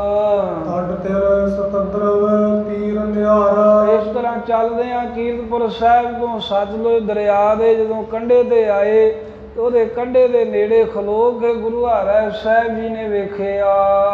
ਅੱਡ ਤੇਰੇ ਸਤੰਦਰਵ ਪੀਰ ਨਿਹਾਰਾ। ਇਸ ਤਰ੍ਹਾਂ ਚੱਲਦੇ ਆ ਕੀਰਤਪੁਰ ਸਾਹਿਬ ਤੋਂ ਸਤਲੁਜ ਦਰਿਆ ਦੇ ਜਦੋਂ ਕੰਢੇ ਤੇ ਆਏ, ਉਹਦੇ ਕੰਢੇ ਦੇ ਨੇੜੇ ਖਲੋ ਕੇ ਗੁਰੂ ਹਰਿ ਸਾਹਿਬ ਜੀ ਨੇ ਵੇਖਿਆ।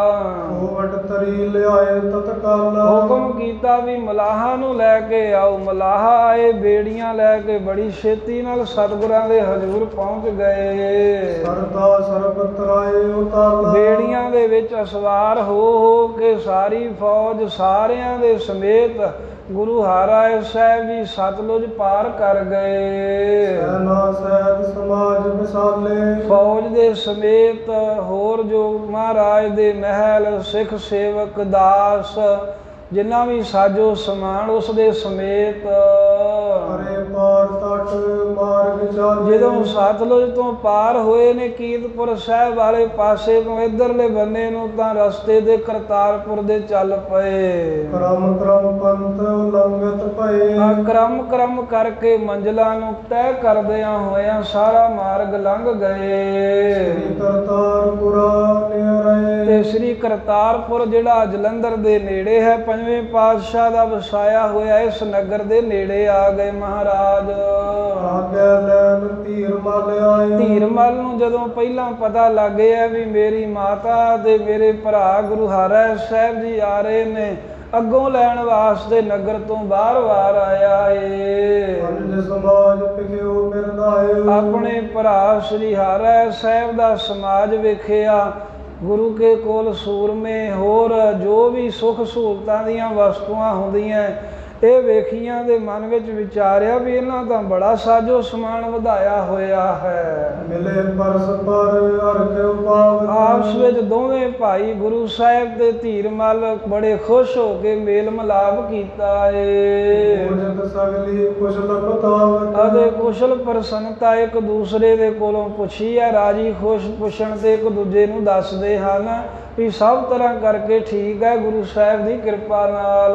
ਉਹ ਵੱਡ ਤਰੀ ਲਿਆਏ ਤਤਕਾਲ। ਹੁਕਮ ਕੀਤਾ ਵੀ ਮਲਾਹਾਂ ਨੂੰ ਲੈ ਕੇ ਆਓ। ਮਲਾਹ ਆਏ ਬੇੜੀਆਂ ਲੈ ਕੇ, ਬੜੀ ਛੇਤੀ ਨਾਲ ਸਤਿਗੁਰਾਂ ਦੇ ਹਜ਼ੂਰ ਪਹੁੰਚ ਗਏ। ਸਰਦਾ ਸਰਬ ਤਰਾਏ ਉਤਾਲਾ। ਬੇੜੀਆਂ ਦੇ ਵਿੱਚ ਅਸਵਾਰ ਹੋ ਹੋ ਕੇ ਸਾਰੀ ਫੌਜ ਸਾਰਿਆਂ ਦੇ ਸਮੇਤ ਗੁਰੂ ਹਰਿ ਸਾਹਿਬ ਜੀ ਸਤਲੁਜ ਪਾਰ ਕਰ ਗਏ। ਸੈਨਾ ਸਹਿਤ ਸਮਾਜ ਵਿਸਾਲੇ। ਫੌਜ ਦੇ ਸਮੇਤ ਹੋਰ ਜੋ ਮਹਾਰਾਜ ਦੇ ਮਹਿਲ, ਸਿੱਖ ਸੇਵਕ, ਦਾਸ, ਜਿੰਨਾ ਵੀ ਸਾਜੋ ਸਮਾਨ ਉਸ ਦੇ ਸਮੇਤ। ਹਰੇ ਪਾਰ ਤਟ ਮਾਰਗ ਚਾਲੇ। ਜਦੋਂ ਸਤਲੁਜ ਤੋਂ ਪਾਰ ਹੋਏ ਨੇ ਕੀਰਤਪੁਰ ਸਾਹਿਬ ਵਾਲੇ ਪਾਸੇ ਤੋਂ ਇੱਧਰਲੇ ਬੰਨੇ ਨੂੰ, ਤਾਂ ਰਸਤੇ ਦੇ ਕਰਤਾਰਪੁਰ ਦੇ ਚੱਲ ਪਏ। ਕਰਮ ਕਰਮ ਪੰਥ ਉਲੰਘਤ ਭਏ। ਆ ਕ੍ਰਮ ਕ੍ਰਮ ਕਰਕੇ ਮੰਜ਼ਲਾਂ ਨੂੰ ਤੈਅ ਕਰਦਿਆਂ ਹੋਇਆਂ ਸਾਰਾ ਮਾਰਗ ਲੰਘ ਗਏ। ਸ੍ਰੀ ਕਰਤਾਰਪੁਰਾ ਨਿਹਰੇ। ਤੇ ਸ੍ਰੀ ਕਰਤਾਰਪੁਰ ਜਿਹੜਾ ਜਲੰਧਰ ਦੇ ਨੇੜੇ ਹੈ, ਪੰਜਵੇਂ ਪਾਤਸ਼ਾਹ ਦਾ ਵਸਾਇਆ ਹੋਇਆ, ਇਸ ਨਗਰ ਦੇ ਨੇੜੇ ਆ ਗਏ ਮਹਾਰਾਜ। ਆਗੇ ਲੈਣ ਧੀਰਮਲ ਆਏ। ਧੀਰਮਲ ਨੂੰ ਜਦੋਂ ਪਹਿਲਾਂ ਪਤਾ ਲੱਗ ਗਿਆ ਵੀ ਮੇਰੀ ਮਾਤਾ ਤੇ ਮੇਰੇ ਭਰਾ ਗੁਰੂ ਹਰਿ ਸਾਹਿਬ ਜੀ ਆ ਰਹੇ ਨੇ, ਅੱਗੋਂ ਲੈਣ ਵਾਸਤੇ ਨਗਰ ਤੋਂ ਬਾਰ-ਬਾਰ ਆਇਆ ਏ। ਪੰਜ ਸਮਾਜ ਪਿਖਿਓ ਮਿਰਦਾਏ। ਆਪਣੇ ਭਰਾ ਸ੍ਰੀ ਹਰਿ ਸਾਹਿਬ ਦਾ ਸਮਾਜ ਵੇਖਿਆ। ਗੁਰੂ ਕੇ ਕੋਲ ਸੂਰਮੇ ਹੋਰ ਜੋ ਵੀ ਸੁੱਖ ਸਹੂਲਤਾਂ ਦੀਆਂ ਵਸਤੂਆਂ ਹੁੰਦੀਆਂ, ਇਹ ਵੇਖੀਆਂ ਦੇ ਮਨ ਵਿੱਚ ਵਿਚਾਰਿਆ ਵੀ ਇਹਨਾਂ ਤਾਂ ਬੜਾ ਸਾਜੋ ਸਮਾਨ ਵਧਾਇਆ ਹੋਇਆ ਹੈ। ਮਿਲੇ ਪਰਸਪਰ ਅਰਖ ਉਪਾਵ। ਆਪਸ ਵਿੱਚ ਦੋਵੇਂ ਭਾਈ ਗੁਰੂ ਸਾਹਿਬ ਤੇ ਧੀਰਮਲ ਬੜੇ ਖੁਸ਼ ਹੋ ਕੇ ਮੇਲ ਮਿਲਾਪ ਕੀਤਾ ਏ। ਜਦ ਸਗਲੀ ਕੁਸ਼ਲ ਬਤਾਵਤ। ਅਤੇ ਕੁਸ਼ਲ ਪ੍ਰਸੰਨਤਾ ਇੱਕ ਦੂਸਰੇ ਦੇ ਕੋਲੋਂ ਪੁੱਛੀ ਹੈ। ਰਾਜੀ ਖੁਸ਼ ਪੁੱਛਣ ਤੇ ਇੱਕ ਦੂਜੇ ਨੂੰ ਦੱਸਦੇ ਹਨ ਵੀ ਸਭ ਤਰ੍ਹਾਂ ਕਰਕੇ ਠੀਕ ਹੈ ਗੁਰੂ ਸਾਹਿਬ ਦੀ ਕਿਰਪਾ ਨਾਲ।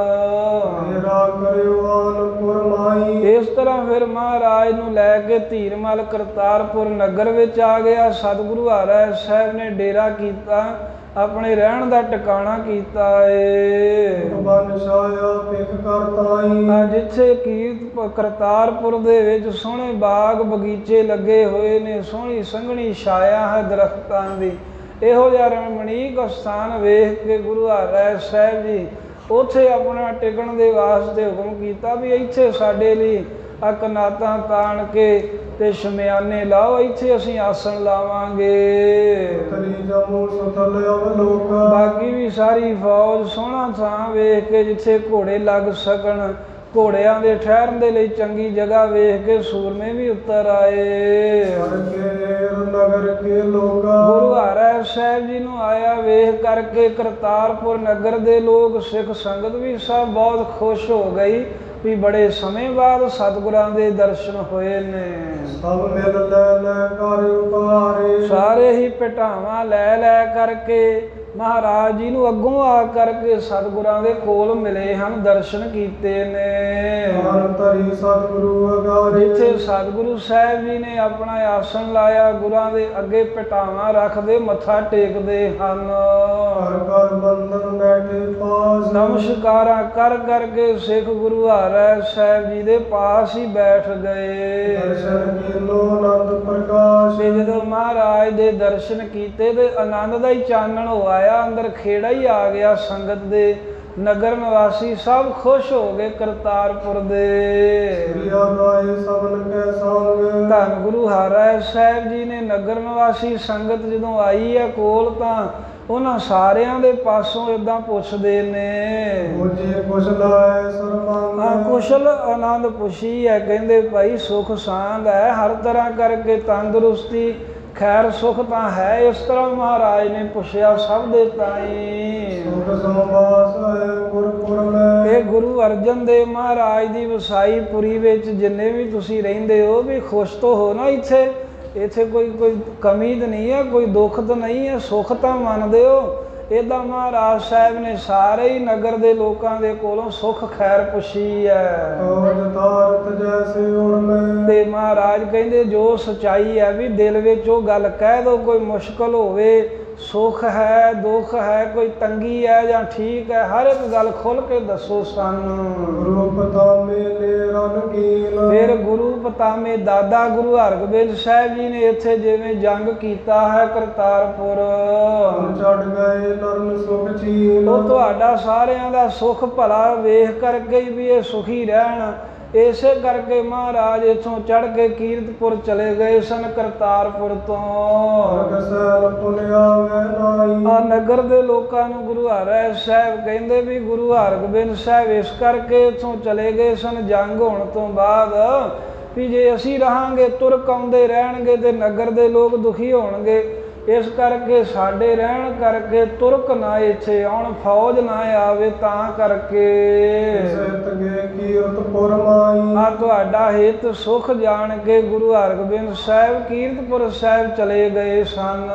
ਮੇਰਾ ਕਰਿਓ ਆਨਪੁਰ ਮਾਈ। ਇਸ ਤਰ੍ਹਾਂ ਫਿਰ ਮਹਾਰਾਜ ਨੂੰ ਲੈ ਕੇ ਧੀਰਮਲ ਕਰਤਾਰਪੁਰ ਨਗਰ ਵਿੱਚ ਆ ਗਿਆ। ਸਤਿਗੁਰੂ ਹਰਿ ਸਾਹਿਬ ਨੇ ਡੇਰਾ ਕੀਤਾ, ਆਪਣੇ ਰਹਿਣ ਦਾ ਟਿਕਾਣਾ ਕੀਤਾ ਏ। ਬਨ ਛਾਇਆ ਪਿਖ ਕਰਤਾਈ। ਜਿੱਥੇ ਕੀਰਤ ਕਰਤਾਰਪੁਰ ਦੇ ਵਿੱਚ ਸੋਹਣੇ ਬਾਗ ਬਗੀਚੇ ਲੱਗੇ ਹੋਏ ਨੇ, ਸੋਹਣੀ ਸੰਘਣੀ ਛਾਇਆ ਹੈ ਦਰਖਤਾਂ ਦੀ, ਇਹੋ ਜਿਹਾ ਰਮਣੀਕ ਸਥਾਨ ਵੇਖ ਕੇ ਗੁਰੂ ਹਰਿ ਸਾਹਿਬ ਜੀ ਉੱਥੇ ਆਪਣਾ ਟਿਕਣ ਦੇ ਵਾਸਤੇ ਹੁਕਮ ਕੀਤਾ ਵੀ ਇੱਥੇ ਸਾਡੇ ਲਈ ਆ ਕਨਾਤਾਂ ਤਾਣ ਕੇ ਤੇ ਸ਼ਮਿਆਨੇ ਲਾਓ, ਇੱਥੇ ਅਸੀਂ ਆਸਣ ਲਾਵਾਂਗੇ। ਤਰੀ ਜਮੂ ਸੁਥਲ ਅਵਲੋਕ। ਬਾਕੀ ਵੀ ਸਾਰੀ ਫੌਜ ਸੋਹਣਾ ਥਾਂ ਵੇਖ ਕੇ ਜਿੱਥੇ ਘੋੜੇ ਲੱਗ ਸਕਣ, ਘੋੜਿਆਂ ਦੇ ਠਹਿਰਨ ਦੇ ਲਈ ਚੰਗੀ ਜਗ੍ਹਾ ਵੇਖ ਕੇ ਸੂਰਮੇ ਵੀ ਉੱਤਰ ਆਏ। ਨਗਰ ਕੇ ਲੋਕਾਂ। ਗੁਰੂ ਹਰਿ ਸਾਹਿਬ ਜੀ ਨੂੰ ਆਇਆ ਵੇਖ ਕਰਕੇ ਕਰਤਾਰਪੁਰ ਨਗਰ ਦੇ ਲੋਕ, ਸਿੱਖ ਸੰਗਤ ਵੀ ਸਭ ਬਹੁਤ ਖੁਸ਼ ਹੋ ਗਈ ਵੀ ਬੜੇ ਸਮੇਂ ਬਾਅਦ ਸਤਿਗੁਰਾਂ ਦੇ ਦਰਸ਼ਨ ਹੋਏ ਨੇ। ਸਭ ਮਿਲ ਲੈ ਲੈ ਕਰ ਉਪਾਰੇ। ਸਾਰੇ ਹੀ ਭਟਾਵਾਂ ਲੈ ਲੈ ਕਰਕੇ ਮਹਾਰਾਜ ਜੀ ਨੂੰ ਅੱਗੋਂ ਆ ਕਰਕੇ ਸਤਿਗੁਰਾਂ ਦੇ ਕੋਲ ਮਿਲੇ ਹਨ, ਦਰਸ਼ਨ ਕੀਤੇ ਨੇ। ਧਰੀ ਸਤਿਗੁਰੂ ਅਗਾਰੇ। ਜਿੱਥੇ ਸਤਿਗੁਰੂ ਸਾਹਿਬ ਜੀ ਨੇ ਆਪਣਾ ਆਸਣ ਲਾਇਆ, ਗੁਰਾਂ ਦੇ ਅੱਗੇ ਭਟਾਵਾਂ ਰੱਖਦੇ ਮੱਥਾ ਟੇਕਦੇ ਹਨ। ਕਰ ਕਰ ਬੰਦਨ ਬੈਠੇ ਪਾਸ। ਨਮਸਕਾਰਾਂ ਕਰ ਕਰਕੇ ਸਿੱਖ ਗੁਰੂ ਹਰਿ ਸਾਹਿਬ ਜੀ ਦੇ ਪਾਸ ਹੀ ਬੈਠ ਗਏ। ਦਰਸ਼ਨ ਕੀਨੋ ਆਨੰਦ ਪ੍ਰਕਾਸ਼। ਤੇ ਜਦੋਂ ਮਹਾਰਾਜ ਦੇ ਦਰਸ਼ਨ ਕੀਤੇ ਤੇ ਆਨੰਦ ਦਾ ਹੀ ਚਾਨਣ ਹੋ ਆਇਆ, ਅੰਦਰ ਖੇੜਾ ਹੀ ਆ ਗਿਆ ਸੰਗਤ ਦੇ। ਨਗਰ ਨਿਵਾਸੀ ਸਭ ਖੁਸ਼ ਹੋ ਗਏ ਕਰਤਾਰਪੁਰ ਦੇ। ਧੰਨ ਗੁਰੂ ਹਰਿ ਸਾਹਿਬ ਜੀ ਨੇ ਨਗਰ ਨਿਵਾਸੀ ਸੰਗਤ ਜਦੋਂ ਆਈ ਹੈ ਕੋਲ, ਤਾਂ ਉਹਨਾਂ ਸਾਰਿਆਂ ਦੇ ਪਾਸੋਂ ਏਦਾਂ ਪੁੱਛਦੇ ਨੇ। ਕੁਸ਼ਲ ਆਨੰਦ ਪੁੱਛੀ ਹੈ, ਕਹਿੰਦੇ ਭਾਈ ਸੁਖ ਸਾਂਦ ਹੈ, ਹਰ ਤਰ੍ਹਾਂ ਕਰਕੇ ਤੰਦਰੁਸਤੀ ਖੈਰ ਸੁਖ ਤਾਂ ਹੈ। ਇਸ ਤਰ੍ਹਾਂ ਮਹਾਰਾਜ ਨੇ ਪੁੱਛਿਆ ਸਭ ਦੇ ਤਾਈ। ਇਹ ਗੁਰੂ ਅਰਜਨ ਦੇਵ ਮਹਾਰਾਜ ਦੀ ਵਸਾਈ ਪੁਰੀ ਵਿੱਚ ਜਿੰਨੇ ਵੀ ਤੁਸੀਂ ਰਹਿੰਦੇ ਹੋ ਵੀ ਖੁਸ਼ ਤੋਂ ਹੋ ਨਾ। ਇੱਥੇ ਇੱਥੇ ਕੋਈ ਕੋਈ ਕਮੀ ਤਾਂ ਨਹੀਂ ਹੈ, ਕੋਈ ਦੁੱਖ ਤਾਂ ਨਹੀਂ ਹੈ, ਸੁੱਖ ਤਾਂ ਮੰਨਦੇ ਹੋ। ਇਹਦਾ ਮਹਾਰਾਜ ਸਾਹਿਬ ਨੇ ਸਾਰੇ ਹੀ ਨਗਰ ਦੇ ਲੋਕਾਂ ਦੇ ਕੋਲੋਂ ਸੁੱਖ ਖੈਰ ਪੁੱਛੀ ਹੈ। ਤੇ ਮਹਾਰਾਜ ਕਹਿੰਦੇ ਜੋ ਸਚਾਈ ਹੈ ਵੀ ਦਿਲ ਵਿੱਚ ਉਹ ਗੱਲ ਕਹਿ ਦੋ, ਕੋਈ ਮੁਸ਼ਕਲ ਹੋਵੇ, ਸੁੱਖ ਹੈ, ਦੁੱਖ ਹੈ, ਕੋਈ ਤੰਗੀ ਹੈ ਜਾਂ ਠੀਕ ਹੈ, ਹਰ ਇੱਕ ਗੱਲ ਖੁੱਲ ਕੇ ਦੱਸੋ ਸਾਨੂੰ। ਗੁਰੂ ਪਤਾਮੇ ਨੇ ਰਣਕੀਲ, ਫਿਰ ਗੁਰੂ ਪਤਾਮੇ ਦਾਦਾ ਗੁਰੂ ਹਰਗੋਬਿੰਦ ਸਾਹਿਬ ਜੀ ਨੇ ਇੱਥੇ ਜਿਵੇਂ ਜੰਗ ਕੀਤਾ ਹੈ ਕਰਤਾਰਪੁਰ, ਚੜ ਗਏ ਲਰਨ ਸੁਖ ਚੀਨ। ਉਹ ਤੁਹਾਡਾ ਸਾਰਿਆਂ ਦਾ ਸੁਖ ਭਲਾ ਵੇਖ ਕਰਕੇ ਹੀ ਵੀ ਇਹ ਸੁਖੀ ਰਹਿਣ, ਇਸੇ ਕਰਕੇ ਮਹਾਰਾਜ ਇੱਥੋਂ ਚੜ ਕੇ ਕੀਰਤਪੁਰ ਚਲੇ ਗਏ ਸਨ ਕਰਤਾਰਪੁਰ ਤੋਂ। ਆ ਨਗਰ ਦੇ ਲੋਕਾਂ ਨੂੰ ਗੁਰੂ ਹਰਿ ਸਾਹਿਬ ਕਹਿੰਦੇ ਵੀ ਗੁਰੂ ਹਰਗੋਬਿੰਦ ਸਾਹਿਬ ਇਸ ਕਰਕੇ ਇੱਥੋਂ ਚਲੇ ਗਏ ਸਨ ਜੰਗ ਹੋਣ ਤੋਂ ਬਾਅਦ ਵੀ ਜੇ ਅਸੀਂ ਰਹਾਂਗੇ ਤੁਰਕ ਆਉਂਦੇ ਰਹਿਣਗੇ ਤੇ ਨਗਰ ਦੇ ਲੋਕ ਦੁਖੀ ਹੋਣਗੇ, ਇਸ ਕਰਕੇ ਸਾਡੇ ਰਹਿਣ ਕਰਕੇ ਤੁਰਕ ਨਾ ਇੱਥੇ ਆਉਣ, ਫੌਜ ਨਾ ਆਵੇ, ਤਾਂ ਕਰਕੇ ਕੀਰਤਪੁਰ ਮਾਈ। ਆ ਤੁਹਾਡਾ ਹਿੱਤ ਸੁਖ ਜਾਣ ਕੇ ਗੁਰੂ ਹਰਗੋਬਿੰਦ ਸਾਹਿਬ ਕੀਰਤਪੁਰ ਸਾਹਿਬ ਚਲੇ ਗਏ ਸਨ।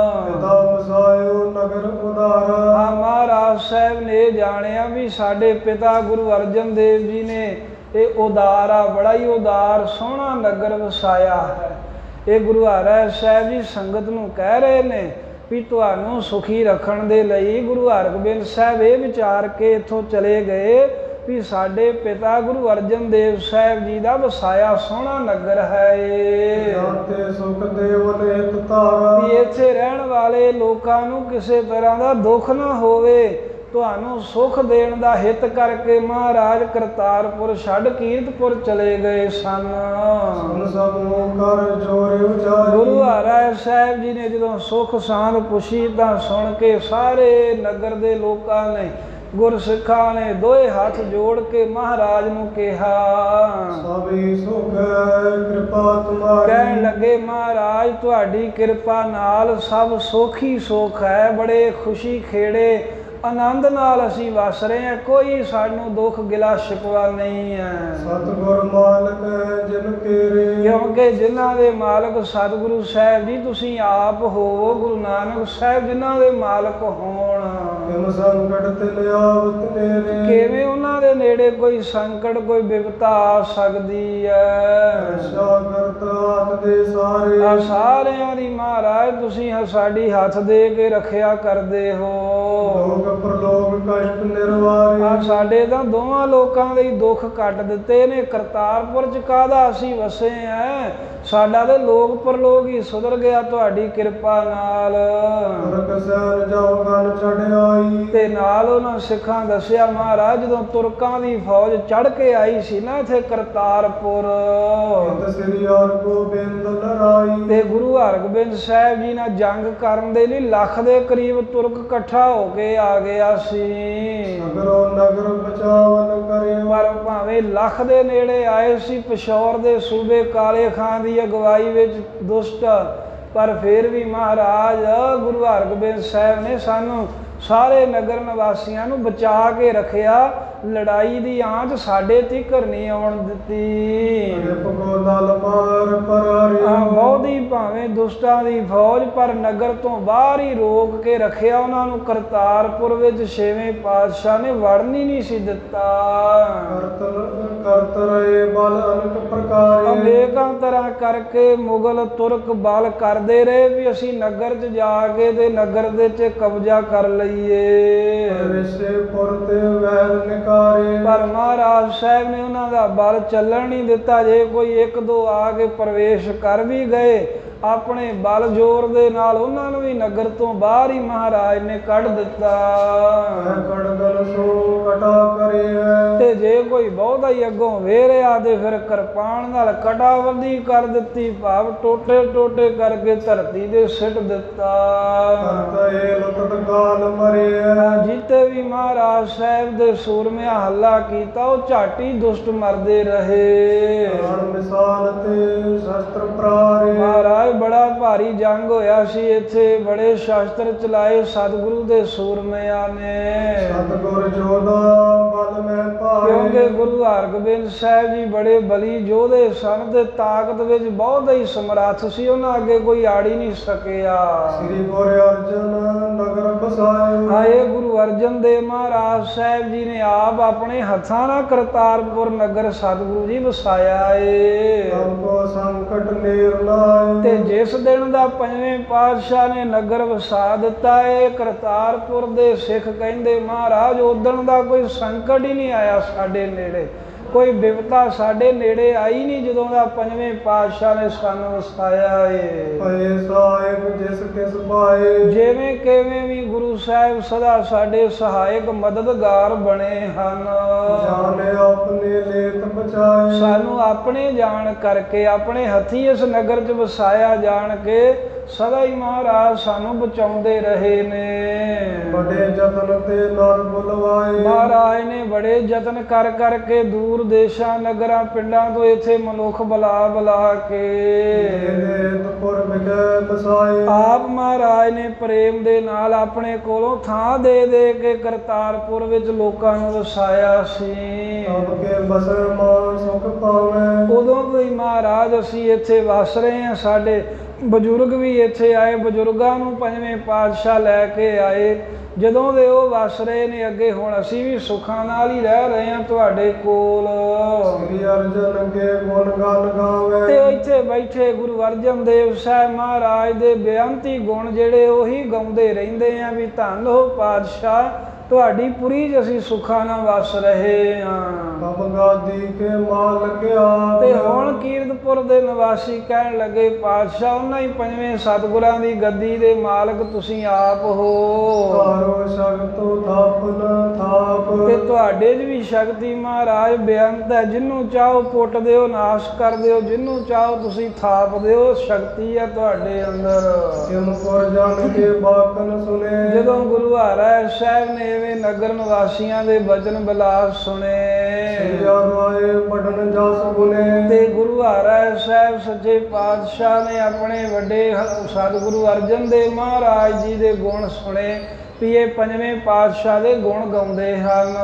ਨਗਰ ਉਦਾਰਾ, ਆ ਮਹਾਰਾਜ ਸਾਹਿਬ ਨੇ ਜਾਣਿਆ ਵੀ ਸਾਡੇ ਪਿਤਾ ਗੁਰੂ ਅਰਜਨ ਦੇਵ ਜੀ ਨੇ ਇਹ ਉਦਾਰਾ, ਬੜਾ ਹੀ ਉਦਾਰ ਸੋਹਣਾ ਨਗਰ ਵਸਾਇਆ ਹੈ। ਇਹ ਗੁਰੂ ਹਰਿ ਸਾਹਿਬ ਜੀ ਸੰਗਤ ਨੂੰ ਕਹਿ ਰਹੇ ਨੇ ਵੀ ਤੁਹਾਨੂੰ ਸੁਖੀ ਰੱਖਣ ਦੇ ਲਈ ਗੁਰੂ ਹਰਗੋਬਿੰਦ ਸਾਹਿਬ ਇਹ ਵਿਚਾਰ ਕੇ ਇੱਥੋਂ ਚਲੇ ਗਏ ਵੀ ਸਾਡੇ ਪਿਤਾ ਗੁਰੂ ਅਰਜਨ ਦੇਵ ਸਾਹਿਬ ਜੀ ਦਾ ਵਸਾਇਆ ਸੋਹਣਾ ਨਗਰ ਹੈ ਇਹ, ਵੀ ਇੱਥੇ ਰਹਿਣ ਵਾਲੇ ਲੋਕਾਂ ਨੂੰ ਕਿਸੇ ਤਰ੍ਹਾਂ ਦਾ ਦੁੱਖ ਨਾ ਹੋਵੇ, ਤੁਹਾਨੂੰ ਸੁਖ ਦੇਣ ਦਾ ਹਿੱਤ ਕਰਕੇ ਮਹਾਰਾਜ ਕਰਤਾਰਪੁਰ ਛੱਡ ਕੀਰਤਪੁਰ ਚਲੇ ਗਏ ਸਨ। ਗੁਰੂ ਹਰਿ ਸਾਹਿਬ ਜੀ ਨੇ ਜਦੋਂ ਸੁਖ ਸਾਂਦ ਪੁੱਛੀ ਤਾਂ ਸੁਣ ਕੇ ਸਾਰੇ ਨਗਰ ਦੇ ਲੋਕਾਂ ਨੇ, ਗੁਰਸਿੱਖਾਂ ਨੇ ਦੋਏ ਹੱਥ ਜੋੜ ਕੇ ਮਹਾਰਾਜ ਨੂੰ ਕਿਹਾ, ਸਭੀ ਸੁਖ ਕਿਰਪਾ ਤੁਮਾਰੀ। ਕਹਿਣ ਲੱਗੇ ਮਹਾਰਾਜ ਤੁਹਾਡੀ ਕਿਰਪਾ ਨਾਲ ਸਭ ਸੁਖ ਹੀ ਸੁਖ ਹੈ, ਬੜੇ ਖੁਸ਼ੀ ਖੇੜੇ ਆਨੰਦ ਨਾਲ ਅਸੀਂ ਵਸ ਰਹੇ ਹਾਂ, ਕੋਈ ਸਾਨੂੰ ਦੁੱਖ ਗਿਲਾ ਸ਼ਿਕਵਾ ਨਹੀਂ ਹੈ। ਸਤਿਗੁਰ ਮਾਲਕ ਹੈ ਜਿਨ ਕੇਰੇ, ਕਿਉਂਕਿ ਜਿਨ੍ਹਾਂ ਦੇ ਮਾਲਕ ਸਤਿਗੁਰੂ ਸਾਹਿਬ ਜੀ ਤੁਸੀਂ ਆਪ ਹੋਵੋ, ਗੁਰੂ ਨਾਨਕ ਸਾਹਿਬ ਜਿਨ੍ਹਾਂ ਦੇ ਮਾਲਕ ਹੋਣ, ਸੰਕਟ ਤੇ ਲਿਆਵਤ ਨੇਰੇ, ਕਿਵੇਂ ਉਹਨਾਂ ਦੇ ਨੇੜੇ ਕੋਈ ਸੰਕਟ ਕੋਈ ਬਿਪਤਾ ਆ ਸਕਦੀ ਹੈ। ਸ਼ਾਗਰਤ ਹੱਥ ਦੇ ਸਾਰੇ, ਆ ਸਾਰਿਆਂ ਦੀ ਮਹਾਰਾਜ ਤੁਸੀਂ ਸਾਡੀ ਹੱਥ ਦੇ ਕੇ ਰੱਖਿਆ ਕਰਦੇ ਹੋ। ਪ੍ਰਲੋਕ ਕਸ਼ਟ ਨਿਰਵਾਰੇ, ਆ ਸਾਡੇ ਤਾਂ ਦੋਵਾਂ ਲੋਕਾਂ ਦੇ ਦੁੱਖ ਕੱਟ ਦਿੱਤੇ ਨੇ। ਕਰਤਾਰਪੁਰ ਚ ਕਾਹਦਾ ਅਸੀਂ ਵਸੇ ਆ, ਸਾਡਾ ਤੇ ਲੋਕ ਪਰਲੋਕ ਹੀ ਸੁਧਰ ਗਿਆ ਤੁਹਾਡੀ ਕਿਰਪਾ ਨਾਲ। ਤੇ ਨਾਲ ਉਹਨਾਂ ਸਿੱਖਾਂ ਦੱਸਿਆ ਮਹਾਰਾਜ ਜਦੋਂ ਤੁਰਕਾਂ ਦੀ ਫੌਜ ਚੜ ਕੇ ਆਈ ਸੀ ਨਾ ਇੱਥੇ ਕਰਤਾਰਪੁਰ, ਤੇ ਗੁਰੂ ਹਰਗੋਬਿੰਦ ਸਾਹਿਬ ਜੀ ਨਾਲ ਜੰਗ ਕਰਨ ਦੇ ਲਈ ਲੱਖ ਦੇ ਕਰੀਬ ਤੁਰਕ ਇਕੱਠਾ ਹੋ ਕੇ ਆ ਗਿਆ ਸੀ। ਨਗਰ ਬਚਾਵਨ ਕਰਿਓ, ਪਰ ਭਾਵੇਂ ਲੱਖ ਦੇ ਨੇੜੇ ਆਏ ਸੀ ਪਿਸ਼ੌਰ ਦੇ ਸੂਬੇ ਕਾਲੇ ਖਾਨ ਦੀ ਅਗਵਾਈ ਵਿੱਚ ਦੁਸ਼ਟ, ਪਰ ਫਿਰ ਵੀ ਮਹਾਰਾਜ ਗੁਰੂ ਹਰਗੋਬਿੰਦ ਸਾਹਿਬ ਨੇ ਸਾਨੂੰ ਸਾਰੇ ਨਗਰ ਨਿਵਾਸੀਆਂ ਨੂੰ ਬਚਾ ਕੇ ਰੱਖਿਆ, ਲੜਾਈ ਦੀ ਆਂਚ ਸਾਡੇ ਤੀਕਰ ਨਹੀਂ ਆਉਣ ਦਿੱਤੀ। ਬਹੁਤੀ ਭਾਵੇਂ ਦੁਸ਼ਟਾਂ ਦੀ ਫੌਜ ਪਰ ਨਗਰ ਤੋਂ ਬਾਹਰ ਹੀ ਰੋਕ ਕੇ ਰੱਖਿਆ ਉਹਨਾਂ ਨੂੰ। ਕਰਤਾਰਪੁਰ ਵਿੱਚ ਛੇਵੇਂ ਪਾਤਸ਼ਾਹ ਨੇ ਵੜਨ ਹੀ ਨਹੀਂ ਸੀ ਦਿੱਤਾ। ਅਨੇਕਾਂ ਤਰ੍ਹਾਂ ਕਰਕੇ ਮੁਗਲ ਤੁਰਕ ਬਲ ਕਰਦੇ ਰਹੇ ਵੀ ਅਸੀਂ ਨਗਰ 'ਚ ਜਾ ਕੇ ਤੇ ਨਗਰ ਦੇ 'ਚ ਕਬਜ਼ਾ ਕਰ ਲਈਏ। ਪਰ ਮਹਾਰਾਜ ਸਾਹਿਬ ਨੇ ਉਹਨਾਂ ਦਾ ਬਲ ਚੱਲਣ ਨਹੀਂ ਦਿੱਤਾ। ਜੇ ਕੋਈ ਇੱਕ ਦੋ ਆ ਕੇ ਪ੍ਰਵੇਸ਼ ਕਰ ਵੀ ਗਏ ਆਪਣੇ ਬਲ ਜ਼ੋਰ ਦੇ ਨਾਲ ਉਹਨਾਂ ਨੂੰ ਵੀ ਨਗਰ ਤੋਂ ਬਾਹਰ ਹੀ ਮਹਾਰਾਜ ਨੇ ਕੱਢ ਦਿੱਤਾ। ਤੇ ਜੇ ਕੋਈ ਬਹੁਤਾ ਹੀ ਅੱਗੋਂ ਵੇਰਿਆ ਤੇ ਫਿਰ ਕਿਰਪਾਨ ਨਾਲ ਕਟਾਬੰਦੀ ਕਰ ਦਿੱਤੀ, ਭਾਵ ਟੋਟੇ ਟੋਟੇ ਕਰਕੇ ਧਰਤੀ ਦੇ ਸਿੱਟ ਦਿੱਤਾ। ਜਿੱਤੇ ਵੀ ਮਹਾਰਾਜ ਸਾਹਿਬ ਦੇ ਸੂਰਮਿਆਂ ਹੱਲਾ ਕੀਤਾ ਉਹ ਝੱਟ ਹੀ ਦੁਸ਼ਟ ਮਰਦੇ ਰਹੇ। ਮਹਾਰਾਜ ਮਹਾਰਾਜ ਬੜਾ ਭਾਰੀ ਜੰਗ ਹੋਇਆ ਸੀ ਇੱਥੇ, ਬੜੇ ਸ਼ਾਸਤਰ ਚਲਾਏ ਸਤਿਗੁਰੂ ਦੇ ਸੂਰਮਿਆਂ ਨੇ। ਸਤਿਗੁਰ ਜੋਦਾ ਬਲ ਮੈਂ ਭਾਏ, ਕਿਉਂਕਿ ਗੁਰੂ ਹਰਗੋਬਿੰਦ ਸਾਹਿਬ ਜੀ ਬੜੇ ਬਲੀ ਯੋਧੇ ਸਨ ਤੇ ਤਾਕਤ ਵਿੱਚ ਬਹੁਤ ਹੀ ਸਮਰੱਥ ਸੀ, ਉਹਨਾਂ ਅੱਗੇ ਕੋਈ ਆੜੀ ਨਹੀਂ ਸਕਿਆ। ਸ੍ਰੀ ਗੁਰੂ ਅਰਜਨ ਨਗਰ ਬਸਾਏ, ਆਏ ਗੁਰੂ ਅਰਜਨ ਦੇਵ ਮਹਾਰਾਜ ਸਾਹਿਬ ਜੀ ਨੇ ਆਪ ਆਪਣੇ ਹੱਥਾਂ ਨਾਲ ਕਰਤਾਰਪੁਰ ਨਗਰ ਸਤਿਗੁਰੂ ਜੀ ਵਸਾਇਆ ਏ। ਕੋ ਸੰਕਟ ਨੇਰ ਲਾਏ, ਤੇ ਜਿਸ ਦਿਨ ਦਾ ਪੰਜਵੇਂ ਪਾਤਸ਼ਾਹ ਨੇ ਨਗਰ ਵਸਾ ਦਿੱਤਾ ਏ ਕਰਤਾਰਪੁਰ ਦੇ ਸਿੱਖ ਕਹਿੰਦੇ ਮਹਾਰਾਜ ਉਦਣ ਦਾ ਕੋਈ ਸੰਕਟ ਹੀ ਨਹੀਂ ਆਇਆ ਸਾਡੇ ਨੇੜੇ, ਕੋਈ ਬਿਪਤਾ ਸਾਡੇ ਨੇੜੇ ਆਈ ਨਹੀਂ ਜਦੋਂ ਦਾ ਪੰਜਵੇਂ ਪਾਤਸ਼ਾਹ ਨੇ ਸਾਨੂੰ ਵਸਾਇਆ ਏ। ਭਏ ਸਾਹਿਬ ਜਿਸ ਕਿਸ ਪਾਏ, ਜਿਵੇਂ ਕਿਵੇਂ ਵੀ ਗੁਰੂ ਸਾਹਿਬ ਸਦਾ ਸਾਡੇ ਸਹਾਇਕ ਮਦਦਗਾਰ ਬਣੇ ਹਨ। ਜਾਣੇ ਆਪਣੇ ਲੇਤ ਬਚਾਏ, ਸਾਨੂੰ ਆਪਣੇ ਜਾਣ ਕਰਕੇ ਆਪਣੇ ਹੱਥੀਂ ਇਸ ਨਗਰ 'ਚ ਵਸਾਇਆ ਜਾਣ ਕੇ ਸਦਾ ਹੀ ਮਹਾਰਾਜ ਸਾਨੂੰ ਬਚਾਉਂਦੇ ਰਹੇ ਨੇ। ਬੜੇ ਯਤਨ ਤੇ ਨਰ ਬੁਲਵਾਏ, ਮਹਾਰਾਜ ਨੇ ਬੜੇ ਯਤਨ ਕਰ ਕਰਕੇ ਦੂਰ ਦੇਸ਼ਾਂ ਨਗਰਾਂ ਪਿੰਡਾਂ ਤੋਂ ਇੱਥੇ ਮਨੁੱਖ ਬੁਲਾ ਬੁਲਾ ਕੇ ਨੇਤਪੁਰ ਵਿਖੇ ਬਸਾਏ। ਆਪ ਮਹਾਰਾਜ ਨੇ ਪ੍ਰੇਮ ਦੇ ਨਾਲ ਆਪਣੇ ਕੋਲੋਂ ਥਾਂ ਦੇ ਦੇ ਕੇ ਕਰਤਾਰਪੁਰ ਵਿੱਚ ਲੋਕਾਂ ਨੂੰ ਵਸਾਇਆ ਸੀ। ਸਭ ਕੇ ਬਸਰ ਮਾਨ ਸੁਖ ਪਾਵੇ, ਉਦੋਂ ਤੋਂ ਹੀ ਮਹਾਰਾਜ ਅਸੀਂ ਇੱਥੇ ਵਸ ਰਹੇ ਹਾਂ। ਸਾਡੇ ਬਜ਼ੁਰਗ ਵੀ ਇੱਥੇ ਆਏ, ਬਜ਼ੁਰਗਾਂ ਨੂੰ ਪੰਜਵੇਂ ਪਾਤਸ਼ਾਹ ਲੈ ਕੇ ਆਏ। ਜਦੋਂ ਦੇ ਉਹ ਵਸ ਰਹੇ ਨੇ ਅੱਗੇ ਹੁਣ ਅਸੀਂ ਵੀ ਸੁੱਖਾਂ ਨਾਲ ਹੀ ਰਹਿ ਰਹੇ ਹਾਂ ਤੁਹਾਡੇ ਕੋਲ। ਸ੍ਰੀ ਅਰਜਨ ਕੇ ਗੁਣ ਗਾਨ ਗਾਵੇ, ਤੇ ਇੱਥੇ ਬੈਠੇ ਗੁਰੂ ਅਰਜਨ ਦੇਵ ਸਾਹਿਬ ਮਹਾਰਾਜ ਦੇ ਬੇਅੰਤੀ ਗੁਣ ਜਿਹੜੇ ਉਹੀ ਗਾਉਂਦੇ ਰਹਿੰਦੇ ਆ ਵੀ ਧੰਨ ਹੋ ਪਾਤਸ਼ਾਹ ਤੁਹਾਡੀ ਪੁਰੀ 'ਚ ਅਸੀਂ ਸੁੱਖਾਂ ਨਾਲ ਵਸ ਰਹੇ ਹਾਂ। ਕਬ ਗਾਦੀ ਕੇ ਮਾਲ ਲੱਗਿਆ, ਤੇ ਹੁਣ ਕੀਰਤਪੁਰ ਦੇ ਨਿਵਾਸੀ ਕਹਿਣ ਲੱਗੇ ਪਾਤਸ਼ਾਹ ਉਹਨਾਂ ਹੀ ਪੰਜਵੇਂ ਸਤਿਗੁਰਾਂ ਦੀ ਗੱਦੀ ਦੇ ਮਾਲਕ ਤੁਸੀਂ ਆਪ ਹੋ। ਤਾਰੋ ਸ਼ਕਤੋ ਥਾਪਨ ਥਾਪ, ਤੇ ਤੁਹਾਡੇ 'ਚ ਵੀ ਸ਼ਕਤੀ ਮਹਾਰਾਜ ਬੇਅੰਤ ਹੈ, ਜਿਹਨੂੰ ਚਾਹੋ ਪੁੱਟ ਦਿਓ ਨਾਸ਼ ਕਰ ਦਿਓ, ਜਿਹਨੂੰ ਚਾਹੋ ਤੁਸੀਂ ਥਾਪ ਦਿਓ, ਸ਼ਕਤੀ ਹੈ ਤੁਹਾਡੇ ਅੰਦਰ। ਕਿਮਪੁਰ ਜਾਣ ਕੇ ਬਾਕਨ ਸੁਨੇ, ਜਦੋਂ ਗੁਰੂ ਹਰਿ ਸਾਹਿਬ ਨੇ ਐਵੇਂ ਨਗਰ ਨਿਵਾਸੀਆਂ ਦੇ ਬਚਨ ਬਿਲਾਸ ਸੁਣੇ ਆਏ ਪੜਨ ਜਸ ਗੁਨੇ, ਤੇ ਗੁਰੂ ਹਰਿ ਸਾਹਿਬ ਸੱਚੇ ਪਾਤਸ਼ਾਹ ਨੇ ਆਪਣੇ ਵੱਡੇ ਸਤਿਗੁਰੂ ਅਰਜਨ ਦੇਵ ਮਹਾਰਾਜ ਜੀ ਦੇ ਗੁਣ ਸੁਣੇ ਵੀ ਇਹ ਪੰਜਵੇਂ ਪਾਤਸ਼ਾਹ ਦੇ ਗੁਣ ਗਾਉਂਦੇ ਹਨ।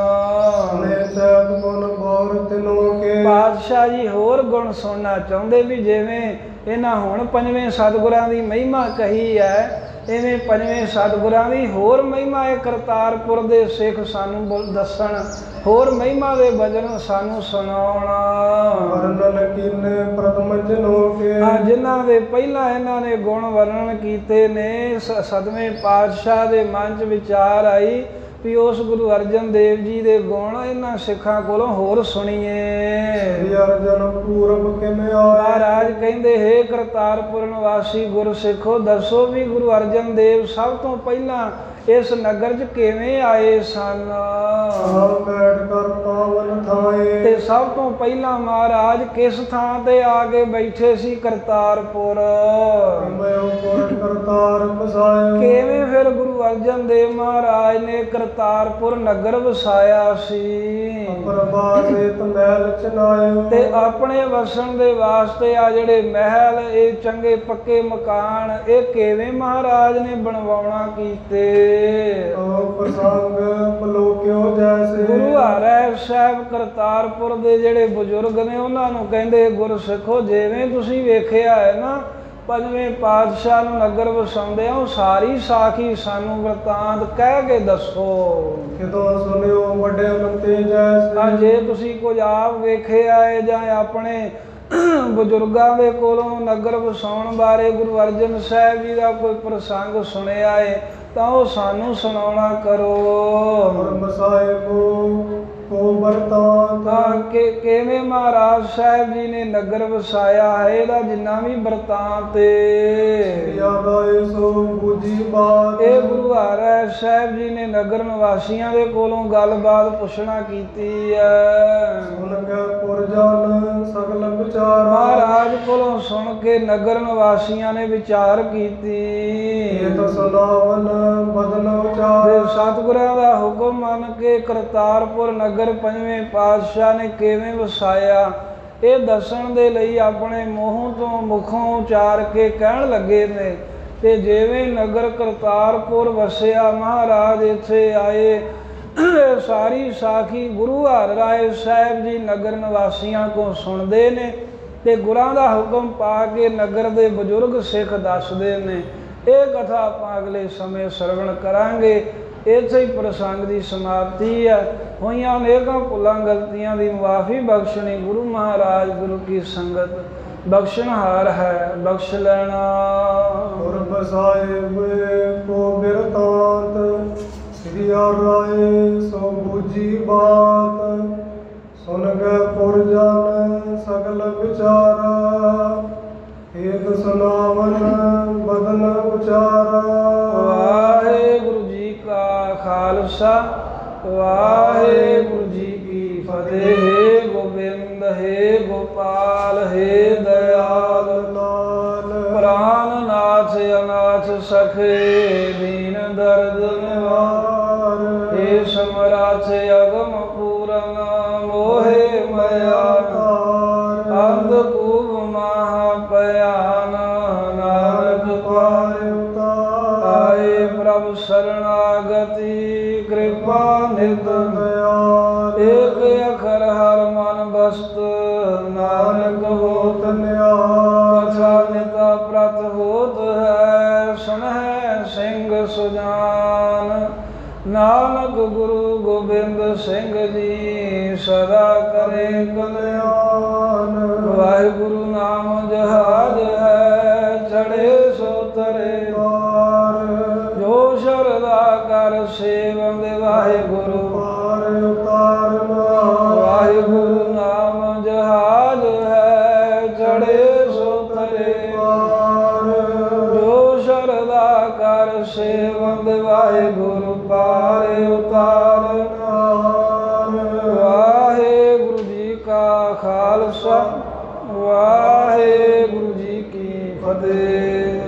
ਪਾਤਸ਼ਾਹ ਜੀ ਹੋਰ ਗੁਣ ਸੁਣਨਾ ਚਾਹੁੰਦੇ ਵੀ ਜਿਵੇਂ ਇਹਨਾਂ ਹੁਣ ਪੰਜਵੇਂ ਸਤਿਗੁਰਾਂ ਦੀ ਮਹਿਮਾ ਕਹੀ ਹੈ ਇਵੇਂ ਪੰਜਵੇਂ ਸਤਿਗੁਰਾਂ ਦੀ ਹੋਰ ਮਹਿਮਾ ਇਹ ਕਰਤਾਰਪੁਰ ਦੇ ਸਿੱਖ ਸਾਨੂੰ ਦੱਸਣ, ਹੋਰ ਮਹਿਮਾ ਦੇ ਵਚਨ ਸਾਨੂੰ ਸੁਣਾਉਣ। ਵਰਣਨ ਕੀਨੇ ਪ੍ਰਥਮ ਜਨੋ ਕੇ, ਜਿਨ੍ਹਾਂ ਦੇ ਪਹਿਲਾਂ ਇਹਨਾਂ ਨੇ ਗੁਣ ਵਰਣਨ ਕੀਤੇ ਨੇ। ਸਤਵੇਂ ਪਾਤਸ਼ਾਹ ਦੇ ਮਨ 'ਚ ਵਿਚਾਰ ਆਈ ਵੀ ਉਸ ਗੁਰੂ ਅਰਜਨ ਦੇਵ ਜੀ ਦੇ ਗੁਣ ਇਹਨਾਂ ਸਿੱਖਾਂ ਕੋਲੋਂ ਹੋਰ ਸੁਣੀਏ। ਸ੍ਰੀ ਅਰਜਨ ਪੂਰਬ ਕਿਵੇਂ ਆਏ, ਮਹਾਰਾਜ ਕਹਿੰਦੇ ਹੈ ਕਰਤਾਰਪੁਰ ਨਿਵਾਸੀ ਗੁਰ ਸਿੱਖੋ ਦੱਸੋ ਵੀ ਗੁਰੂ ਅਰਜਨ ਦੇਵ ਸਭ ਤੋਂ ਪਹਿਲਾਂ ਇਸ ਨਗਰ 'ਚ ਕਿਵੇਂ ਆਏ ਸਨ। ਬੈਠ ਕਰ ਪਾਵਨ ਥਾਏ, ਤੇ ਸਭ ਤੋਂ ਪਹਿਲਾਂ ਮਹਾਰਾਜ ਕਿਸ ਥਾਂ ਤੇ ਆ ਕੇ ਬੈਠੇ ਸੀ ਕਰਤਾਰਪੁਰ। ਕਰਤਾਰ ਵਸਾਇਆ, ਕਿਵੇਂ ਫਿਰ ਗੁਰੂ ਅਰਜਨ ਦੇਵ ਮਹਾਰਾਜ ਨੇ ਕਰਤਾਰਪੁਰ ਨਗਰ ਵਸਾਇਆ ਸੀ। ਪ੍ਰਭਾਸਿਤ ਮਹਿਲ ਚਨਾਇਓ, ਤੇ ਆਪਣੇ ਵਸਣ ਦੇ ਵਾਸਤੇ ਆ ਜਿਹੜੇ ਮਹਿਲ ਇਹ ਚੰਗੇ ਪੱਕੇ ਮਕਾਨ ਇਹ ਕਿਵੇਂ ਮਹਾਰਾਜ ਨੇ ਬਣਵਾਉਣਾ ਕੀਤੇ। ਪ੍ਰਸੰਗ ਪਲੋਕਿਓ ਜੈਸੇ, ਗੁਰੂ ਹਰਿ ਸਾਹਿਬ ਕਰਤਾਰਪੁਰ ਦੇ ਜਿਹੜੇ ਬਜ਼ੁਰਗ ਨੇ ਉਹਨਾਂ ਨੂੰ ਕਹਿੰਦੇ ਗੁਰ ਸਿੱਖੋ ਜਿਵੇਂ ਤੁਸੀਂ ਵੇਖਿਆ ਹੈ ਨਾ ਪੰਜਵੇਂ ਪਾਤਸ਼ਾਹ ਨੂੰ ਨਗਰ ਵਸਾਉਂਦੇ ਹੋ ਸਾਰੀ ਸਾਖੀ ਸਾਨੂੰ ਵਰਤਾਂਤ ਕਹਿ ਕੇ ਦੱਸੋ। ਕਿਦੋਂ ਸੁਣਿਓ ਵੱਡੇ ਬੰਤੇ ਜੈਸੇ, ਜੇ ਤੁਸੀਂ ਕੁਝ ਆਪ ਵੇਖਿਆ ਹੈ ਜਾਂ ਆਪਣੇ ਬਜ਼ੁਰਗਾਂ ਦੇ ਕੋਲੋਂ ਨਗਰ ਵਸਾਉਣ ਬਾਰੇ ਗੁਰੂ ਅਰਜਨ ਸਾਹਿਬ ਜੀ ਦਾ ਕੋਈ ਪ੍ਰਸੰਗ ਸੁਣਿਆ ਹੈ ਤਾਂ ਉਹ ਸਾਨੂੰ ਸੁਣਾਉਣਾ ਕਰੋ। ਕੋ ਵਰਤਾਂਤ, ਕਿ ਕਿਵੇਂ ਮਹਾਰਾਜ ਸਾਹਿਬ ਜੀ ਨੇ ਨਗਰ ਵਸਾਇਆ ਹੈ ਇਹਦਾ ਜਿੰਨਾ ਵੀ ਵਰਤਾਂਤ ਸੋ ਬੂਝੀ ਬਾਤ, ਇਹ ਗੁਰੂ ਹਰਿ ਸਾਹਿਬ ਜੀ ਨੇ ਨਗਰ ਨਿਵਾਸੀਆਂ ਦੇ ਕੋਲੋਂ ਗੱਲਬਾਤ ਪੁੱਛਣਾ ਕੀਤੀ ਹੈ। ਸੁਣ ਕੇ ਪੁਰਜਨ ਸਗਲ ਵਿਚਾਰ, ਮਹਾਰਾਜ ਕੋਲੋਂ ਸੁਣ ਕੇ ਨਗਰ ਨਿਵਾਸੀਆਂ ਨੇ ਵਿਚਾਰ ਕੀਤੀ। ਇਹ ਤਾਂ ਸੁਨਾਵਨ ਬਦਨ ਉਚਾਰ, ਸਤਿਗੁਰਾਂ ਦਾ ਹੁਕਮ ਮੰਨ ਕੇ ਕਰਤਾਰਪੁਰ ਨਗਰ ਪੰਜਵੇਂ ਪਾਤਸ਼ਾਹ ਨੇ ਕਿਵੇਂ ਵਸਾਇਆ ਇਹ ਦੱਸਣ ਦੇ ਲਈ ਆਪਣੇ ਮੂੰਹ ਤੋਂ ਮੁਖੋਂ ਉਚਾਰ ਕੇ ਕਹਿਣ ਲੱਗੇ ਨੇ। ਤੇ ਜਿਵੇਂ ਨਗਰ ਕਰਤਾਰਪੁਰ ਵਸਿਆ ਮਹਾਰਾਜ ਇੱਥੇ ਆਏ। ਸਾਰੀ ਸਾਖੀ ਗੁਰੂ ਹਰਿ ਰਾਏ ਸਾਹਿਬ ਜੀ ਨਗਰ ਨਿਵਾਸੀਆਂ ਕੋਲ ਸੁਣਦੇ ਨੇ ਤੇ ਗੁਰਾਂ ਦਾ ਹੁਕਮ ਪਾ ਕੇ ਨਗਰ ਦੇ ਬਜ਼ੁਰਗ ਸਿੱਖ ਦੱਸਦੇ ਨੇ। ਇਹ ਕਥਾ ਆਪਾਂ ਅਗਲੇ ਸਮੇਂ ਸਰਵਣ ਕਰਾਂਗੇ। ਇੱਥੇ ਹੀ ਪ੍ਰਸੰਗ ਦੀ ਸਮਾਪਤੀ ਹੈ। ਹੋਈਆਂ ਅਨੇਕਾਂ ਭੁੱਲਾਂ ਗਲਤੀਆਂ ਦੀ ਮੁਆਫੀ ਬਖਸ਼ਣੀ ਗੁਰੂ ਮਹਾਰਾਜ ਗੁਰੂ ਕੀ ਸੰਗਤ ਬਖਸ਼ਣਹਾਰ ਹੈ, ਬਖਸ਼ ਲੈਣਾ। ਗੁਰ ਸਾਹਿਬ ਕੋ ਬਿਰਤਾਂਤ ਸ੍ਰੀ ਹਰਿ ਰਾਏ ਸੋ ਬੂਝੀ ਬਾਤ ਸੁਨ ਕੇ ਪੁਰ ਜਨ ਸਗਲ ਵਿਚਾਰਾ ਏਕ ਸੁਨਾਵਨ ਬਦਨ ਉਚਾਰਾ। ਵਾਹਿਗੁਰੂ ਜੀ ਕਾ ਖਾਲਸਾ ਵਾਹਿਗੁਰੂ ਜੀ ਕੀ ਫਤਿਹ। ਗੋਬਿੰਦ ਹੈ ਗੋਪਾਲ ਹੈ ਦਇਆਲ ਲਾਲ ਪ੍ਰਾਨ ਨਾਥ ਅਨਾਥ ਸਖੇ ਦੀਨ ਦਰਦ ਨਿਵਾਰ। हे ਸਮਰਾਥ ਅਗਮ ਪੂਰਨ ਮੋਹਿ ਮਇਆ ਅੰਧਕੂਪ ਮਹਾ ਭਿਆਨ ਨਾਨਕ ਪਾਇ ਉਤਾਰ। ਆਏ ਪ੍ਰਭ ਸਰਣਾਗਤੀ ਕਿਰਪਾ ਨਿਤ ਦਇਆਲ। ਏਕ ਅਖਰ ਹਰ ਮਨ ਬਸਤ ਨਾਨਕ ਹੋਤ ਨਿਆਲ। ਕਥਾ ਨਿਤਾ ਪ੍ਰਤ ਹੋਤ ਹੈ ਸੁਨਹਿ ਸਿੰਘ ਸੁਜਾਨ। ਨਾਨਕ ਗੁਰੂ ਗੋਬਿੰਦ ਸਿੰਘ ਜੀ ਸਦਾ ਕਰੇ ਕਲਿਆਣ। ਵਾਹਿਗੁਰੂ ਨਾਮ ਜਹਾਜ ਹੈ ਚੜੇ ਸੋ ਤਰੇ ਪਾਰ। ਜੋ ਸ਼ਰਧਾ ਕਰ ਸੇਵੰਦ ਵਾਹਿਗੁਰੂ ਪਾਰ ਉਤਾਰਨਾ। ਵਾਹਿਗੁਰੂ ਨਾਮ ਜਹਾਜ ਹੈ ਚੜੇ ਸੋ ਤਰੇ ਪਾਰ। ਜੋ ਸ਼ਰਧਾ ਕਰ ਸੇਵੰਦ ਵਾਹਿਗੁਰੂ ਪਾਰ ਉਤਾਰਨਾ। ਵਾਹਿਗੁਰੂ ਜੀ ਕਾ ਖਾਲਸਾ ਵਾਹਿਗੁਰੂ ਜੀ ਕੀ ਫਤਿਹ।